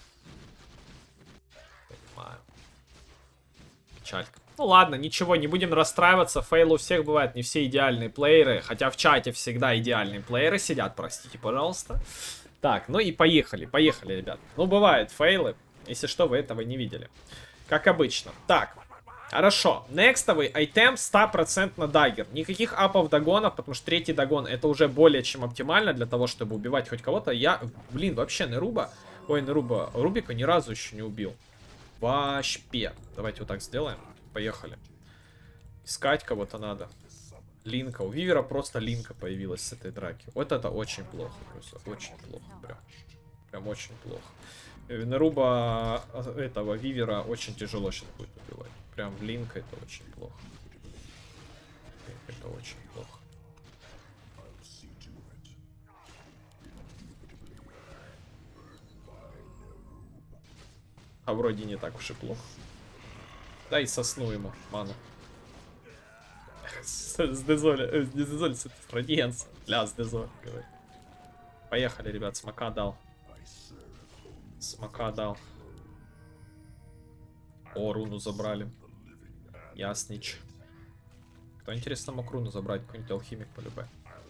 Печалька. Ну ладно, ничего, не будем расстраиваться. Фейл у всех бывает, не все идеальные плееры. Хотя в чате всегда идеальные плееры сидят, простите, пожалуйста. Так, ну и поехали, поехали, ребят. Ну, бывают фейлы. Если что, вы этого не видели. Как обычно. Так, хорошо. Некстовый айтем 100% даггер. Никаких апов дагонов, потому что третий дагон это уже более чем оптимально для того, чтобы убивать хоть кого-то. Я, блин, вообще Неруба, Рубика ни разу еще не убил. Вообще. Давайте вот так сделаем. Поехали. Искать кого-то надо. Линка. У Вивера просто линка появилась с этой драки. Вот это очень плохо. Очень плохо. Прям очень плохо. Неруба этого Вивера очень тяжело сейчас будет убивать. Прям в линка это очень плохо. Это очень плохо. А вроде не так уж и плохо. Да и сосну ему, ману. С Дезоль, с Радиенс. Ля, с Дезоль. Поехали, ребят, смока дал. Смока дал. О, руну забрали. Яснич. Кто, интересно, мог руну забрать? Какой-нибудь алхимик по-любому.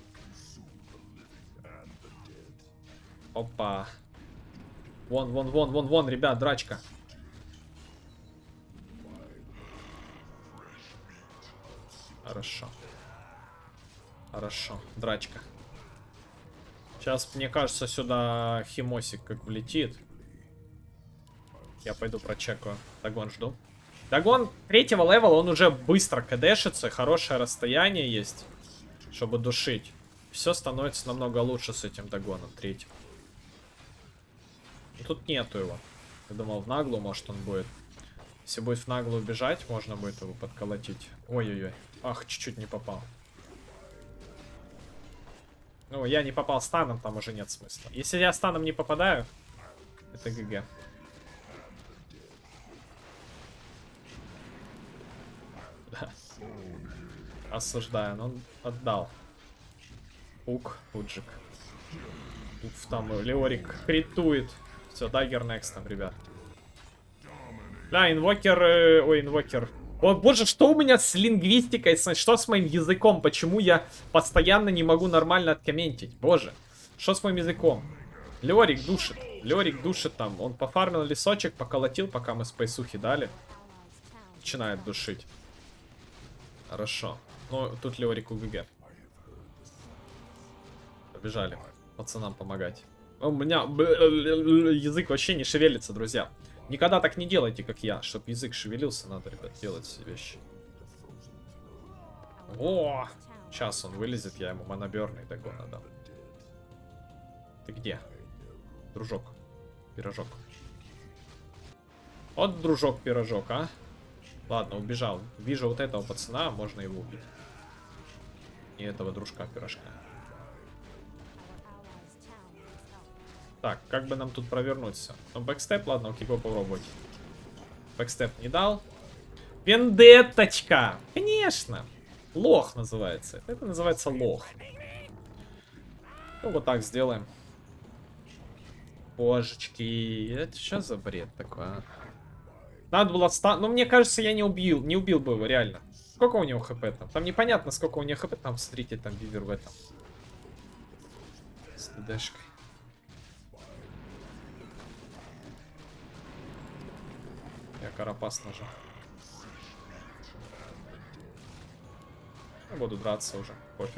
Опа. Вон, ребят, драчка. Хорошо. Хорошо, драчка. Сейчас, мне кажется, сюда химосик как влетит. Я пойду прочекаю. Дагон жду. Дагон третьего левела, он уже быстро кдэшится. Хорошее расстояние есть, чтобы душить. Все становится намного лучше с этим дагоном третьим. Тут нету его. Я думал, в наглую, может, он будет. Если будет в наглую бежать, можно будет его подколотить. Ой-ой-ой. Ах, чуть-чуть не попал. Ну, я не попал станом, там уже нет смысла. Если я станом не попадаю, это ГГ. Да. Осуждаю, но он отдал. Пуджик. Уф, там Леорик критует. Все, даггер next там, ребят. Да, инвокер... Ой, инвокер. О, боже, что у меня с лингвистикой, что с моим языком? Почему я постоянно не могу нормально откомментить? Боже, что с моим языком? Лерик душит там. Он пофармил лесочек, поколотил, пока мы спейсухи дали. Начинает душить. Хорошо. Ну, тут Лерик УГГ. Побежали пацанам помогать. У меня язык вообще не шевелится, друзья. Никогда так не делайте, как я. Чтобы язык шевелился, надо, ребят, делать все вещи. О! Сейчас он вылезет, я ему моноберный догон надам. Ты где? Дружок. Пирожок. Вот дружок-пирожок, а? Ладно, убежал. Вижу вот этого пацана, можно его убить. И этого дружка-пирожка. Так, как бы нам тут провернуться? Ну, бэкстеп, ладно, окей, го попробовать. Бэкстеп не дал. Вендетточка! Конечно! Лох называется. Это называется лох. Ну, вот так сделаем. Божечки, это что за бред такой, а? Надо было стан... Ну, мне кажется, я не убил бы его, реально. Сколько у него хп там? Там непонятно, сколько у него хп. Там, смотрите, там вивер в этом. С ДДшкой. Я карапас нажал. Я буду драться уже, пофиг.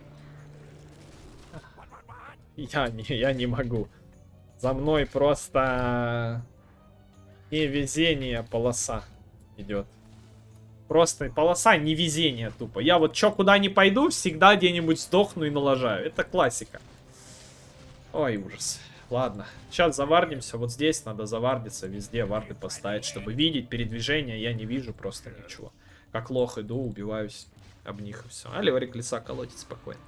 Я не могу. За мной просто невезение полоса идет. Просто полоса невезения тупо. Я вот чё куда не пойду, всегда где-нибудь сдохну и налажаю. Это классика. Ой, ужас. Ладно, сейчас завардимся. Вот здесь надо завардиться, везде варды поставить, чтобы видеть передвижение. Я не вижу просто ничего. Как лох иду, убиваюсь об них и все. А Лерик леса колотит спокойно.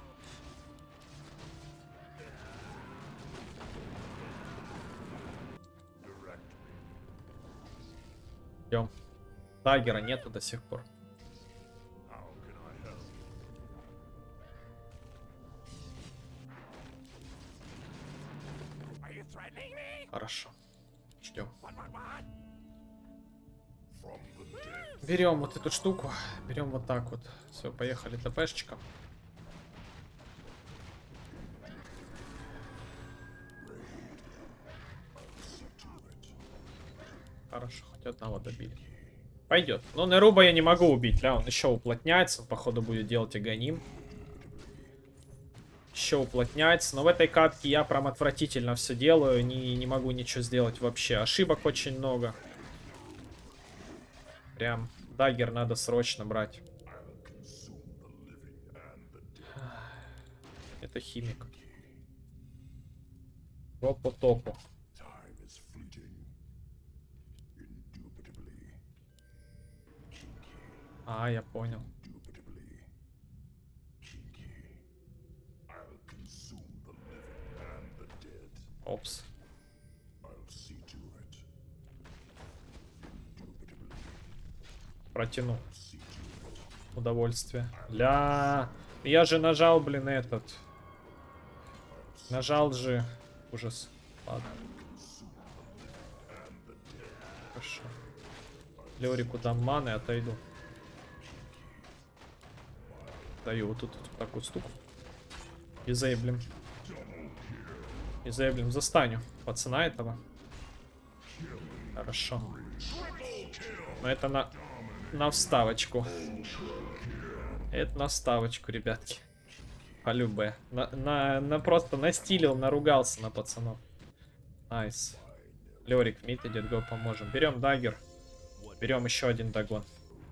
Идем. Даггера нету до сих пор. Хорошо. Ждем. Берем вот эту штуку. Берем вот так вот. Все, поехали ТПшечком. Хорошо, хоть одного добили. Пойдет. Но Неруба я не могу убить, ля, он еще уплотняется. Он, походу, будет делать агоним. Еще уплотняется. Но в этой катке я прям отвратительно все делаю. Не могу ничего сделать вообще. Ошибок очень много. Прям даггер надо срочно брать. Это химик. Го по топу. А, я понял. Опс. Протяну. Удовольствие. Ля. Я же нажал, блин, этот. Нажал же. Ужас. Ладно. Хорошо. Лерику дам маны, отойду. Даю вот тут вот такую штуку. И заеблем. И заеблем. Застаню пацана этого. Хорошо. Но это на вставочку. Это на вставочку, ребятки. Полюбе. Просто настилил, наругался на пацанов. Найс. Лерик в мид идет, го поможем. Берем даггер. Берем еще один догон.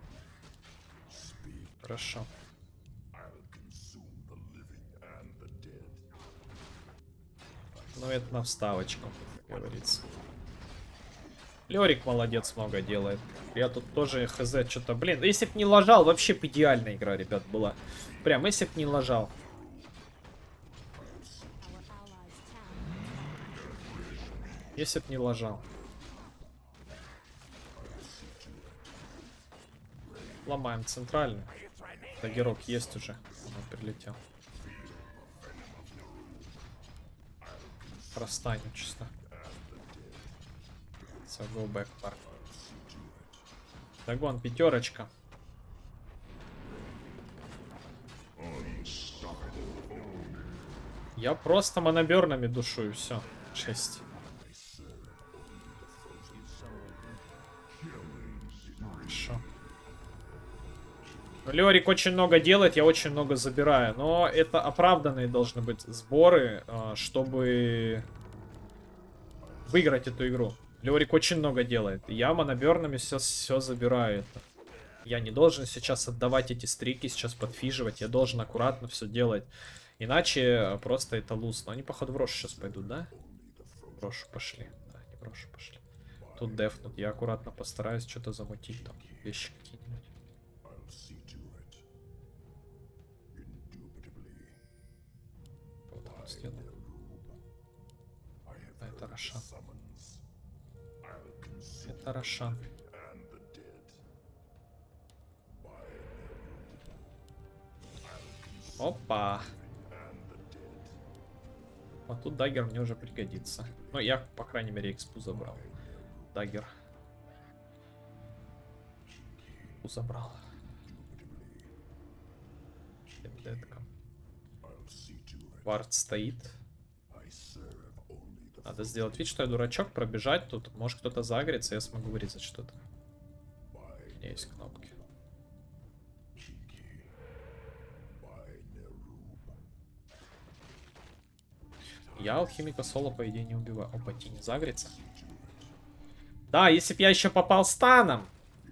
Хорошо. Ну, это на вставочку, как говорится. Лерик молодец, много делает. Я тут тоже хз, что-то, блин, если б не ложал, вообще б идеальная игра, ребят, была. Прям, если б не ложал. Если б не ложал. Ломаем центральный. Даггерок есть уже, он прилетел. Простанем чисто. So, go back, парк. Догон, пятерочка. Я просто монобернами душу и все. 6. Хорошо. Лерик очень много делает, я очень много забираю. Но это оправданные должны быть сборы, чтобы выиграть эту игру. Лерик очень много делает. Я монобернами все забираю это. Я не должен сейчас отдавать эти стрики, сейчас подфиживать. Я должен аккуратно все делать. Иначе просто это луз. Но они, походу, в Рошу сейчас пойдут, да? В Рошу пошли. Да, не в Рошу пошли. Тут дефнут. Я аккуратно постараюсь что-то замутить там. Вещи какие-нибудь. Вот так вот сделаю. А, это Рошан. Это Рошан. Опа. Вот тут даггер мне уже пригодится. Ну, я, по крайней мере, экспу забрал. Даггер. Экспу забрал. Вард стоит. Надо сделать вид, что я дурачок, пробежать тут. Может, кто-то загорится, я смогу вырезать что-то. У меня есть кнопки. Я алхимика соло, по идее, не убиваю. Опа, не загрится. Да, если б я еще попал станом.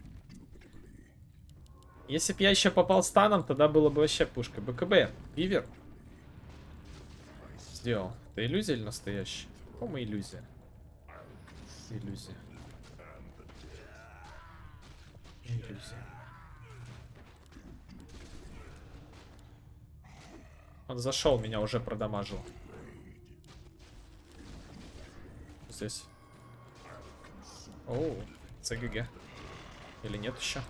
Если б я еще попал станом, тогда было бы вообще пушка. БКБ. Вивер. Сделал. Это иллюзия или настоящая? По-моему, иллюзия. Иллюзия. Иллюзия. Он зашел, меня уже продамажил. Здесь. Оу, ЦГГ. Или нет еще?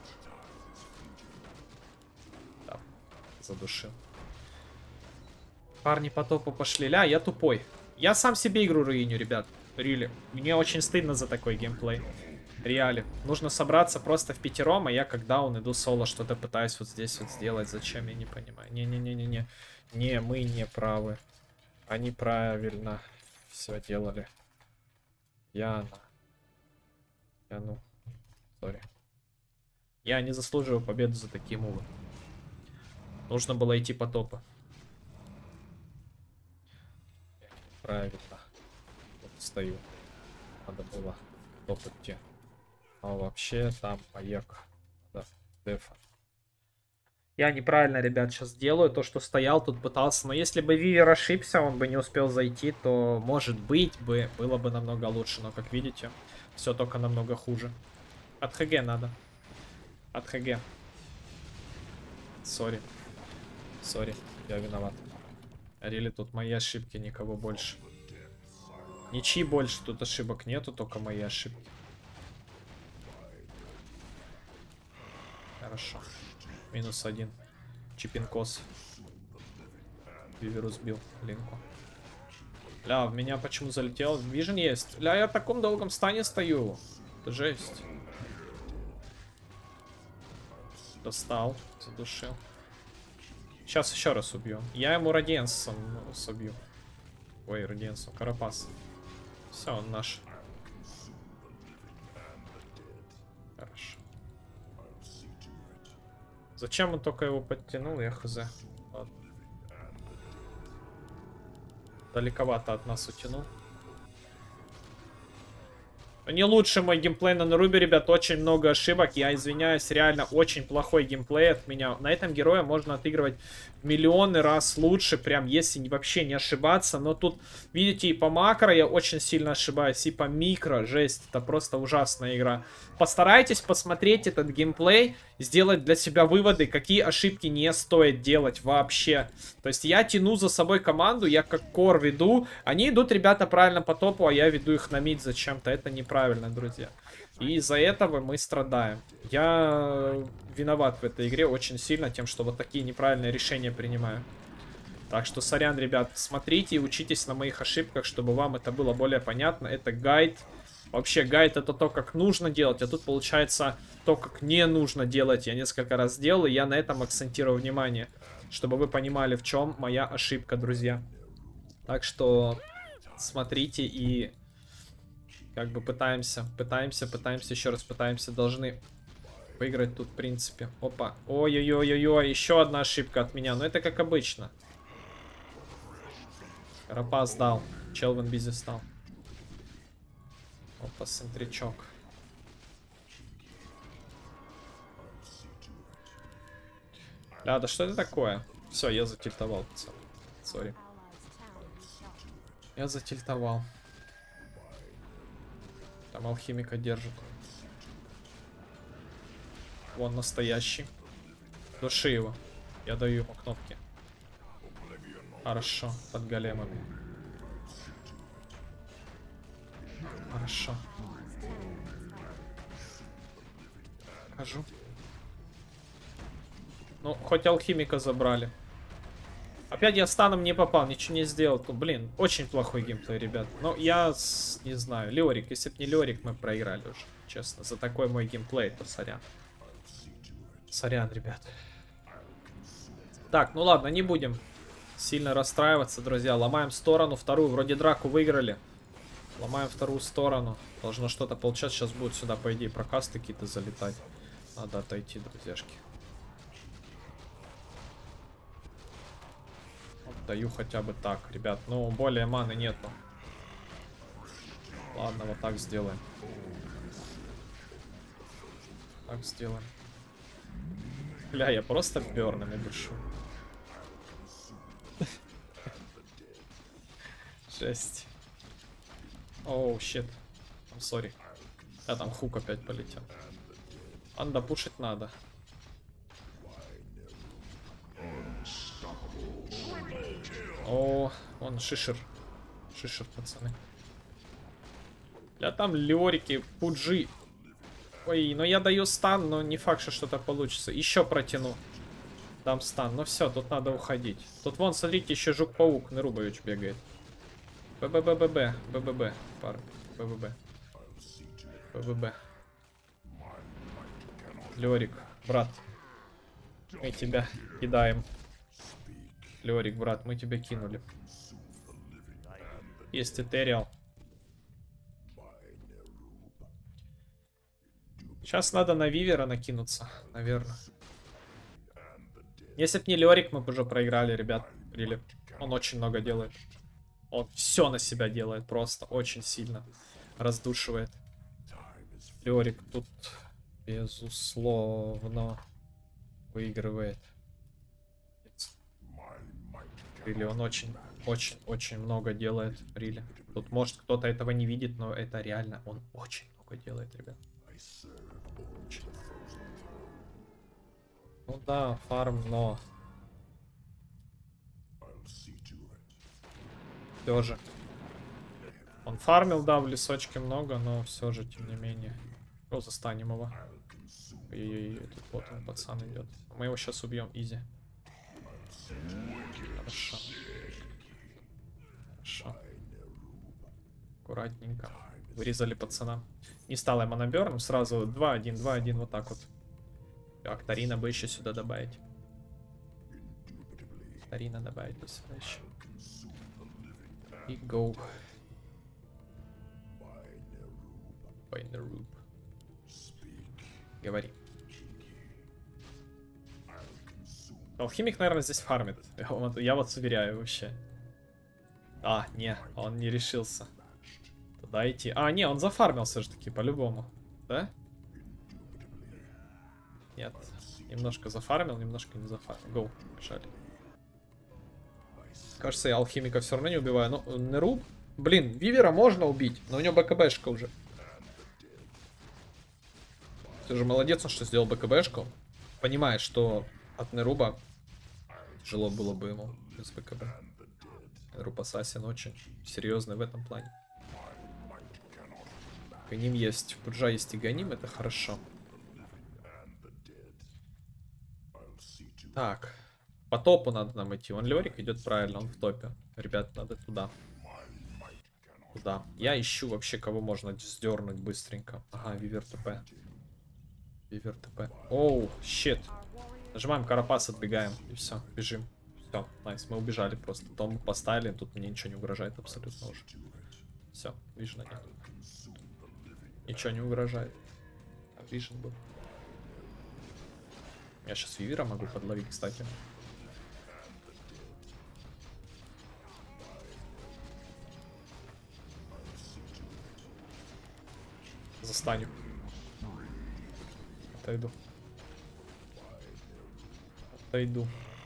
Да, задушил. Парни по топу пошли. Ля, я тупой. Я сам себе игру руиню, ребят. Рили. Мне очень стыдно за такой геймплей. Реали. Нужно собраться просто в пятером, а я как даун иду соло, что-то пытаюсь вот здесь вот сделать. Зачем, я не понимаю. Не-не-не-не-не. Не, мы не правы. Они правильно все делали. Я ну, сори. Я не заслуживаю победу за такие мувы. Нужно было идти по топу. Правильно. Вот стою. Надо было топ идти. А вообще там поека. Да, дефа. Я неправильно, ребят, сейчас делаю. То, что стоял, тут пытался. Но если бы Вивер ошибся, он бы не успел зайти, то, может быть, было бы намного лучше. Но, как видите, все только намного хуже. От ХГ надо. От ХГ. Сори. Сори, я виноват. Рили, тут мои ошибки, никого больше. Ничьи больше тут ошибок нету, только мои ошибки. Хорошо. -1. Чипинкос. Виверу сбил. Линку. Ля, в меня почему залетел? Вижен есть. Ля, я в таком долгом стане стою. Это жесть. Достал. Задушил. Сейчас еще раз убью. Я ему радиенсом собью. Ой, радиенсом. Карапас. Все, он наш. Хорошо. Зачем он только его подтянул, я хз. Ладно. Далековато от нас утянул. Не лучший мой геймплей на Нарубе, ребят. Очень много ошибок. Я извиняюсь, реально очень плохой геймплей от меня. На этом героя можно отыгрывать в миллионы раз лучше. Прям если вообще не ошибаться. Но тут, видите, и по макро я очень сильно ошибаюсь. И по микро. Жесть. Это просто ужасная игра. Постарайтесь посмотреть этот геймплей. Сделать для себя выводы, какие ошибки не стоит делать вообще. То есть я тяну за собой команду. Я как кор веду. Они идут, ребята, правильно по топу. А я веду их на мид зачем-то. Это неправильно, друзья. И из-за этого мы страдаем. Я виноват в этой игре очень сильно тем, что вот такие неправильные решения принимаю. Так что, сорян, ребят, смотрите и учитесь на моих ошибках, чтобы вам это было более понятно. Это гайд. Вообще, гайд это то, как нужно делать, а тут получается то, как не нужно делать. Я несколько раз делал, и я на этом акцентирую внимание, чтобы вы понимали, в чем моя ошибка, друзья. Так что смотрите и как бы пытаемся, еще раз пытаемся, должны выиграть тут, в принципе. Опа, ой-ой-ой-ой-ой, еще одна ошибка от меня, но это как обычно. Рапас сдал, Челвин Бизи стал. Опа, центричок. Да что это такое? Все, я затильтовал, пацан. Сори. Я затильтовал. Там алхимика держит. Вон настоящий. Души его. Я даю ему кнопки. Хорошо, под големами. Хорошо. Хожу. Ну, хоть алхимика забрали. Опять я станом не попал, ничего не сделал. Ну, блин, очень плохой геймплей, ребят. Но я не знаю. Леорик, если бы не Леорик, мы проиграли уже. Честно, за такой мой геймплей, то сорян. Сорян, ребят. Так, ну ладно, не будем сильно расстраиваться, друзья. Ломаем сторону вторую. Вроде драку выиграли. Ломаем вторую сторону. Должно что-то получаться. Сейчас будут сюда, по идее, прокасты какие-то залетать. Надо отойти, друзьяшки. Вот, даю хотя бы так, ребят. Ну, более маны нету. Ладно, вот так сделаем. Так сделаем. Бля, я просто бернами душу. Жесть. Оу, щит. I'm sorry. А там хук опять полетел. Анда пушить надо. О, он шишер. Шишер, пацаны. Бля, там леорики, пуджи. Ой, ну я даю стан, но не факт, что что-то получится. Еще протяну. Дам стан. Ну все, тут надо уходить. Тут вон, смотрите, еще жук-паук Нерубович бегает. ББББ. БББ. Парк. БББ. БББ. Леорик, брат. Мы тебя кидаем. Леорик, брат, мы тебя кинули. Есть Этериал. Сейчас надо на Вивера накинуться, наверное. Если б не Леорик, мы бы уже проиграли, ребят. Или он очень много делает. Он все на себя делает, просто очень сильно раздушивает. Леорик тут, безусловно, выигрывает. Или он очень много делает. Рили. Тут может кто-то этого не видит, но это реально он очень много делает, ребят. Ну да, фарм, но все же. Он фармил, да, в лесочке много, но все же, тем не менее. О, застанем его. И тут вот он, пацан, идет. Мы его сейчас убьем, изи. Хорошо. Хорошо. Аккуратненько. Вырезали пацана. Не стал я моноберном, сразу 2-1, 2-1, вот так вот. Так, Тарина бы еще сюда добавить. Тарина добавить бы сюда еще. И go. Байнеруб. Говори. Алхимик, наверное, здесь фармит. Я вот уверяю вообще. А, не, он не решился туда идти. А, не, он зафармился же таки, по-любому. Да? Нет. Немножко зафармил, немножко не зафармил. Гоу, бежали. Кажется, я алхимика все равно не убиваю. Ну, Неруб... Блин, Вивера можно убить, но у него БКБшка уже. Ты же молодец, он что сделал БКБшку. Понимает, что от Неруба тяжело было бы ему без БКБ. Неруб Ассасин очень серьезный в этом плане. Ганим есть, в Пуджа есть и Ганим, это хорошо. Так, по топу надо нам идти. Он Лерик идет правильно, он в топе. Ребят, надо туда. Куда? Я ищу вообще, кого можно сдернуть быстренько. Ага, Вивер ТП. Вивер ТП. Оу, щит. Нажимаем Карапас, отбегаем. И все, бежим. Все, найс, мы убежали просто. Том поставили, тут мне ничего не угрожает абсолютно уже. Все, вижу нет. Ничего не угрожает. Вижен был. Я сейчас Вивера могу подловить, кстати. Застаню. Отойду. Отойду.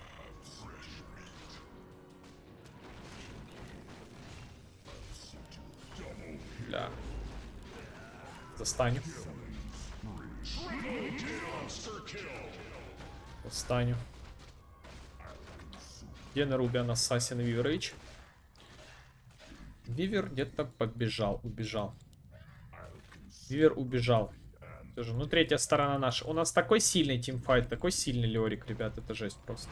Бля. Застаню. Застаню. Где на Рубиан Ассасин Виверыч? Вивер где-то побежал, убежал. Вивер убежал. Тоже, ну, третья сторона наша. У нас такой сильный тимфайт, такой сильный Леорик, ребят, это жесть просто.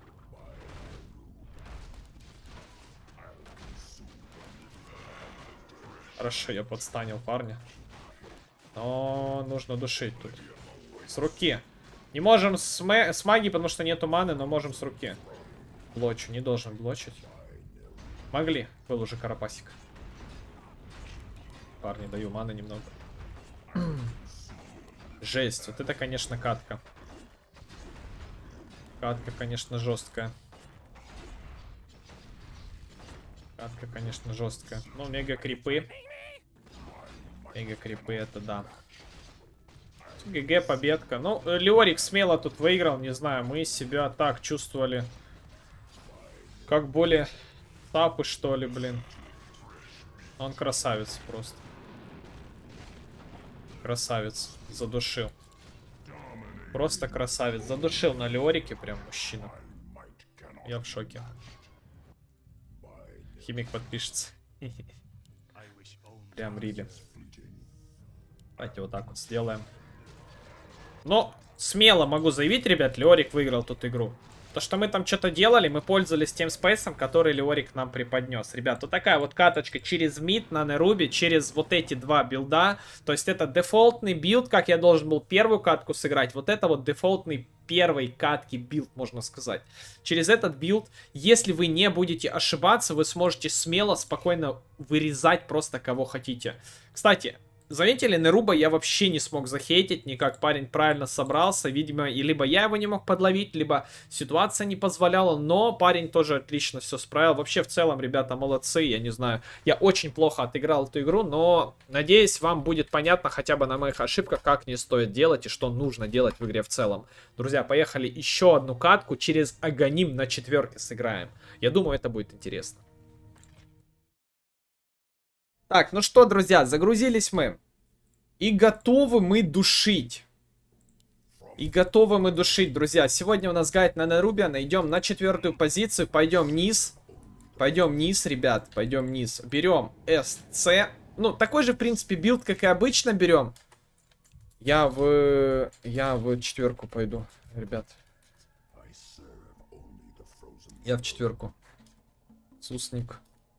Хорошо, я подстанил парня. Но нужно душить тут. С руки. Не можем с магией, потому что нету маны, но можем с руки. Блочу, не должен блочить. Могли, был уже Карапасик. Парни, даю маны немного. Жесть, вот это, конечно, катка. Катка, конечно, жесткая. Катка, конечно, жесткая. Ну, мега крипы. Мега крипы, это да. ГГ, победка. Ну, Леорик смело тут выиграл, не знаю. Мы себя так чувствовали. Как более тапы, что ли, блин. Он красавец просто. Красавец. Задушил. Просто красавец. Задушил на Леорике прям мужчина. Я в шоке. Химик подпишется. Прям рили. Давайте вот так вот сделаем. Но смело могу заявить, ребят, Леорик выиграл тут игру. То, что мы там что-то делали, мы пользовались тем спейсом, который Леорик нам преподнес. Ребят, вот такая вот каточка через мид на Неруби, через вот эти два билда. То есть это дефолтный билд, как я должен был первую катку сыграть. Вот это вот дефолтный первой катки билд, можно сказать. Через этот билд, если вы не будете ошибаться, вы сможете смело, спокойно вырезать просто кого хотите. Кстати, заметили, Неруба я вообще не смог захейтить, никак парень правильно собрался, видимо, и либо я его не мог подловить, либо ситуация не позволяла, но парень тоже отлично все справил. Вообще, в целом, ребята, молодцы, я не знаю, я очень плохо отыграл эту игру, но, надеюсь, вам будет понятно хотя бы на моих ошибках, как не стоит делать и что нужно делать в игре в целом. Друзья, поехали еще одну катку, через Аганим на 4 сыграем. Я думаю, это будет интересно. Так, ну что, друзья, загрузились мы. И готовы мы душить. И готовы мы душить, друзья. Сегодня у нас гайд на Нерубиана. Идем на 4-ю позицию. Пойдем вниз. Пойдем вниз, ребят. Пойдем вниз. Берем СЦ. Ну, такой же, в принципе, билд, как и обычно берем. Я в 4-ку пойду, ребят. Я в 4-ку. Сусник.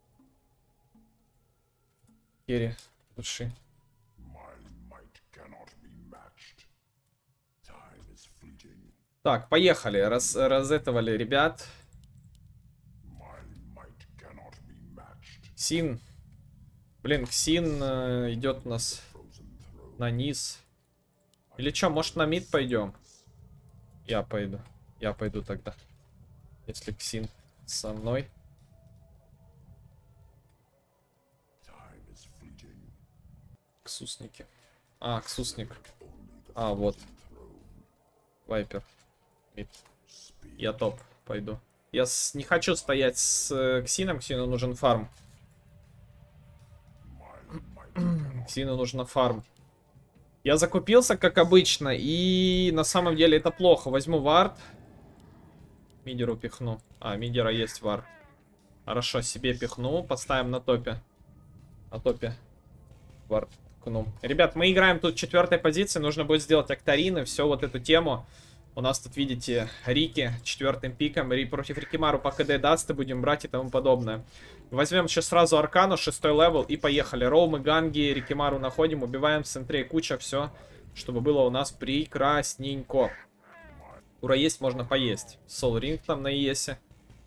Керри, души. Так, поехали. Разэтовали ребят. Ксин. Блин, Ксин идет у нас на низ. Или что, может на мид пойдем? Я пойду. Я пойду тогда. Если Ксин со мной. Ксусники. А, Ксусник. А, вот. Вайпер. Мид. Я топ. Пойду. Я не хочу стоять с Ксином. Ксину нужен фарм. Ксину нужно фарм. Я закупился, как обычно. И на самом деле это плохо. Возьму вард. Мидеру пихну. А, мидера есть вар. Хорошо, себе пихну. Поставим на топе. На топе. Вард. Ребят, мы играем тут 4-й позиции. Нужно будет сделать Актарины, все вот эту тему. У нас тут, видите, Рики 4-м пиком. Против Рикимару по КД даст и будем брать и тому подобное. Возьмем сейчас сразу Аркану, 6-й левел, и поехали. Роумы, ганги, Рикимару находим, убиваем в центре, куча, все, чтобы было у нас прекрасненько. Ура есть, можно поесть. Сол Ринг там на ЕСе.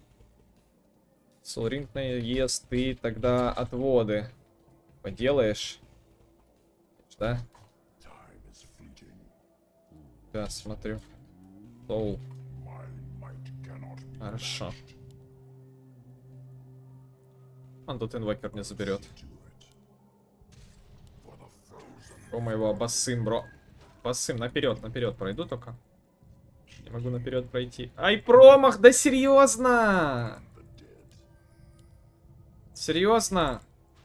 Сол Ринг на ЕС, ты тогда отводы поделаешь. Да? Да, смотрю. Соул. Хорошо. Он тут инвокер не заберет. О, моего басым, бро. Басым, наперед пройду только. Не могу наперед пройти. Ай, промах, да серьезно! Серьезно?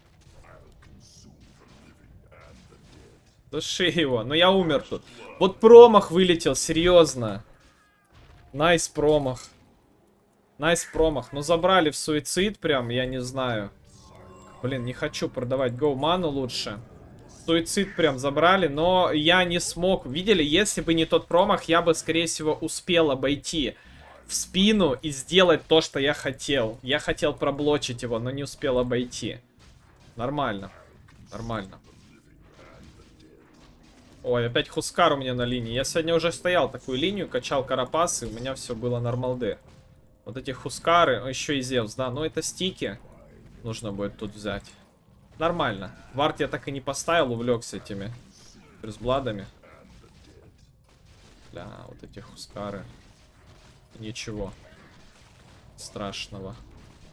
Души его. Но я умер тут. Вот промах вылетел, серьезно. Найс промах. Найс промах. Ну забрали в суицид прям, я не знаю. Блин, не хочу продавать гоу-ману лучше. Суицид прям забрали, но я не смог. Видели, если бы не тот промах, я бы, скорее всего, успел обойти в спину и сделать то, что я хотел. Я хотел проблочить его, но не успел обойти. Нормально. Нормально. Ой, опять Хускар у меня на линии. Я сегодня уже стоял такую линию, качал карапас, и у меня все было нормалды. Вот эти Хускары, еще и Зевс, да. Но это стики. Нужно будет тут взять. Нормально. Вард я так и не поставил, увлекся этими Ферзбладами. Бля, вот эти Хускары. Ничего страшного.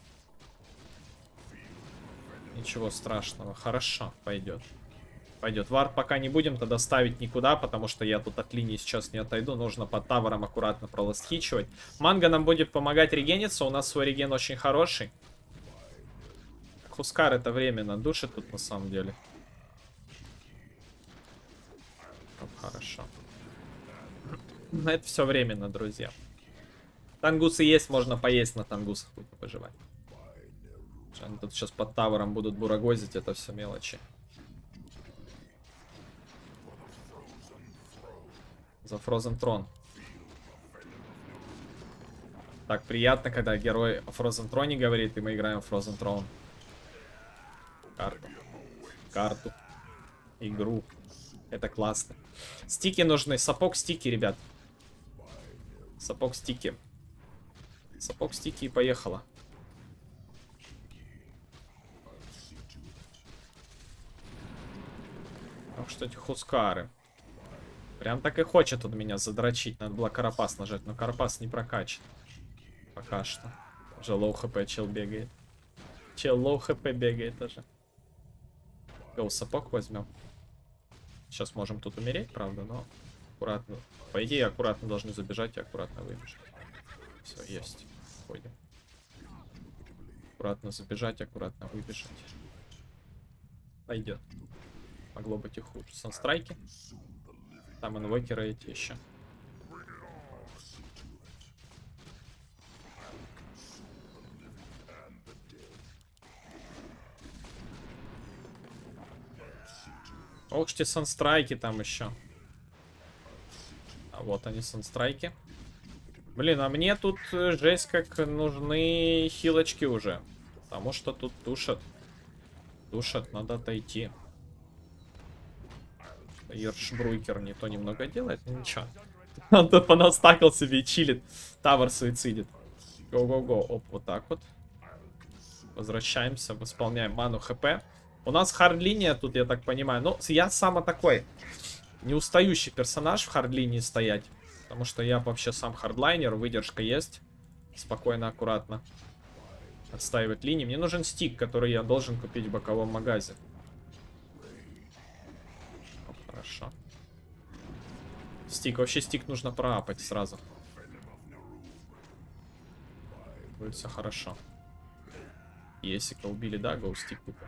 Ничего страшного. Хорошо, пойдет. Пойдет. Вард пока не будем тогда ставить никуда, потому что я тут от линии сейчас не отойду. Нужно под тавером аккуратно проластхичивать. Манга нам будет помогать регениться. У нас свой реген очень хороший. Хускар это временно душит тут на самом деле. Хорошо. Но это все временно, друзья. Тангусы есть, можно поесть на тангусах, будет пожевать. Они тут сейчас под тавером будут бурагозить, это все мелочи. За Frozen Throne. Так приятно, когда герой о Frozen Throne говорит, и мы играем в Frozen Throne. Карту. Карту. Игру. Это классно. Стики нужны. Сапог стики, ребят. Сапог стики. Сапог стики и поехала. Ох, что эти Хускары. Прям так и хочет он меня задрочить. Надо было карапас нажать, но карапас не прокачан. Пока что. Уже лоу хп чел бегает. Чел лоу хп бегает даже. Гоу, сапог возьмем. Сейчас можем тут умереть, правда, но аккуратно. По идее, аккуратно должны забежать и аккуратно выбежать. Все, есть. Ходим. Аккуратно забежать, аккуратно выбежать. Пойдет. Могло быть и хуже. Санстрайки. Там инвокеры эти еще. Ох, что санстрайки там еще. А вот они, санстрайки. Блин, а мне тут жесть как нужны хилочки уже. Потому что тут душат. Душат, надо отойти. Ершбруйкер не то немного делает, но ничего. Он тут понастакал себе и чилит. Тавер суицидит. Го-го-го. Оп, вот так вот. Возвращаемся, восполняем ману хп. У нас хард-линия тут, я так понимаю. Ну, я сам такой не устающий персонаж в хард-линии стоять. Потому что я вообще сам хардлайнер, выдержка есть. Спокойно, аккуратно отстаивать линии. Мне нужен стик, который я должен купить в боковом магазе. Хорошо. Стик. Вообще стик нужно проапать сразу. Будет все хорошо. Есика убили, да? Гоу, стик купил.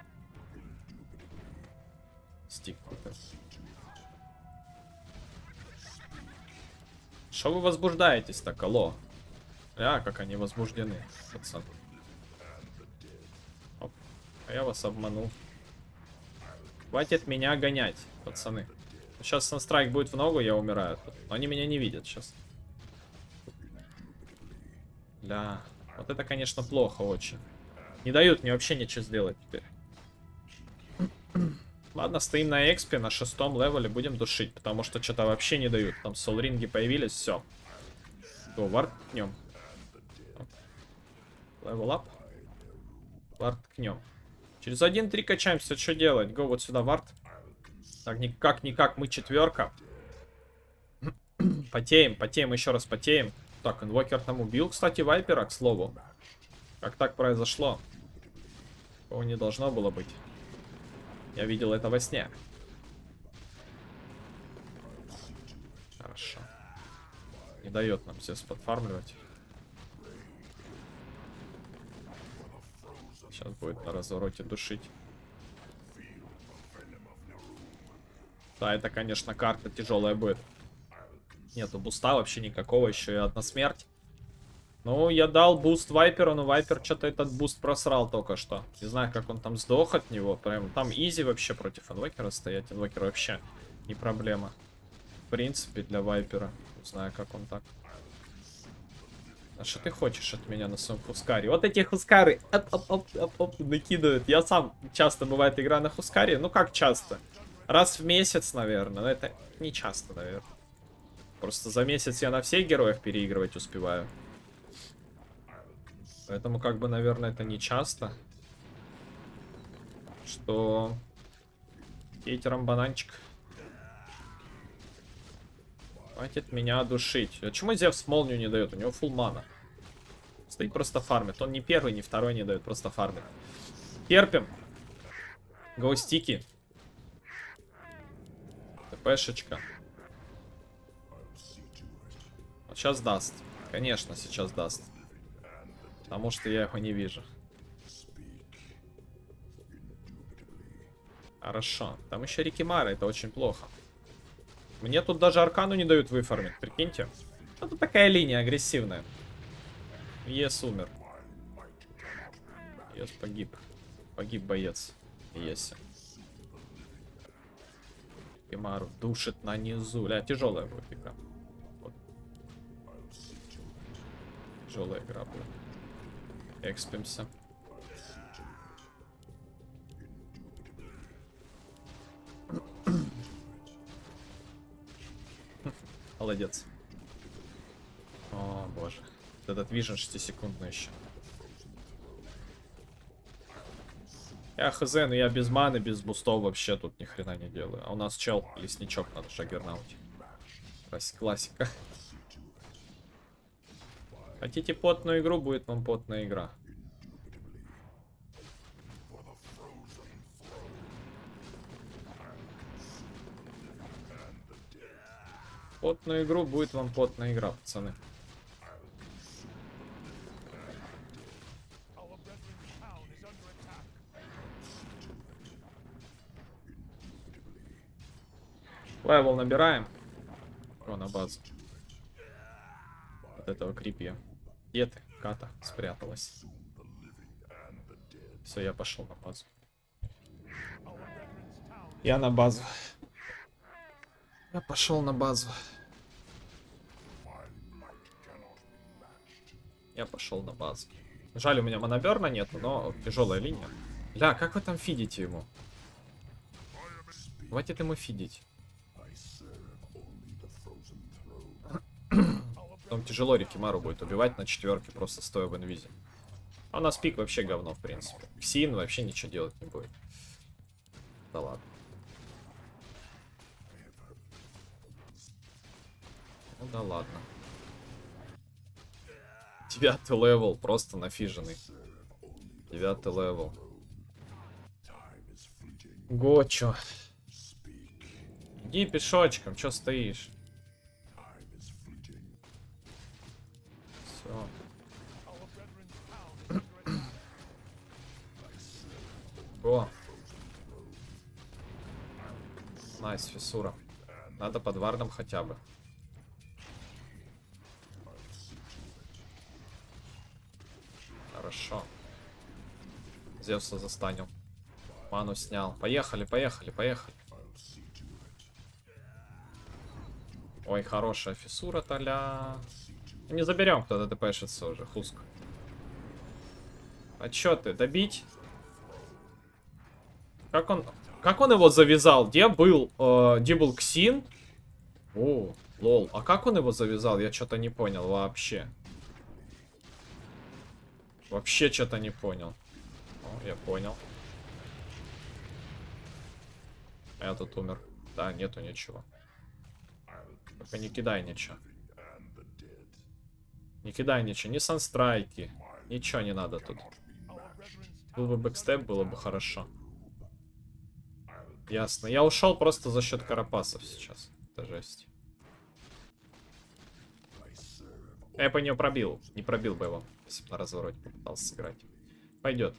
Стик купил. Что вы возбуждаетесь так, алло? А, как они возбуждены, пацан. Оп. А я вас обманул. Хватит меня гонять, пацаны. Сейчас санстрайк будет в ногу, я умираю. Но они меня не видят сейчас. Бля. Вот это, конечно, плохо очень. Не дают мне вообще ничего сделать теперь. Ладно, стоим на экспе, на 6-м левеле, будем душить, потому что что-то вообще не дают. Там солринги появились, все. Го, вард ткнем. Левел ап. Вард ткнем. Через 1-3 качаемся, что делать? Го, вот сюда вард. Так, никак, мы 4-ка. Потеем, еще раз потеем. Так, инвокер там убил, кстати, вайпера, к слову. Как так произошло? Такого не должно было быть. Я видел это во сне. Хорошо. Не дает нам здесь подфармливать. Сейчас будет на развороте душить. Да, это, конечно, карта тяжелая будет. Нету буста вообще никакого, еще и одна смерть. Ну, я дал буст Вайперу, но Вайпер что-то этот буст просрал только что. Не знаю, как он там сдох от него. Прям там изи вообще против инвокера стоять. Инвокер вообще не проблема. В принципе, для Вайпера. Не знаю, как он так. А что ты хочешь от меня на своем Хускаре? Вот эти Хускары накидывают. Я сам часто, бывает, играю на Хускаре. Ну, как часто? Раз в месяц, наверное. Но это не часто, наверное. Просто за месяц я на всех героях переигрывать успеваю. Поэтому, как бы, наверное, это не часто. Что... Хейтером бананчик. Хватит меня душить. А почему Зевс молнию не дает? У него фулл мана. Стоит просто фармит. Он ни первый, ни второй не дает, просто фармит. Терпим. Гоустики. ТПшечка. Вот сейчас даст. Конечно, сейчас даст. Потому что я его не вижу. Хорошо. Там еще Рикимара, это очень плохо. Мне тут даже аркану не дают выфармить, прикиньте. Что-то такая линия агрессивная. Ес умер. Ес погиб. Погиб боец. Есе. Рикимару душит на низу. Ля, тяжелая будет игра. Вот. Тяжелая игра будет. Экспимся. Молодец. О, боже. Этот вижен 6-секундный еще. Я хз, но я без маны, без бустов вообще тут ни хрена не делаю. А у нас чел, лесничок, надо шагернаутить. Классика. Хотите потную игру, будет вам потная игра. Потную игру, будет вам потная игра, пацаны. Левел набираем. О, на базу. От этого крипья. Где ты? Ката спряталась. Все, я пошел на базу. Я на базу. Я пошел на базу. Я пошел на базу. Жаль, у меня моноберна нету, но тяжелая линия. Бля, как вы там фидите ему? Хватит ему фидить. Потом тяжело Рикимару будет убивать на 4-ке, просто стоя в инвизе. А у нас пик вообще говно, в принципе. Ксин вообще ничего делать не будет. Да ладно. Ну да ладно. 9-й левел, просто нафиженный. 9-й левел. Гочо. Иди пешочком, чё стоишь? Все. О. Найс, фиссура. Надо под вардом хотя бы. Хорошо. Зевса застанил. Ману снял. Поехали, поехали, поехали. Ой, хорошая фиссура, таля. Не заберем, кто-то ТПшится уже, Хуск. А чё ты, добить? Как он его завязал? Где был Ксин? О, лол. А как он его завязал? Я что-то не понял вообще. Вообще что-то не понял. О, я понял. Я тут умер. Да, нету ничего. Только не кидай ничего. Не кидай ничего. Ни санстрайки. Ничего не надо тут. Был бы бэкстеп, было бы хорошо. Ясно. Я ушел просто за счет карапасов сейчас. Это жесть. Я бы не пробил. Не пробил бы его, если бы на развороте попытался сыграть. Пойдет.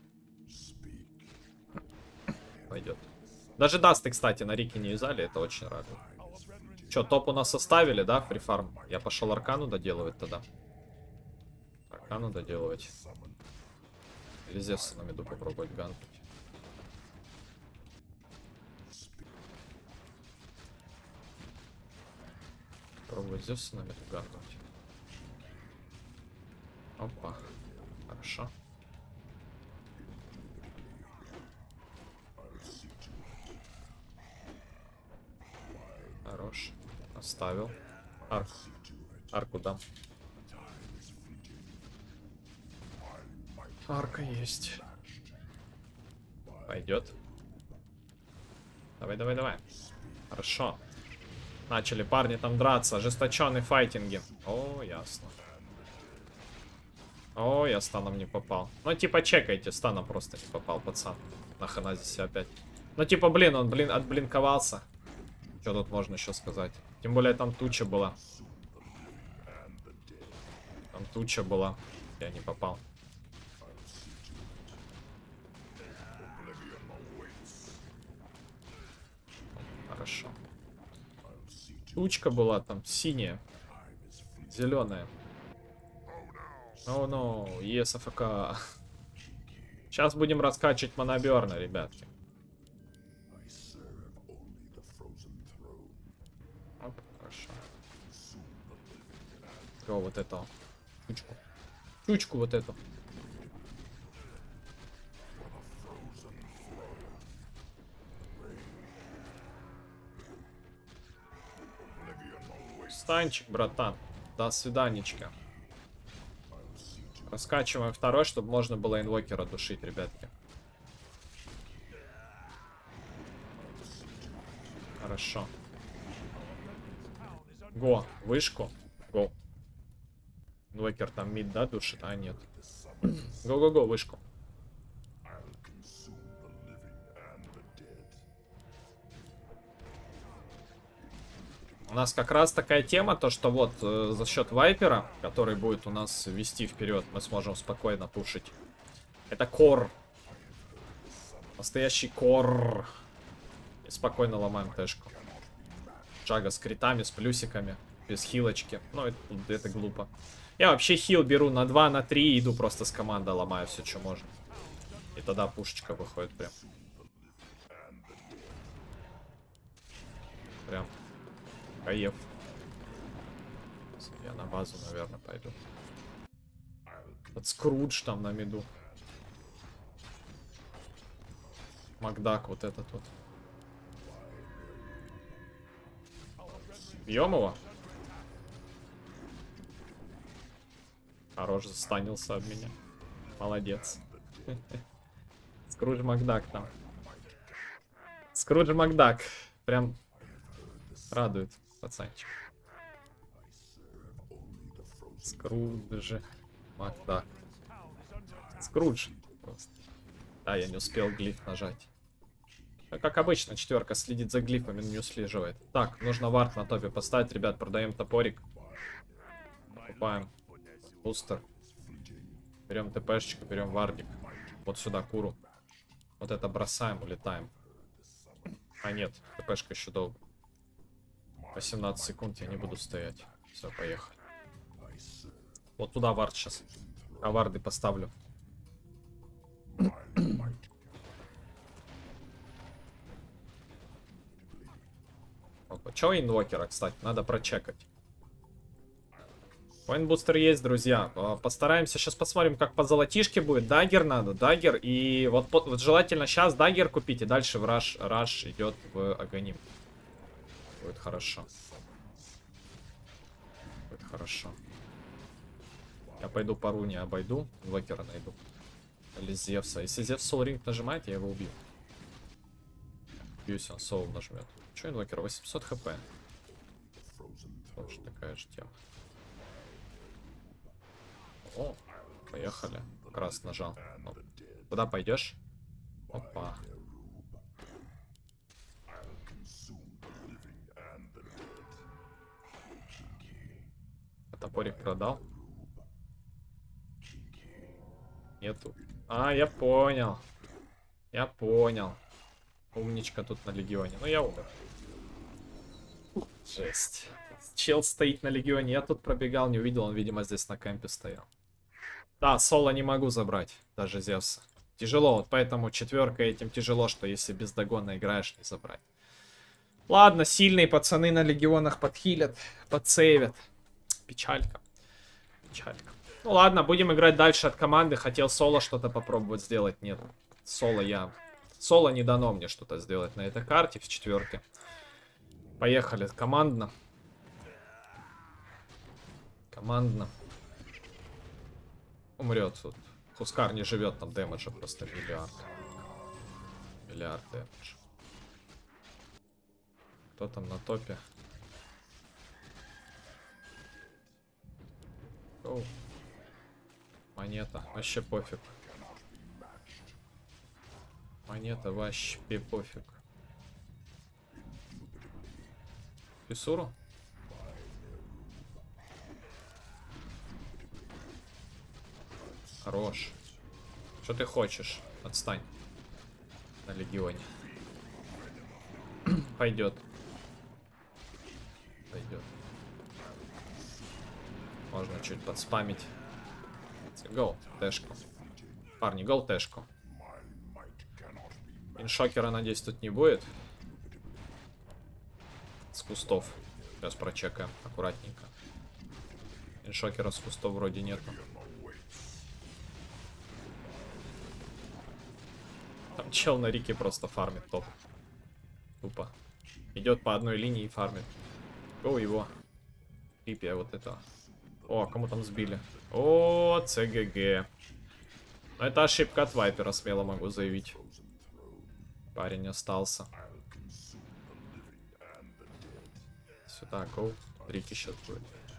Пойдет. Даже дасты, кстати, на Рике не юзали. Это очень радует. Че, топ у нас составили, да, фрифарм? Я пошел аркану доделывать тогда. Аркану доделывать. Или Зевса на миду попробовать ганкать. Пробовать Зевса на миду ганкать. Опа. Хорошо. Хорош. Оставил. Арку. Арку дам. Арка есть. Пойдет. Давай, давай, давай. Хорошо. Начали парни там драться. Ожесточенные файтинги. О, ясно. О, я станом не попал. Ну, типа, чекайте, станом просто не попал, пацан. На Ханазисе опять. Ну, типа, блин, он, отблинковался. Что тут можно еще сказать? Тем более, там туча была. Там туча была. Я не попал. Хорошо. Тучка была там синяя. Зеленая. О, ну, ЕСФК. Сейчас будем раскачивать моноберна, ребятки. Оп, хорошо. О, вот это. Чучку. Чучку вот эту. Станчик, братан. До свиданечка. Раскачиваем второй, чтобы можно было инвокера душить, ребятки. Хорошо. Го, вышку. Го. Инвокер там мид, да, душит? А, нет. Го-го-го, вышку. У нас как раз такая тема, то что вот за счет вайпера, который будет у нас вести вперед, мы сможем спокойно пушить. Это кор. Настоящий кор. И спокойно ломаем тэшку. Джага с критами, с плюсиками, без хилочки. Ну, это глупо. Я вообще хил беру на 2, на 3 и иду просто с командой, ломаю все, что можно. И тогда пушечка выходит прям. Прям. Каев. Я на базу, наверное, пойду. Вот Скрудж там на миду. Макдак вот этот вот. Бьем его? Хорош, застанился об меня. Молодец. Скрудж Макдак там. Скрудж Макдак. Прям радует, пацанчик. Скрудж Макдак. Скрудж. Просто. Да, я не успел глиф нажать. Как обычно, четверка следит за глифами, но не услеживает. Так, нужно вард на топе поставить. Ребят, продаем топорик. Покупаем бустер. Берем ТПшечку, берем вардик. Вот сюда куру. Вот это бросаем, улетаем. А нет, ТПшка еще долго. 18 секунд, я не буду стоять. Все, поехали. Вот туда вард сейчас. А варды поставлю. Че инвокера, кстати, надо прочекать. Коинбустер есть, друзья. Постараемся, сейчас посмотрим, как по золотишке будет. Даггер надо, даггер. И вот желательно сейчас даггер купить, и дальше в раш идет в Аганим. Будет хорошо. Будет хорошо. Я пойду по руне обойду, инвокера найду. Или Зевса. Если Зевс Soul Ring нажимает, я его убью. Бьюсь, он Soul нажмет. Че инвокер? 800 хп. Тоже такая же тема. О, поехали. Как раз нажал. Оп. Куда пойдешь? Опа. А топорик продал? Нету. А, я понял. Я понял. Умничка тут на легионе. Ну, я умер. Жесть. Чел стоит на легионе. Я тут пробегал, не увидел. Он, видимо, здесь на кемпе стоял. Да, соло не могу забрать. Даже Зевса. Тяжело. Вот поэтому четверка этим тяжело, что если бездогонно играешь, не забрать. Ладно, сильные пацаны на легионах подхилят, подсейвят. Печалька. Печалька. Ну ладно, будем играть дальше от команды. Хотел соло что-то попробовать сделать. Нет. Соло не дано мне что-то сделать на этой карте в четверке. Поехали. Командно. Командно. Умрет тут. Хускар не живет, там дэмэджа просто миллиард. Миллиард дэмэджа. Кто там на топе? Оу. Монета. Вообще пофиг. Монета вообще пофиг. Писуру? Хорош. Что ты хочешь? Отстань. На легионе. Пойдет. Пойдет. Можно чуть подспамить. Гоу, тэшку. Парни, гоу тэшку. Иншокера, надеюсь, тут не будет. С кустов. Сейчас прочекаем аккуратненько. Иншокера с кустов вроде нету. Там чел на Рике просто фармит топ. Тупо. Идет по одной линии и фармит. О, его. Рипия вот это. О, кому там сбили? О, ЦГГ. Это ошибка от Вайпера, смело могу заявить. Парень остался. Сюда, гоу. Рики сейчас будет.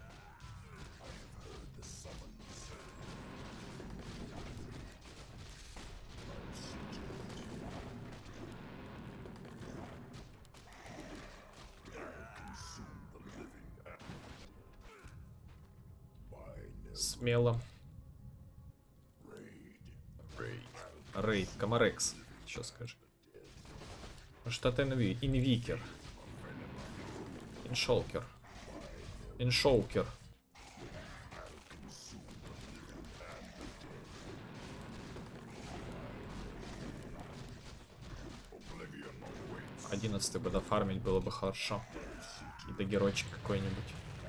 Смело. Рейд. Камарекс. Что скажи? Может, это инвикер. Иншолкер. Иншоукер. Одиннадцатый бы дофармить было бы хорошо. И до геройчик какой-нибудь.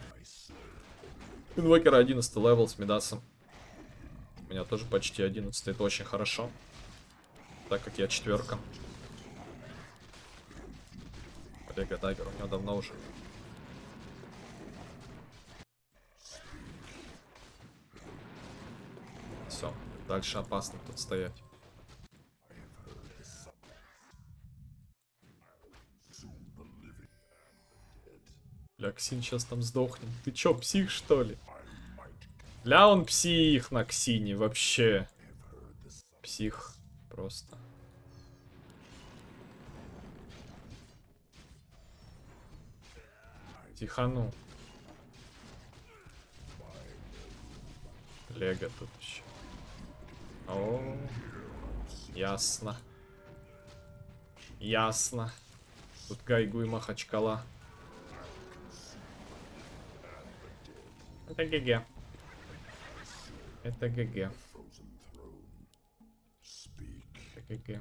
Инвокер 11 левел с Мидасом. У меня тоже почти 11, это очень хорошо. Так как я четверка. Олега Даггер у меня давно уже. Все, дальше опасно тут стоять. Ля, Ксин сейчас там сдохнет. Ты чё, псих, что ли? Ля, он псих на Ксине, вообще. Псих, просто. Тихану. Лего тут еще. О, ясно. Ясно. Тут Гайгу и Махачкала. Это ГГ. Это ГГ. Это ГГ.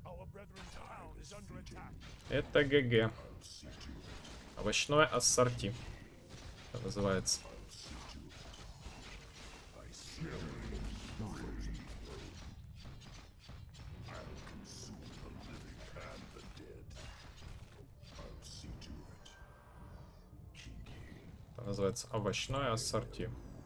Это ГГ. Овощное ассорти. Это называется. называется овощное ассорти.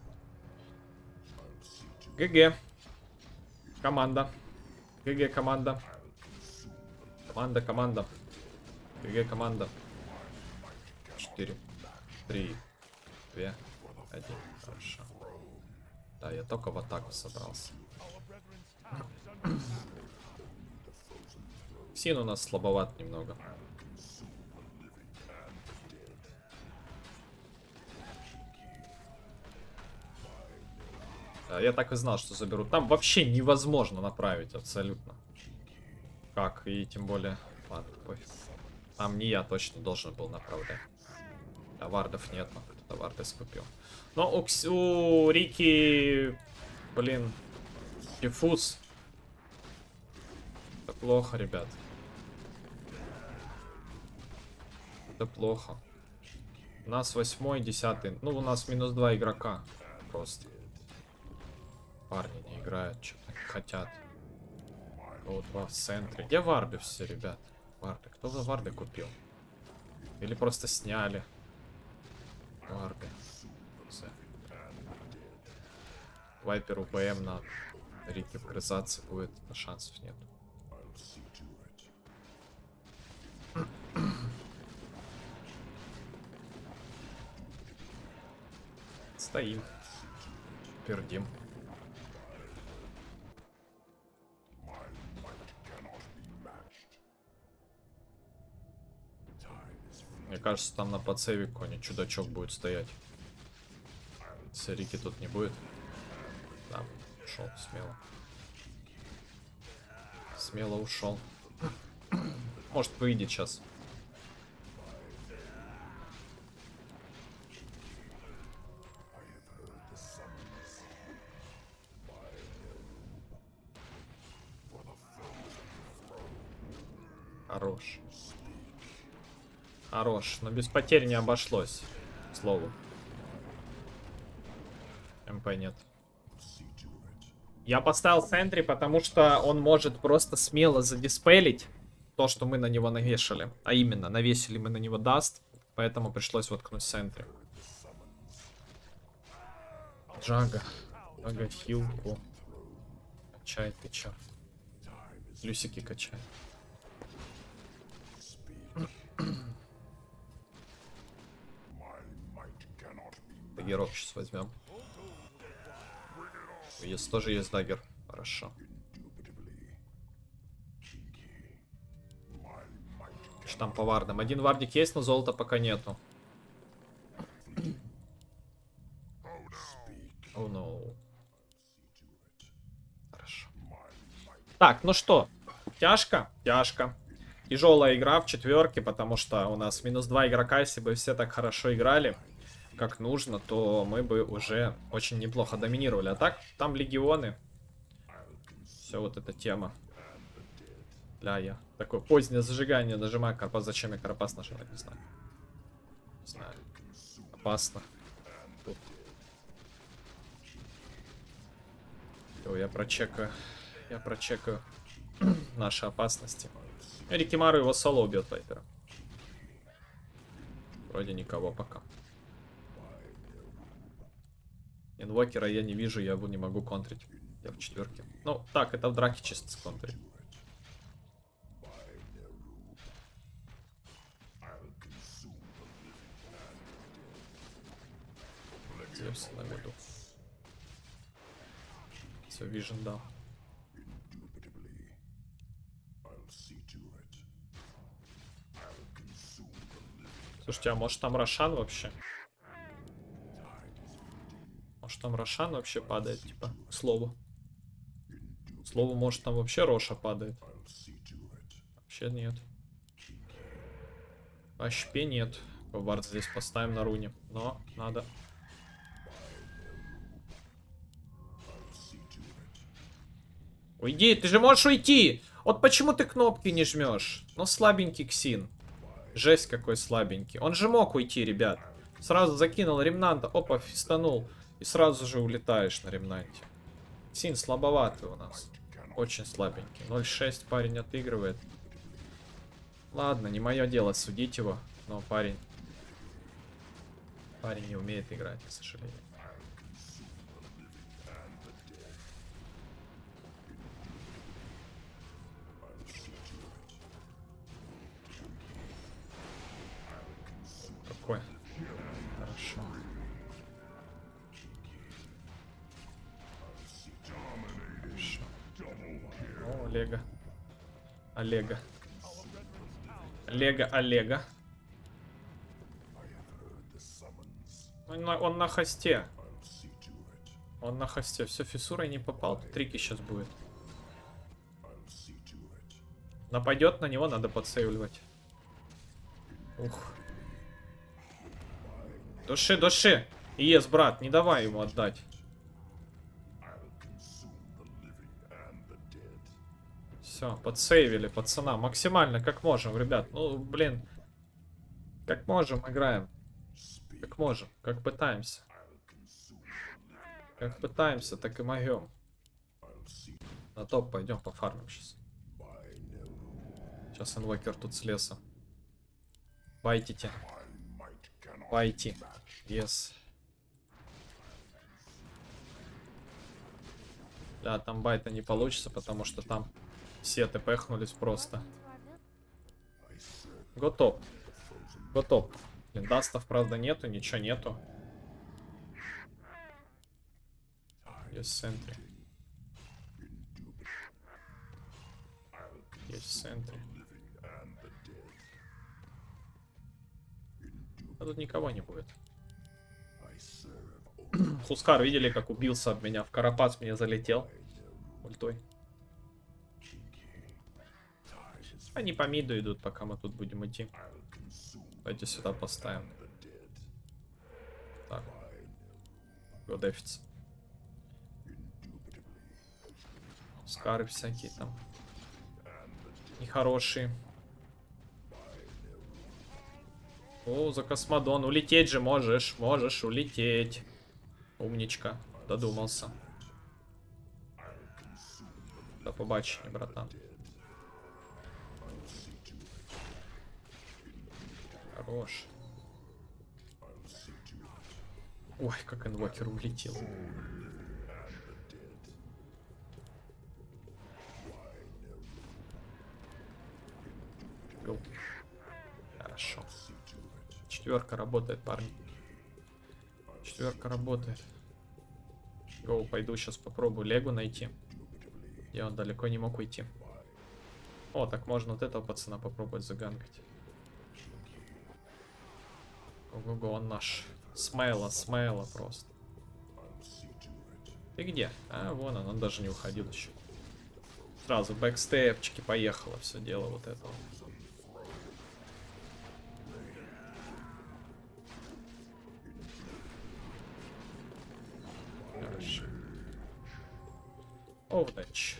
ГГ. Команда. ГГ команда. Команда. ГГ команда. 4, 3, 2, 1. Хорошо. Да, я только в атаку собрался. Син у нас слабоват немного. Да, я так и знал, что заберут. Там вообще невозможно направить абсолютно. Как, и тем более... Ладно, пофиг. Там не я точно должен был направлять. А вардов нет, но кто-то варды скупил. Но у Рики... Блин... Диффуз. Это плохо, ребят. Это плохо. У нас 8-й, 10-й. Ну, у нас минус 2 игрока. Просто. Парни не играют, что-то не хотят. Вот два в центре. Где варды все, ребят? Варды. Кто за варды купил? Или просто сняли? Варды. Вайперу БМ на Рике вгрызаться будет, но шансов нет. Стоим. Пердим. Мне кажется, там на подсейве какой-нибудь чудачок будет стоять. Рики тут не будет. Да, ушел смело. Смело ушел. Может, выйдет сейчас. Хорош. Хорош, но без потерь не обошлось. К слову. МП нет. Я поставил Сентри, потому что он может просто смело задиспелить то, что мы на него навешали. А именно, навесили мы на него даст, поэтому пришлось воткнуть Сентри. Джага. Джага хилку. Качай, ты чё? Люсики качай. Даггерок сейчас возьмем. Есть тоже есть даггер. Хорошо. Штамп по вардам. Один вардик есть, но золота пока нету. Oh no. Хорошо. Так, ну что? Тяжко? Тяжко. Тяжелая игра в четверке, потому что у нас минус 2 игрока. Если бы все так хорошо играли, как нужно, то мы бы уже очень неплохо доминировали. А так, там легионы. Все вот эта тема. Бля, я такое позднее зажигание нажимаю. Карпас, зачем я Карпас нажимать? Не знаю. Не знаю. Опасно. Тут. Все, я прочекаю. Я прочекаю наши опасности. Рикимару его соло убьет Вайпера. Вроде никого пока. Инвокера я не вижу, я его не могу контрить. Я в четверке. Ну, так, это в драке чисто с контри. Зевс на виду. Все, вижен, да. Слушайте, а может там Рошан вообще? Может там Рошан вообще падает, типа, к слову. К слову, может там вообще Роша падает. Вообще нет. Вообще нет. Вард здесь поставим на руне. Но надо. Уйди, ты же можешь уйти! Вот почему ты кнопки не жмешь? Ну слабенький Ксин. Жесть какой слабенький. Он же мог уйти, ребят. Сразу закинул ремнанта. Опа, фистанул. И сразу же улетаешь на ремнанте. Ксин слабоватый у нас. Очень слабенький. 0.6 парень отыгрывает. Ладно, не мое дело судить его. Но парень Парень не умеет играть, к сожалению. Какой? Хорошо. Хорошо. О, Олега. Олега. Олега. Он на хосте. Он на хосте. Все, фиссурой не попал. Трики сейчас будет. Нападет на него, надо подсейвливать. Ух. Души. Ес, брат, не давай ему отдать. Все, подсейвили пацана. Максимально, как можем, ребят. Ну, блин. Как можем, играем. Как можем, как пытаемся. Как пытаемся, так и могем. На топ пойдем пофармим сейчас. Сейчас инвокер тут с леса. Байтите. Байти. Yes. Да, там байта не получится, потому что там все тпхнулись просто. Готов. Готов. Блин, дастов, правда, нету, ничего нету. Есть в центре. Есть в центре. А тут никого не будет. Хускар, видели, как убился об меня? В Карапац мне залетел. Ультой. Они по миду идут, пока мы тут будем идти. Давайте сюда поставим. Так. Годефиц. Скары всякие там. Нехорошие. О, за космодон. Улететь же можешь. Можешь улететь. Умничка. Додумался. До побачення, братан. Хорош. Ой, как инвокер улетел. Гоу. Хорошо. Четверка работает, парни. Четверка работает. Гоу, пойду сейчас попробую Легу найти. Я он далеко не мог уйти. О, так можно вот этого пацана попробовать загангать. Ого-го, он наш. Смейла просто. Ты где? А, вон он даже не уходил еще. Сразу бэкстепчики, поехало все дело вот этого. Хорошо. Овнач.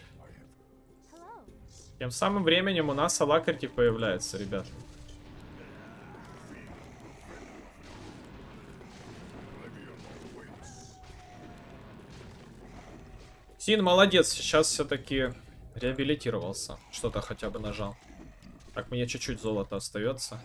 Тем самым временем у нас Алакарти появляется, ребят. Син молодец, сейчас все-таки реабилитировался. Что-то хотя бы нажал. Так, мне чуть-чуть золота остается.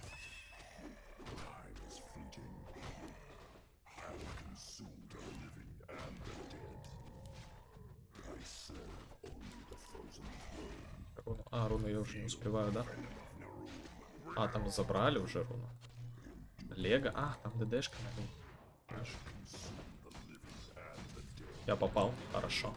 Руну. А, руну я уже не успеваю, да? А, там забрали уже руну. Лего. А, там ДДшка надо. Я попал. Хорошо.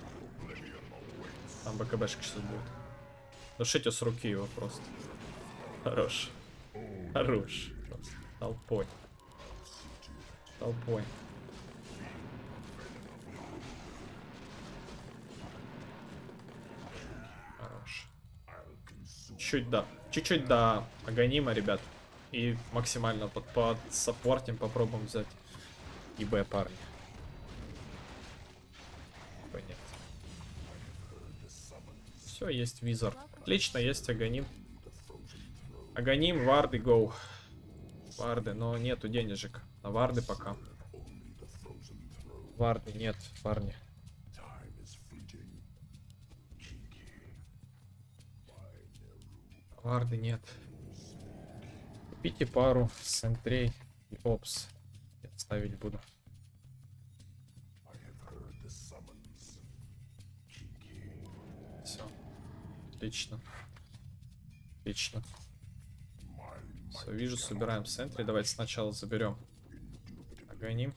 Там БКБшка сейчас будет. Душите с руки его просто. Хорош. Хорош. Просто. Толпой. Толпой. Хорош. Чуть-чуть до Аганима, ребят. И максимально под саппортим попробуем взять ИБ, парни. Нет. Все, есть визор. Отлично, есть Аганим. Аганим, варды, гоу. Варды, но нету денежек. На варды пока. Варды нет, парни. Варды нет. Купите пару сентрей и опс. ставить буду. Все. Отлично. Отлично. Все, вижу, собираем в центре. Давайте сначала заберем. Огоним.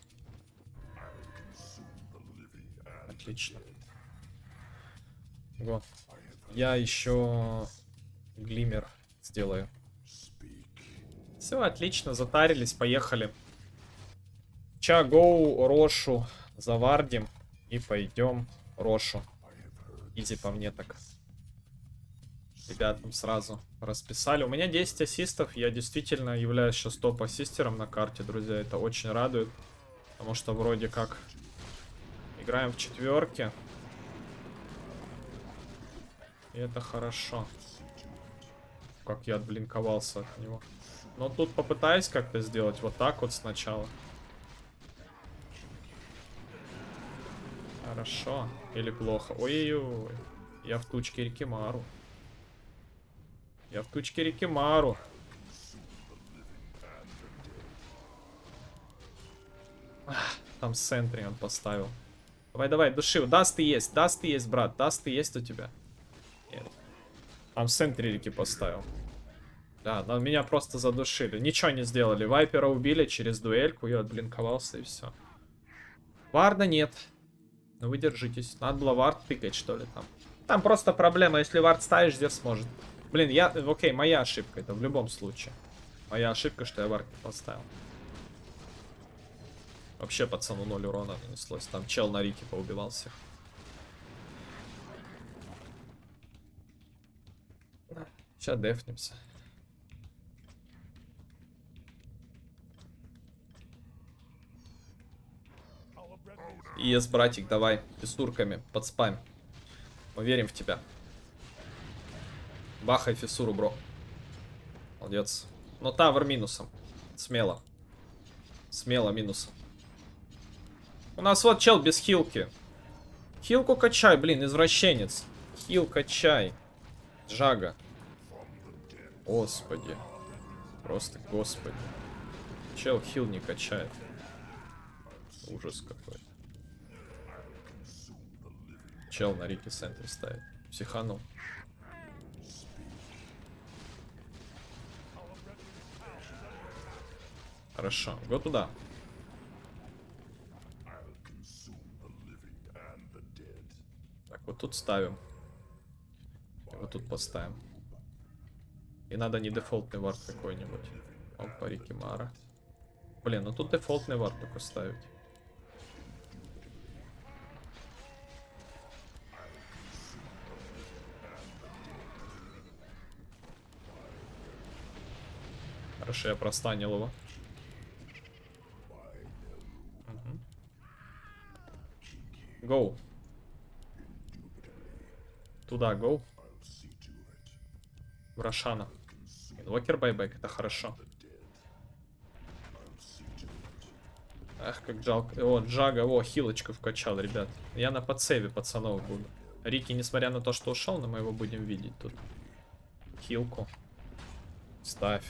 Отлично. Вот. Я еще глиммер сделаю. Все, отлично, затарились, поехали. Чагоу, Рошу завардим и пойдем Рошу. Изи по мне так. Ребятам сразу расписали. У меня 10 ассистов. Я действительно являюсь сейчас топ-ассистером на карте, друзья. Это очень радует. Потому что вроде как играем в четверке. И это хорошо. Как я отблинковался от него. Но тут попытаюсь как-то сделать вот так вот сначала. Хорошо. Или плохо. Ой-ой-ой. Я в тучке Рикимару. Я в тучке Рикимару. Там с центре он поставил. Давай, души. Даст и есть, брат. Даст и есть у тебя. Нет. Там в центре Рики поставил. Да, но меня просто задушили. Ничего не сделали. Вайпера убили через дуэльку. Я отблинковался и все. Варда нет. Ну вы держитесь. Надо было вард тыкать, что ли, там. Там просто проблема. Если вард ставишь, здесь сможет. Блин, окей, моя ошибка. Это в любом случае. Моя ошибка, что я вард не поставил. Вообще пацану 0 урона нанеслось. Там чел на Рике поубивал всех. Сейчас дефнемся. Ес, братик, давай. Фиссурками подспам. Мы верим в тебя. Бахай фиссуру, бро. Молодец. Но тавер минусом. Смело. Смело минусом. У нас вот чел без хилки. Хилку качай, блин, извращенец. Хил качай. Джага. Господи. Просто господи. Чел хил не качает. Ужас какой. Чел на Рике центре ставит. Психанул. Хорошо, го туда. Так, вот тут ставим. И вот тут поставим. И надо не дефолтный вард какой-нибудь. Опа, Рикимара. Блин, ну тут дефолтный вард только ставить. Хорошо, я простанил его. Гоу. Туда, гоу. В Рошана. Инвокер байбек, это хорошо. Ах, как жалко. О, Джага, о, хилочку вкачал, ребят. Я на подсейве пацанов буду. Рики, несмотря на то, что ушел, но мы его будем видеть тут. Хилку. Ставь.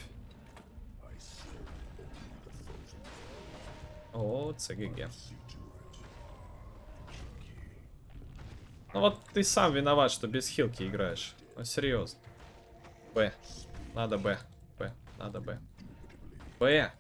О, ЦГГ. Ну вот ты сам виноват, что без хилки играешь. Ну серьезно. Б. Надо Б. Б. Надо Б. Б.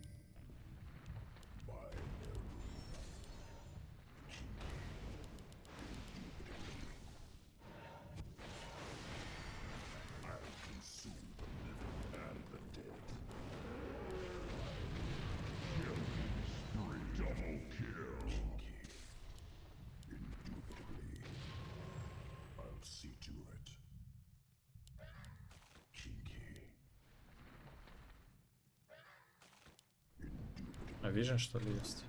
А Vision, что ли, есть?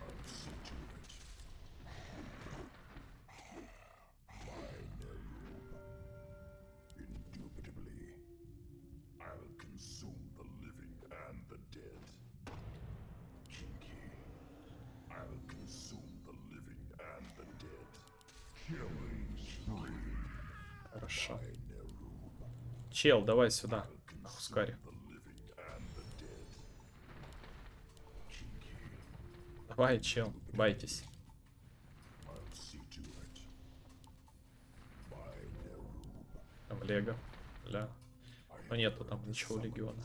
Хорошо. Чел, давай сюда. Ахускари. Давай, чел, байтесь. Там Лего. Ля. Но нету там ничего легиона.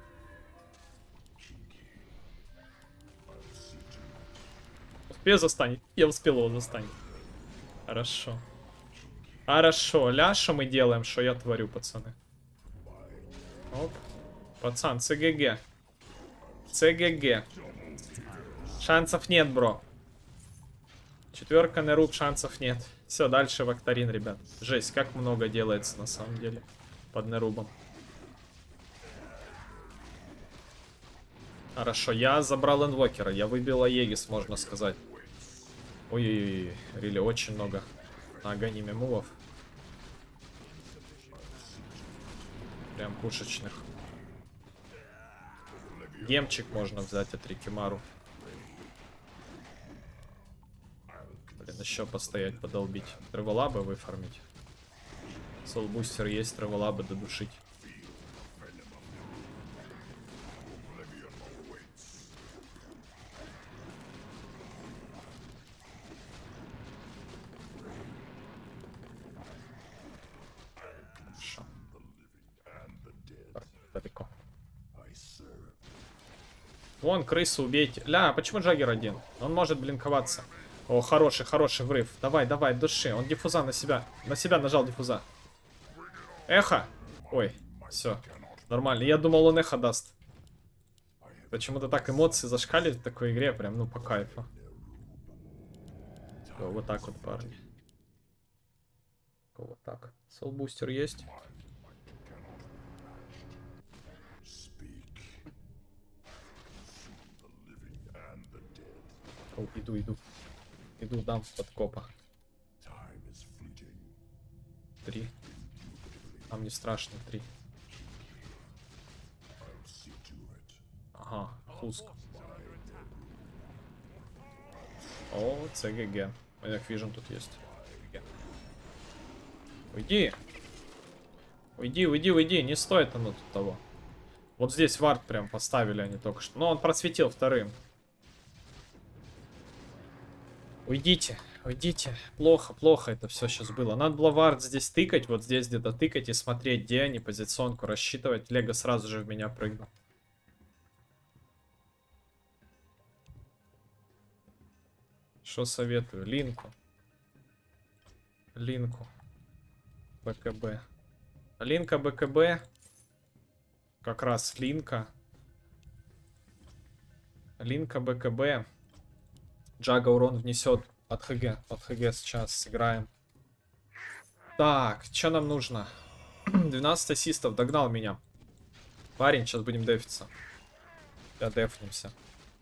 Успею застанет. Я успел его застанет. Хорошо. Хорошо. Ля, что мы делаем? Что я творю, пацаны? Оп. Пацан, ЦГГ. ЦГГ. Шансов нет, бро. Четверка Неруб, шансов нет. Все, дальше Вакторин, ребят. Жесть, как много делается на самом деле под Нерубом. Хорошо, я забрал инвокера, я выбил Аегис, можно сказать. Ой-ой-ой, Рили, очень много на аганиме мувов. Прям пушечных. Гемчик можно взять от Рикимару. Блин, еще постоять, подолбить. Тревелабы выфармить. Солбустер есть, тревелабы додушить. Хорошо. Так, далеко. Вон, крысу убейте. Ля, почему Джаггер один? Он может блинковаться. О, хороший, хороший врыв. Давай, давай, души. Он диффуза на себя. На себя нажал диффуза. Эхо. Ой, все. Нормально. Я думал, он эхо даст. Почему-то так эмоции зашкаливают в такой игре. Прям, ну, по кайфу. Вот так вот, парни. Вот так. Солбустер есть. О, иду. Иду, дам подкопа. 3. А мне страшно, 3. Ага, хуск. О, ЦГГ. Как вижу, тут есть. Уйди. Уйди. Не стоит оно тут того. Вот здесь вард прям поставили они только что. Но он просветил вторым. Уйдите. Плохо это все сейчас было. Надо было вард здесь тыкать, вот здесь где-то тыкать и смотреть, где они, позиционку рассчитывать. Лего сразу же в меня прыгнул. Что советую? Линку. БКБ. Линка, БКБ. Как раз Линка. Линка, БКБ. Джага урон внесет от ХГ. От ХГ сейчас сыграем. Так, что нам нужно? 12 ассистов. Догнал меня. Парень, сейчас будем дефиться. Я дефнемся.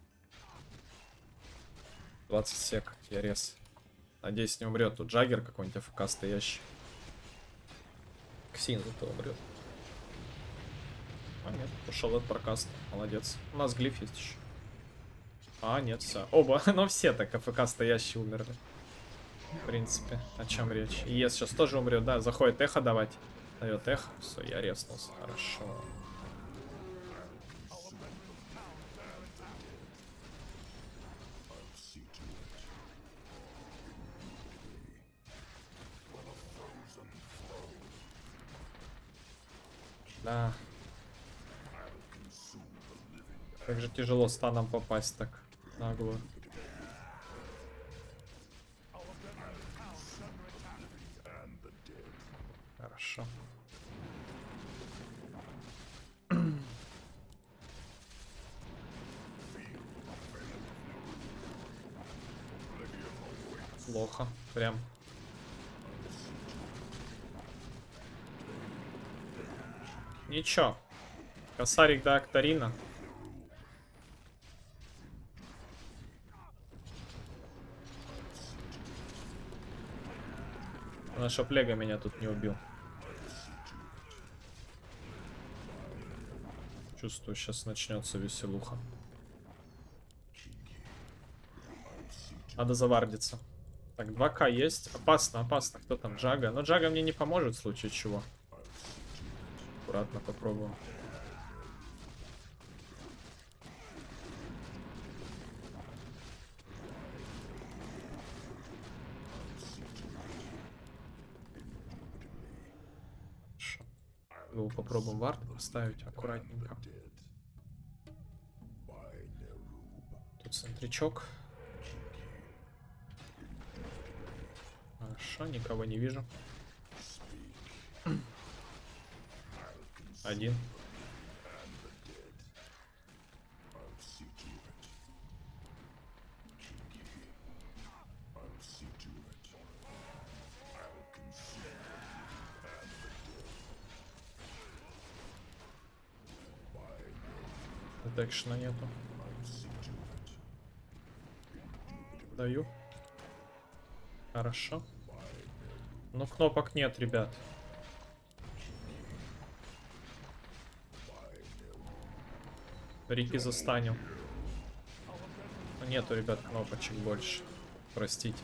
20 сек. Я рез. Надеюсь, не умрет. Тут Джаггер какой-нибудь АФК стоящий. Ксин зато умрет. А нет, ушел от прокаста. Молодец. У нас глиф есть еще. А, нет, все. Оба, но все так АФК стоящие умерли. В принципе, о чем речь. ЕС сейчас тоже умрет, да, заходит эхо давать. Дает эхо, все, я резнулся, хорошо. Да. Как же тяжело станом попасть так нагло. Хорошо. Плохо, прям. Ничего. Косарик до Акторина. Чтоб Лего меня тут не убил. Чувствую, сейчас начнется веселуха. Надо завардиться. Так, 2К есть. Опасно. Кто там? Джага. Но Джага мне не поможет в случае чего. Аккуратно попробуем. Его попробуем вард поставить аккуратненько. Тут центричок. Хорошо, никого не вижу. Один. Детекшена нету. Даю. Хорошо. Но кнопок нет, ребят. Рики застанем. Нету, ребят, кнопочек больше. Простите.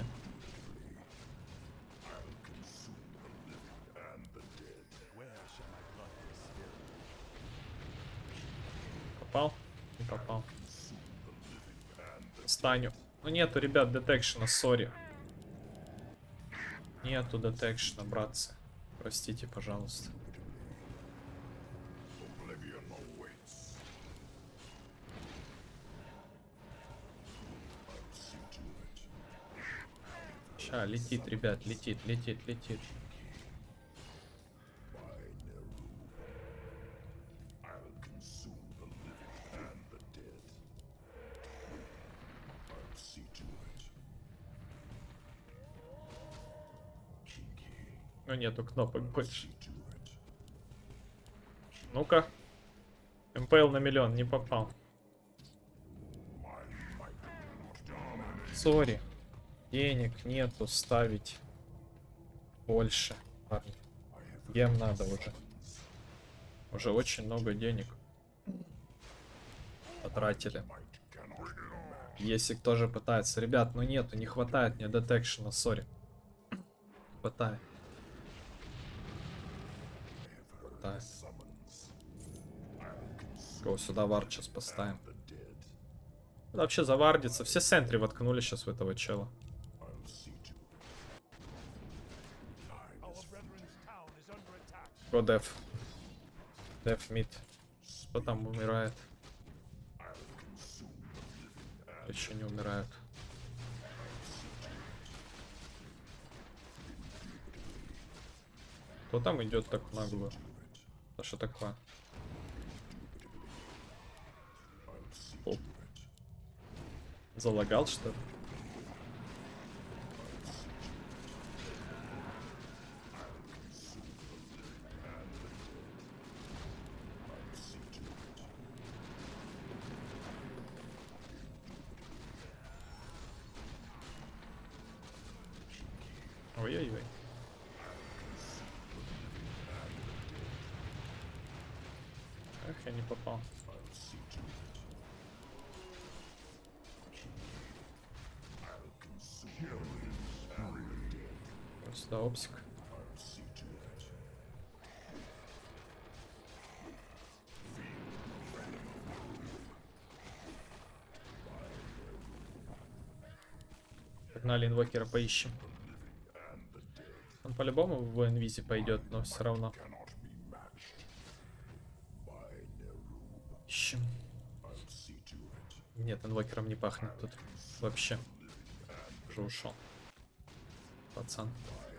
Попал? Не попал. Станю. Ну нету, ребят, детекшена, сори. Нету детекшена, братцы. Простите, пожалуйста. Ща, летит, ребят, летит. Но нету кнопок больше. Ну-ка. МПЛ на миллион, не попал. Сори. Денег нету ставить больше, парни. Гем надо уже. Уже очень много денег потратили. Если кто же пытается. Ребят, ну нету, не хватает мне детекшена, сори. Хватает. Го, сюда вард сейчас поставим. Вообще завардится. Все центры воткнули сейчас в этого чела. Го деф. Деф мид. Кто там умирает? Еще не умирают. Кто там идет так нагло? Да что такое? Оп. Залагал, что ли? Ой-ой-ой. Эх, я не попал. Вот сюда опсик. Погнали инвокера поищем. Он по-любому в инвизе пойдет, но все равно. Ищем. Нет, инвокером не пахнет тут. Вообще. Уже ушел. Пацан.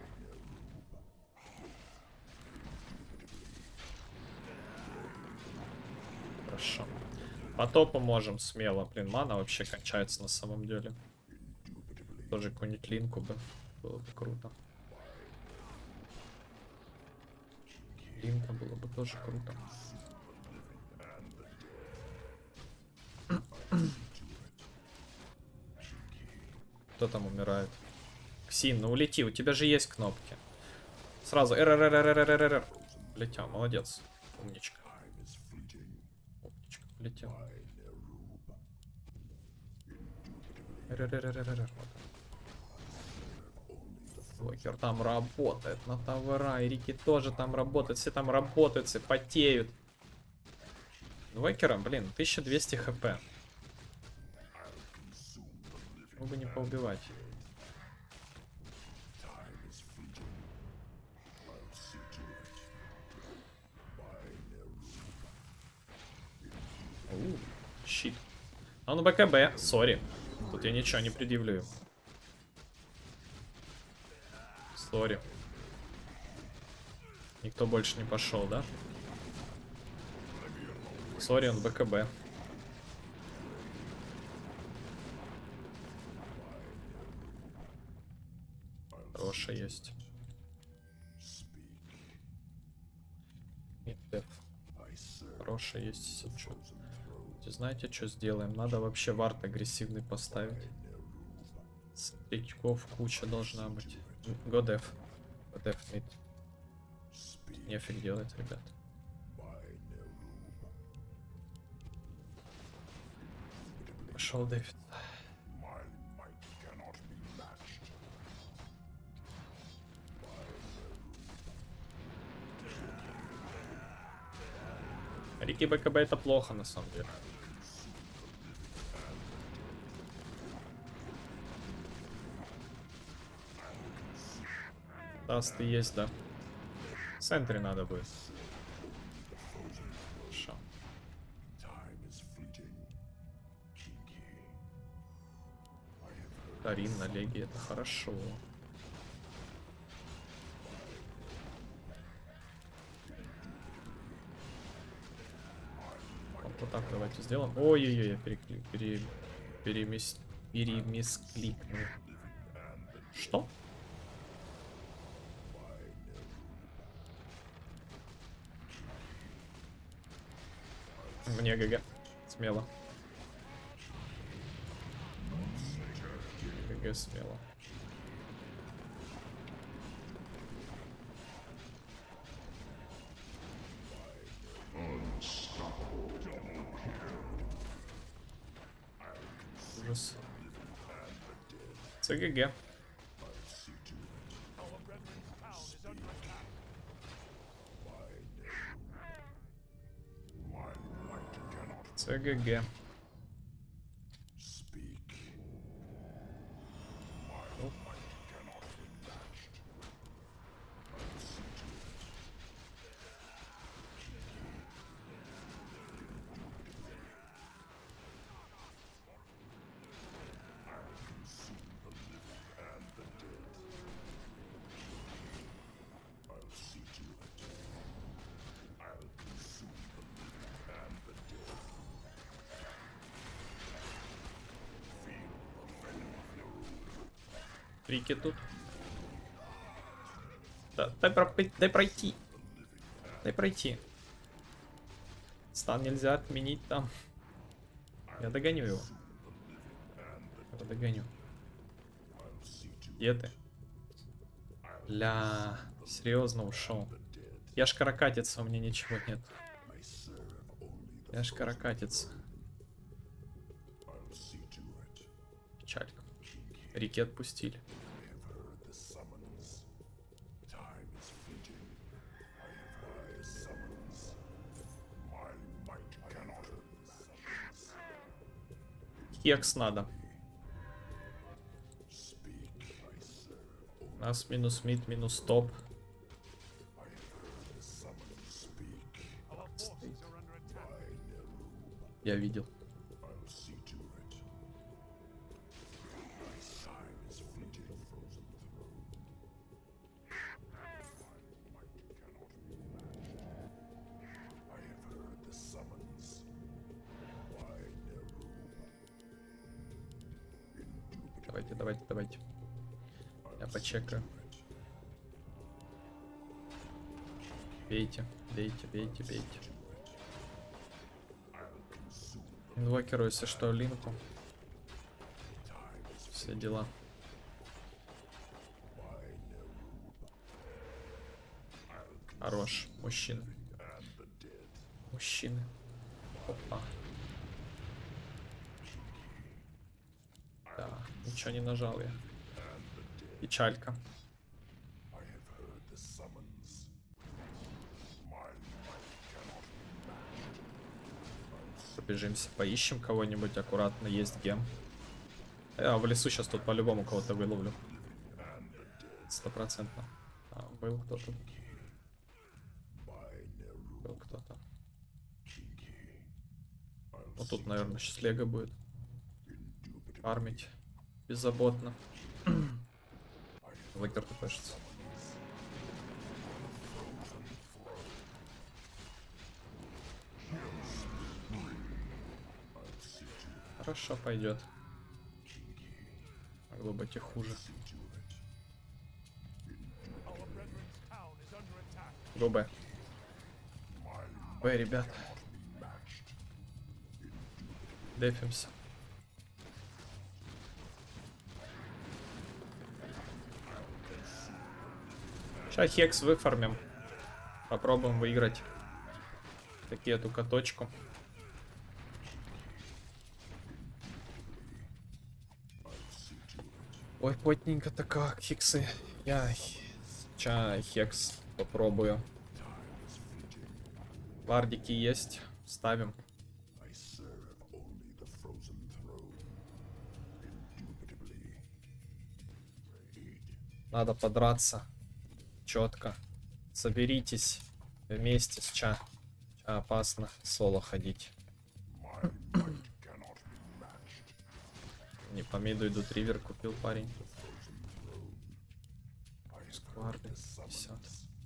Хорошо. По топу можем смело. Блин, мана вообще кончается на самом деле. Тоже какую-нибудь линку бы. Было бы круто. Линка было бы тоже круто. Кто там умирает? Ксин, ну улети, у тебя же есть кнопки. Сразу РРРРРРР. Летел, молодец. Умничка. Умничка, летел. РРРРРР. Вокер там работает на тавера. И Рики тоже там работает. Все там работают, все потеют. Вокера, блин, 1200 хп. Мог бы не поубивать. А ну БКБ, сори. Тут я ничего не предъявлю. Сори. Никто больше не пошел, да? Сори, он БКБ. Хорошая есть. Хорошая есть. Знаете, что сделаем? Надо вообще вард агрессивный поставить. Стрельков куча должна быть. Годеф. Годеф мид. Нефиг делать, ребят. Пошел Дэвид. Рики БКБ это плохо на самом деле. Дасты есть, да. В центре надо будет. Хорошо. Тарин на леге, это хорошо. Вот так давайте сделаем. Ой-ой-ой, я перемискликнул. Что? Мне ГГ. Смело. ГГ смело. Ужас. ЦГГ. ЦГГ. Рики тут. Да, дай пройти. Дай пройти. Стан нельзя отменить там. Я догоню его. Я догоню. Где ты? Ля, серьезно ушел. Я ж каракатица, у меня ничего нет. Я ж каракатица. Печалька. Рики отпустили. Хекс надо. У нас минус мид, минус топ. Я видел. Давайте. Я почекаю. Бейте. Инвокеру, если что, линку. Все дела. Хорош. Мужчины. Опа. Да, ничего не нажал я. Печалька. Побежимся, поищем кого-нибудь аккуратно, есть гем. В лесу сейчас тут по-любому кого-то выловлю. 100%. Был кто-то. Ну тут, наверное, сейчас лего будет. Фармить беззаботно. Выкер пишется. Хорошо пойдет. Могло быть и хуже. Го Б. Б, ребят. Дефимся. Сейчас хекс выфармим. Попробуем выиграть таки эту каточку. Ой, плотненько-то как, хексы. Я чай хекс попробую. Вардики есть. Ставим. Надо подраться. Четко. Соберитесь вместе с Ча. Ча опасно соло ходить. Не по миду идут, ривер купил парень. Скварды 50.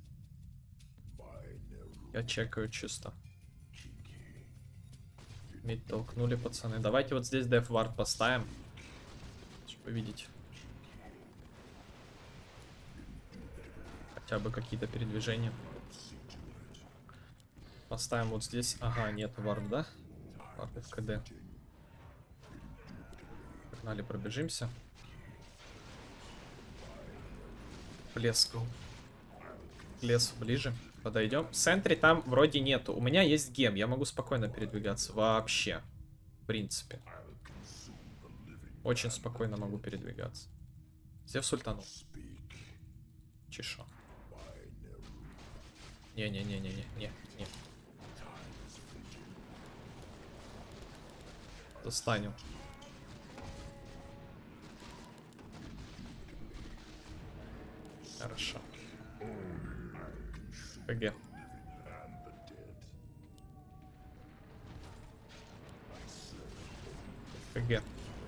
Я чекаю чисто. Мид толкнули, пацаны. Давайте вот здесь деф вард поставим. Чтобы видеть. Хотя бы какие-то передвижения. Поставим вот здесь. Ага, нет вард, да? Вард в КД. Погнали, пробежимся. В лес. К лесу ближе. Подойдем. В центре там вроде нету. У меня есть гем. Я могу спокойно передвигаться. Вообще. В принципе. Очень спокойно могу передвигаться. Зевс ультанул. Чешо. Не. Достанем. Хорошо. КГ. КГ.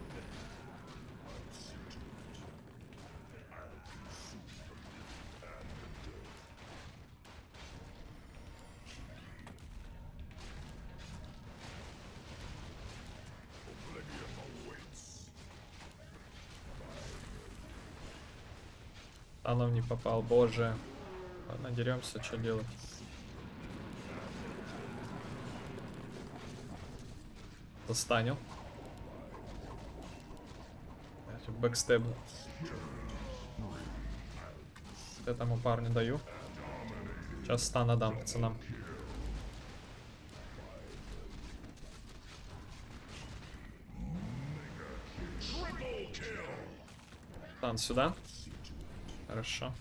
Станом не попал, боже. Ладно, деремся, что делать. Достанем. Бэкстеп. Этому парню даю. Сейчас стана дам пацанам. Стан сюда. Хорошо.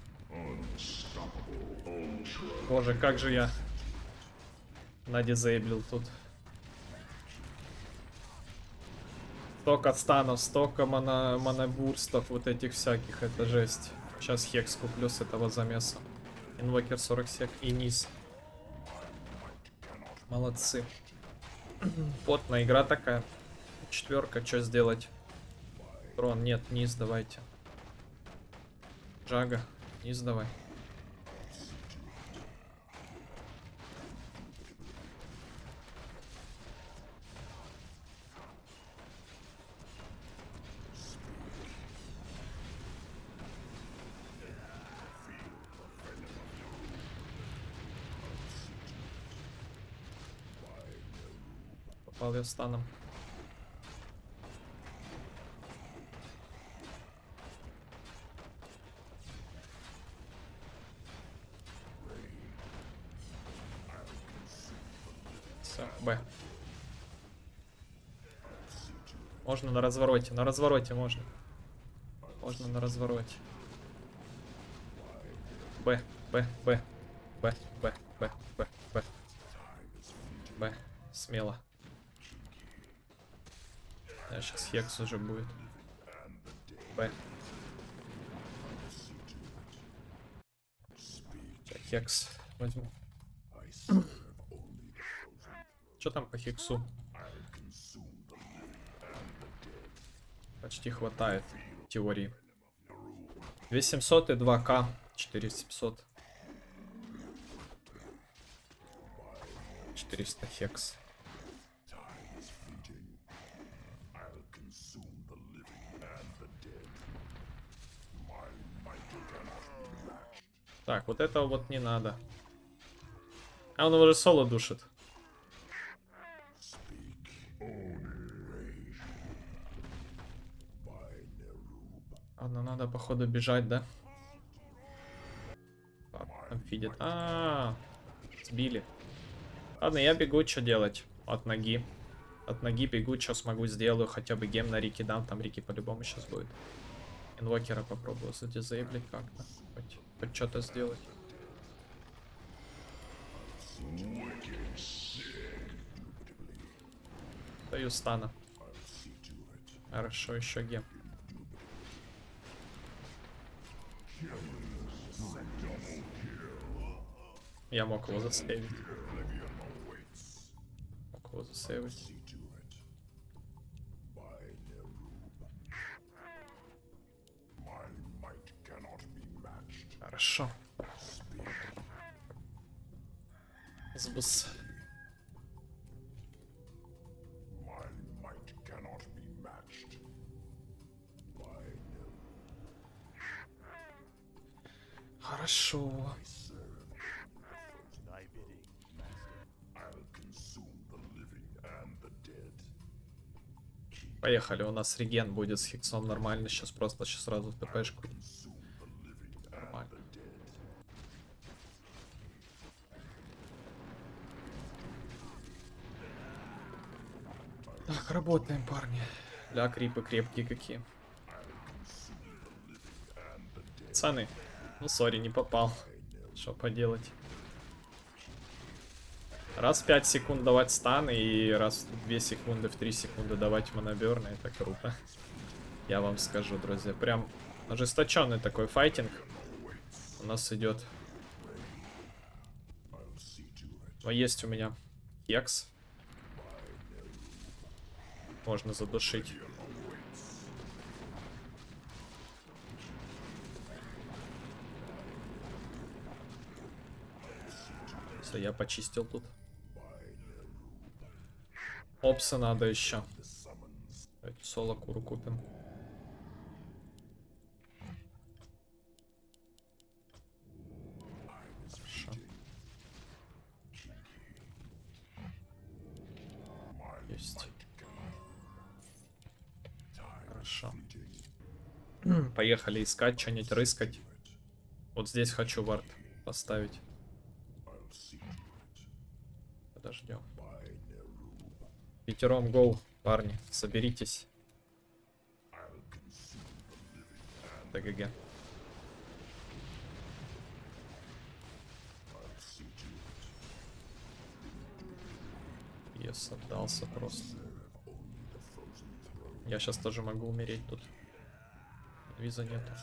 Боже, как же я надизейблил тут. Столько станов, столько монобурстов вот этих всяких, это жесть. Сейчас хекс куплю с этого замеса. Инвокер 40 сек и низ. Молодцы. Потная игра такая. Четверка, что сделать? Трон, нет, низ давайте. Джага, низ давай. Попал я станом. Все, Б. Можно на развороте можно. Можно на развороте. Б. Смело. Сейчас хекс уже будет. Б. Хекс возьму. Что там по хексу? почти хватает в теории. 2700 и 2К. 4700. 400 хекс. Так, вот этого вот не надо. А он его же соло душит. Ладно, надо походу бежать, да? Там фидит. Сбили. Ладно, я бегу, что делать? От ноги. От ноги бегу, что смогу сделаю. Хотя бы гем на Рики дам. Там Рики по-любому сейчас будет. Инвокера попробую задизейблить как-то. Хоть что-то сделать. Даю стана. Хорошо, еще гем. Я мог его засейвить. Мог его засейвить. Хорошо. Сбус. Хорошо. Поехали, у нас реген будет с хексом нормально. Сейчас просто сразу в ТПшку. Нормально. Так, работаем, парни. Ля, крипы крепкие какие. Пацаны, ну сори, не попал. Что поделать? Раз в 5 секунд давать стан и раз в 2 секунды, в 3 секунды давать моноберны, это круто. Я вам скажу, друзья. Прям ожесточенный такой файтинг у нас идет. Но есть у меня хекс. Можно задушить. Все, я почистил тут. Опсы надо еще. Давайте соло куру купим. Хорошо. Есть. Хорошо. Поехали искать, что-нибудь рыскать. Вот здесь хочу вард поставить. Подождем. Пятером гоу, парни, соберитесь. ТГГ. Ес, отдался просто. Я сейчас тоже могу умереть тут. Виза нету.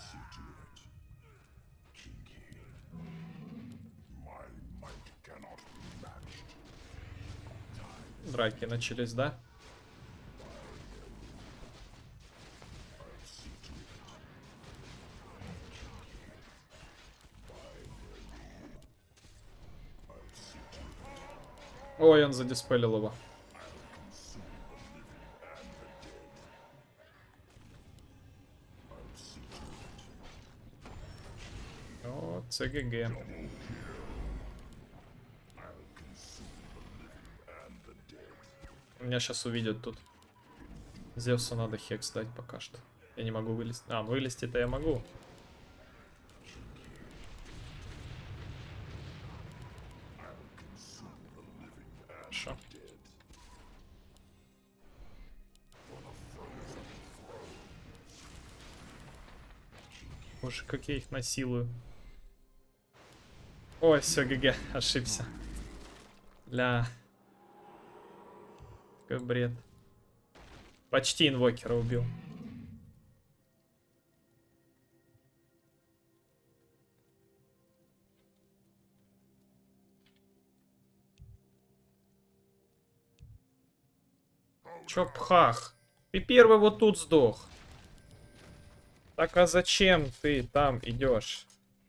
Драки начались, да? Ой, он задиспелил его. О, ЦГГ. Меня сейчас увидят тут. Зевсу надо хекс дать пока что. Я не могу вылезти. А, вылезти-то я могу. Хорошо. Боже, как я их насилую. Ой, все, ГГ, ошибся. Ля. Какой бред. Почти инвокера убил. Чё пхах? Ты первый вот тут сдох. Так а зачем ты там идешь?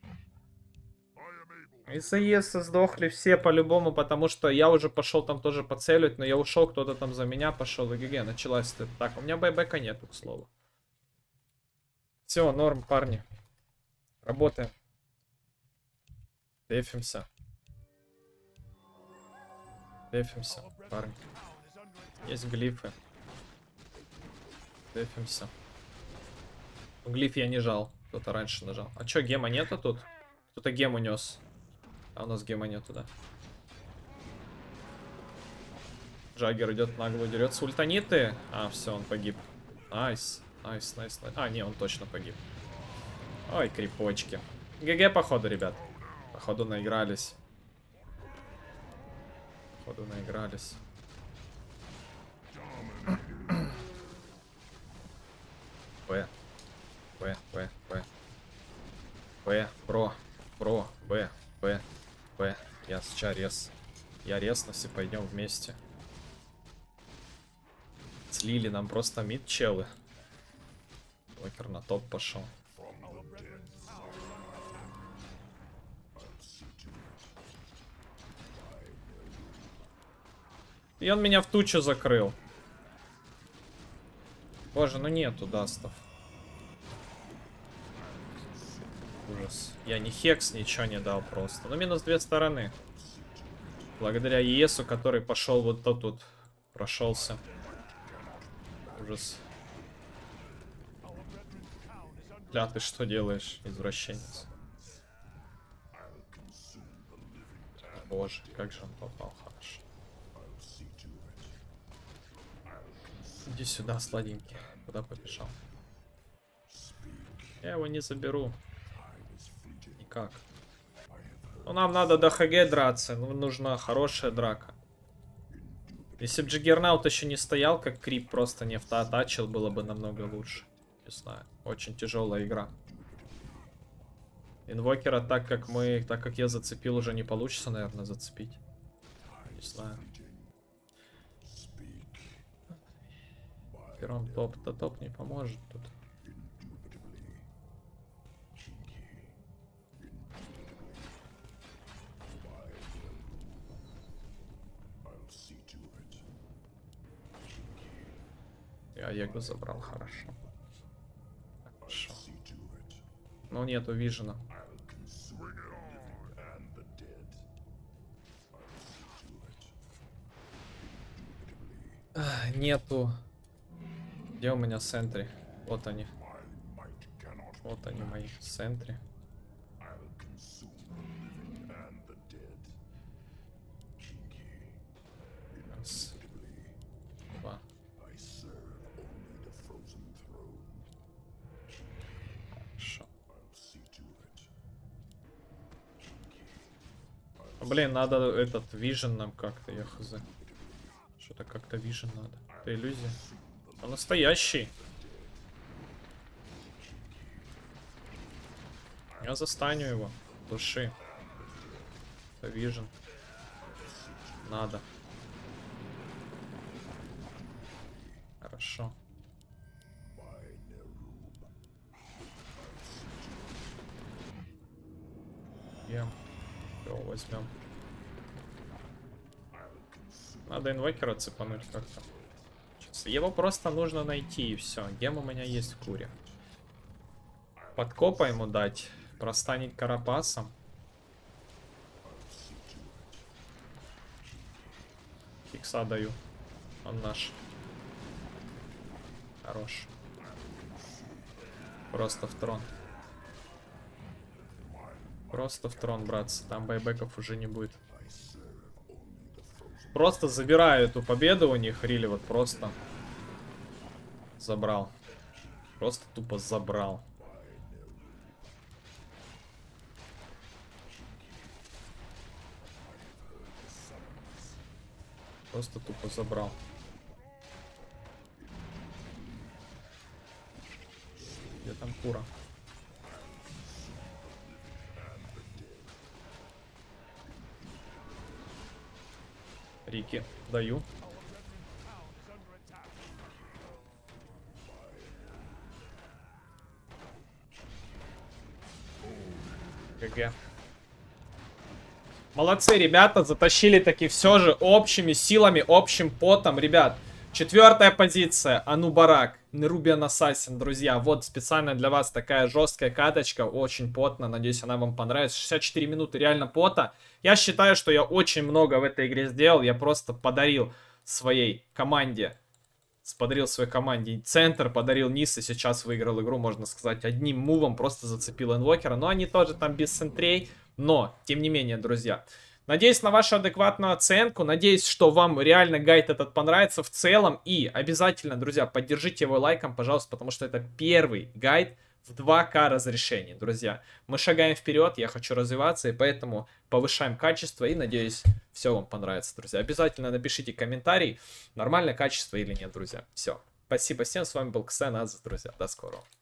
Из-за ЕСа сдохли все по-любому, потому что я уже пошел там тоже поцелить, но я ушел, кто-то там за меня пошел, и ГГ, началась это. Так, у меня байбека нету, к слову. Все, норм, парни. Работаем. Дефимся. Дефимся, парни. Есть глифы. Дефимся. Глиф я не жал. Кто-то раньше нажал. А чё, гема нету тут? Кто-то гему нес. А у нас гема нету, да. Джаггер идет нагло, дерется. Ультаниты. А, все, он погиб. Найс. Найс, найс, найс. А, не, он точно погиб. Ой, крипочки. ГГ, походу, ребят. Походу, наигрались. Походу, наигрались. Б. Б, Б, Б. Б, бро. Бро, Б, Б, Б. Я сейчас рез. Я резнулся, пойдем вместе. Слили нам просто мид челы. Локер на топ пошел. И он меня в тучу закрыл. Боже, ну нету дастов. Ужас. Я ни хекс, ничего не дал просто. Ну, минус 2 стороны. Благодаря ЕСу, который пошел вот тот тут. Прошелся. Ужас. Бля, ты что делаешь, извращенец? Боже, как же он попал, хорошо. Иди сюда, сладенький. Куда побежал? Я его не заберу. Никак. Ну, нам надо до ХГ драться. Ну, нужна хорошая драка. Если бы Джиггернаут еще не стоял, как крип, просто не автоатачил, было бы намного лучше. Не знаю. Очень тяжелая игра. Инвокера, так как я зацепил, уже не получится, наверное, зацепить. Не знаю. Первым топ-то топ не поможет тут. Я Егу забрал, хорошо. Хорошо. Но нету вижена. Нету. Где у меня сентри? Вот они. Вот они мои сентри. Раз. Два. Хорошо. Блин, надо этот вижен нам как-то, я хз. Что-то как-то вижен надо. Это иллюзия. Он настоящий. Я застаню его. Души. Это вижен. Надо. Хорошо. Его возьмем. Надо инвокера цепануть как-то. Его просто нужно найти и все. Гем у меня есть в куре. Подкопа ему дать. Простанить карапасом. Хикса даю. Он наш. Хорош. Просто в трон. Просто в трон, братцы. Там байбеков уже не будет. Просто забираю эту победу у них. Рили вот просто забрал. Просто тупо забрал. Просто тупо забрал. Где там кура? Рики, даю. ГГ. Молодцы, ребята, затащили таки все же общими силами, общим потом, ребят. 4-я позиция, Анубарак, Нерубиан Ассасин, друзья. Вот специально для вас такая жесткая каточка, очень потно, надеюсь, она вам понравится. 64 минуты реально пота. Я считаю, что я очень много в этой игре сделал, я просто подарил своей команде центр, подарил низ, и сейчас выиграл игру, можно сказать, одним мувом, просто зацепил инвокера. Но они тоже там без центрей, но, тем не менее, друзья, надеюсь на вашу адекватную оценку, надеюсь, что вам реально гайд этот понравится в целом, и обязательно, друзья, поддержите его лайком, пожалуйста, потому что это первый гайд в 2К разрешении, друзья. Мы шагаем вперед, я хочу развиваться, и поэтому повышаем качество, и надеюсь, все вам понравится, друзья. Обязательно напишите комментарий, нормальное качество или нет, друзья. Все. Спасибо всем, с вами был Ксеназ, друзья. До скорого.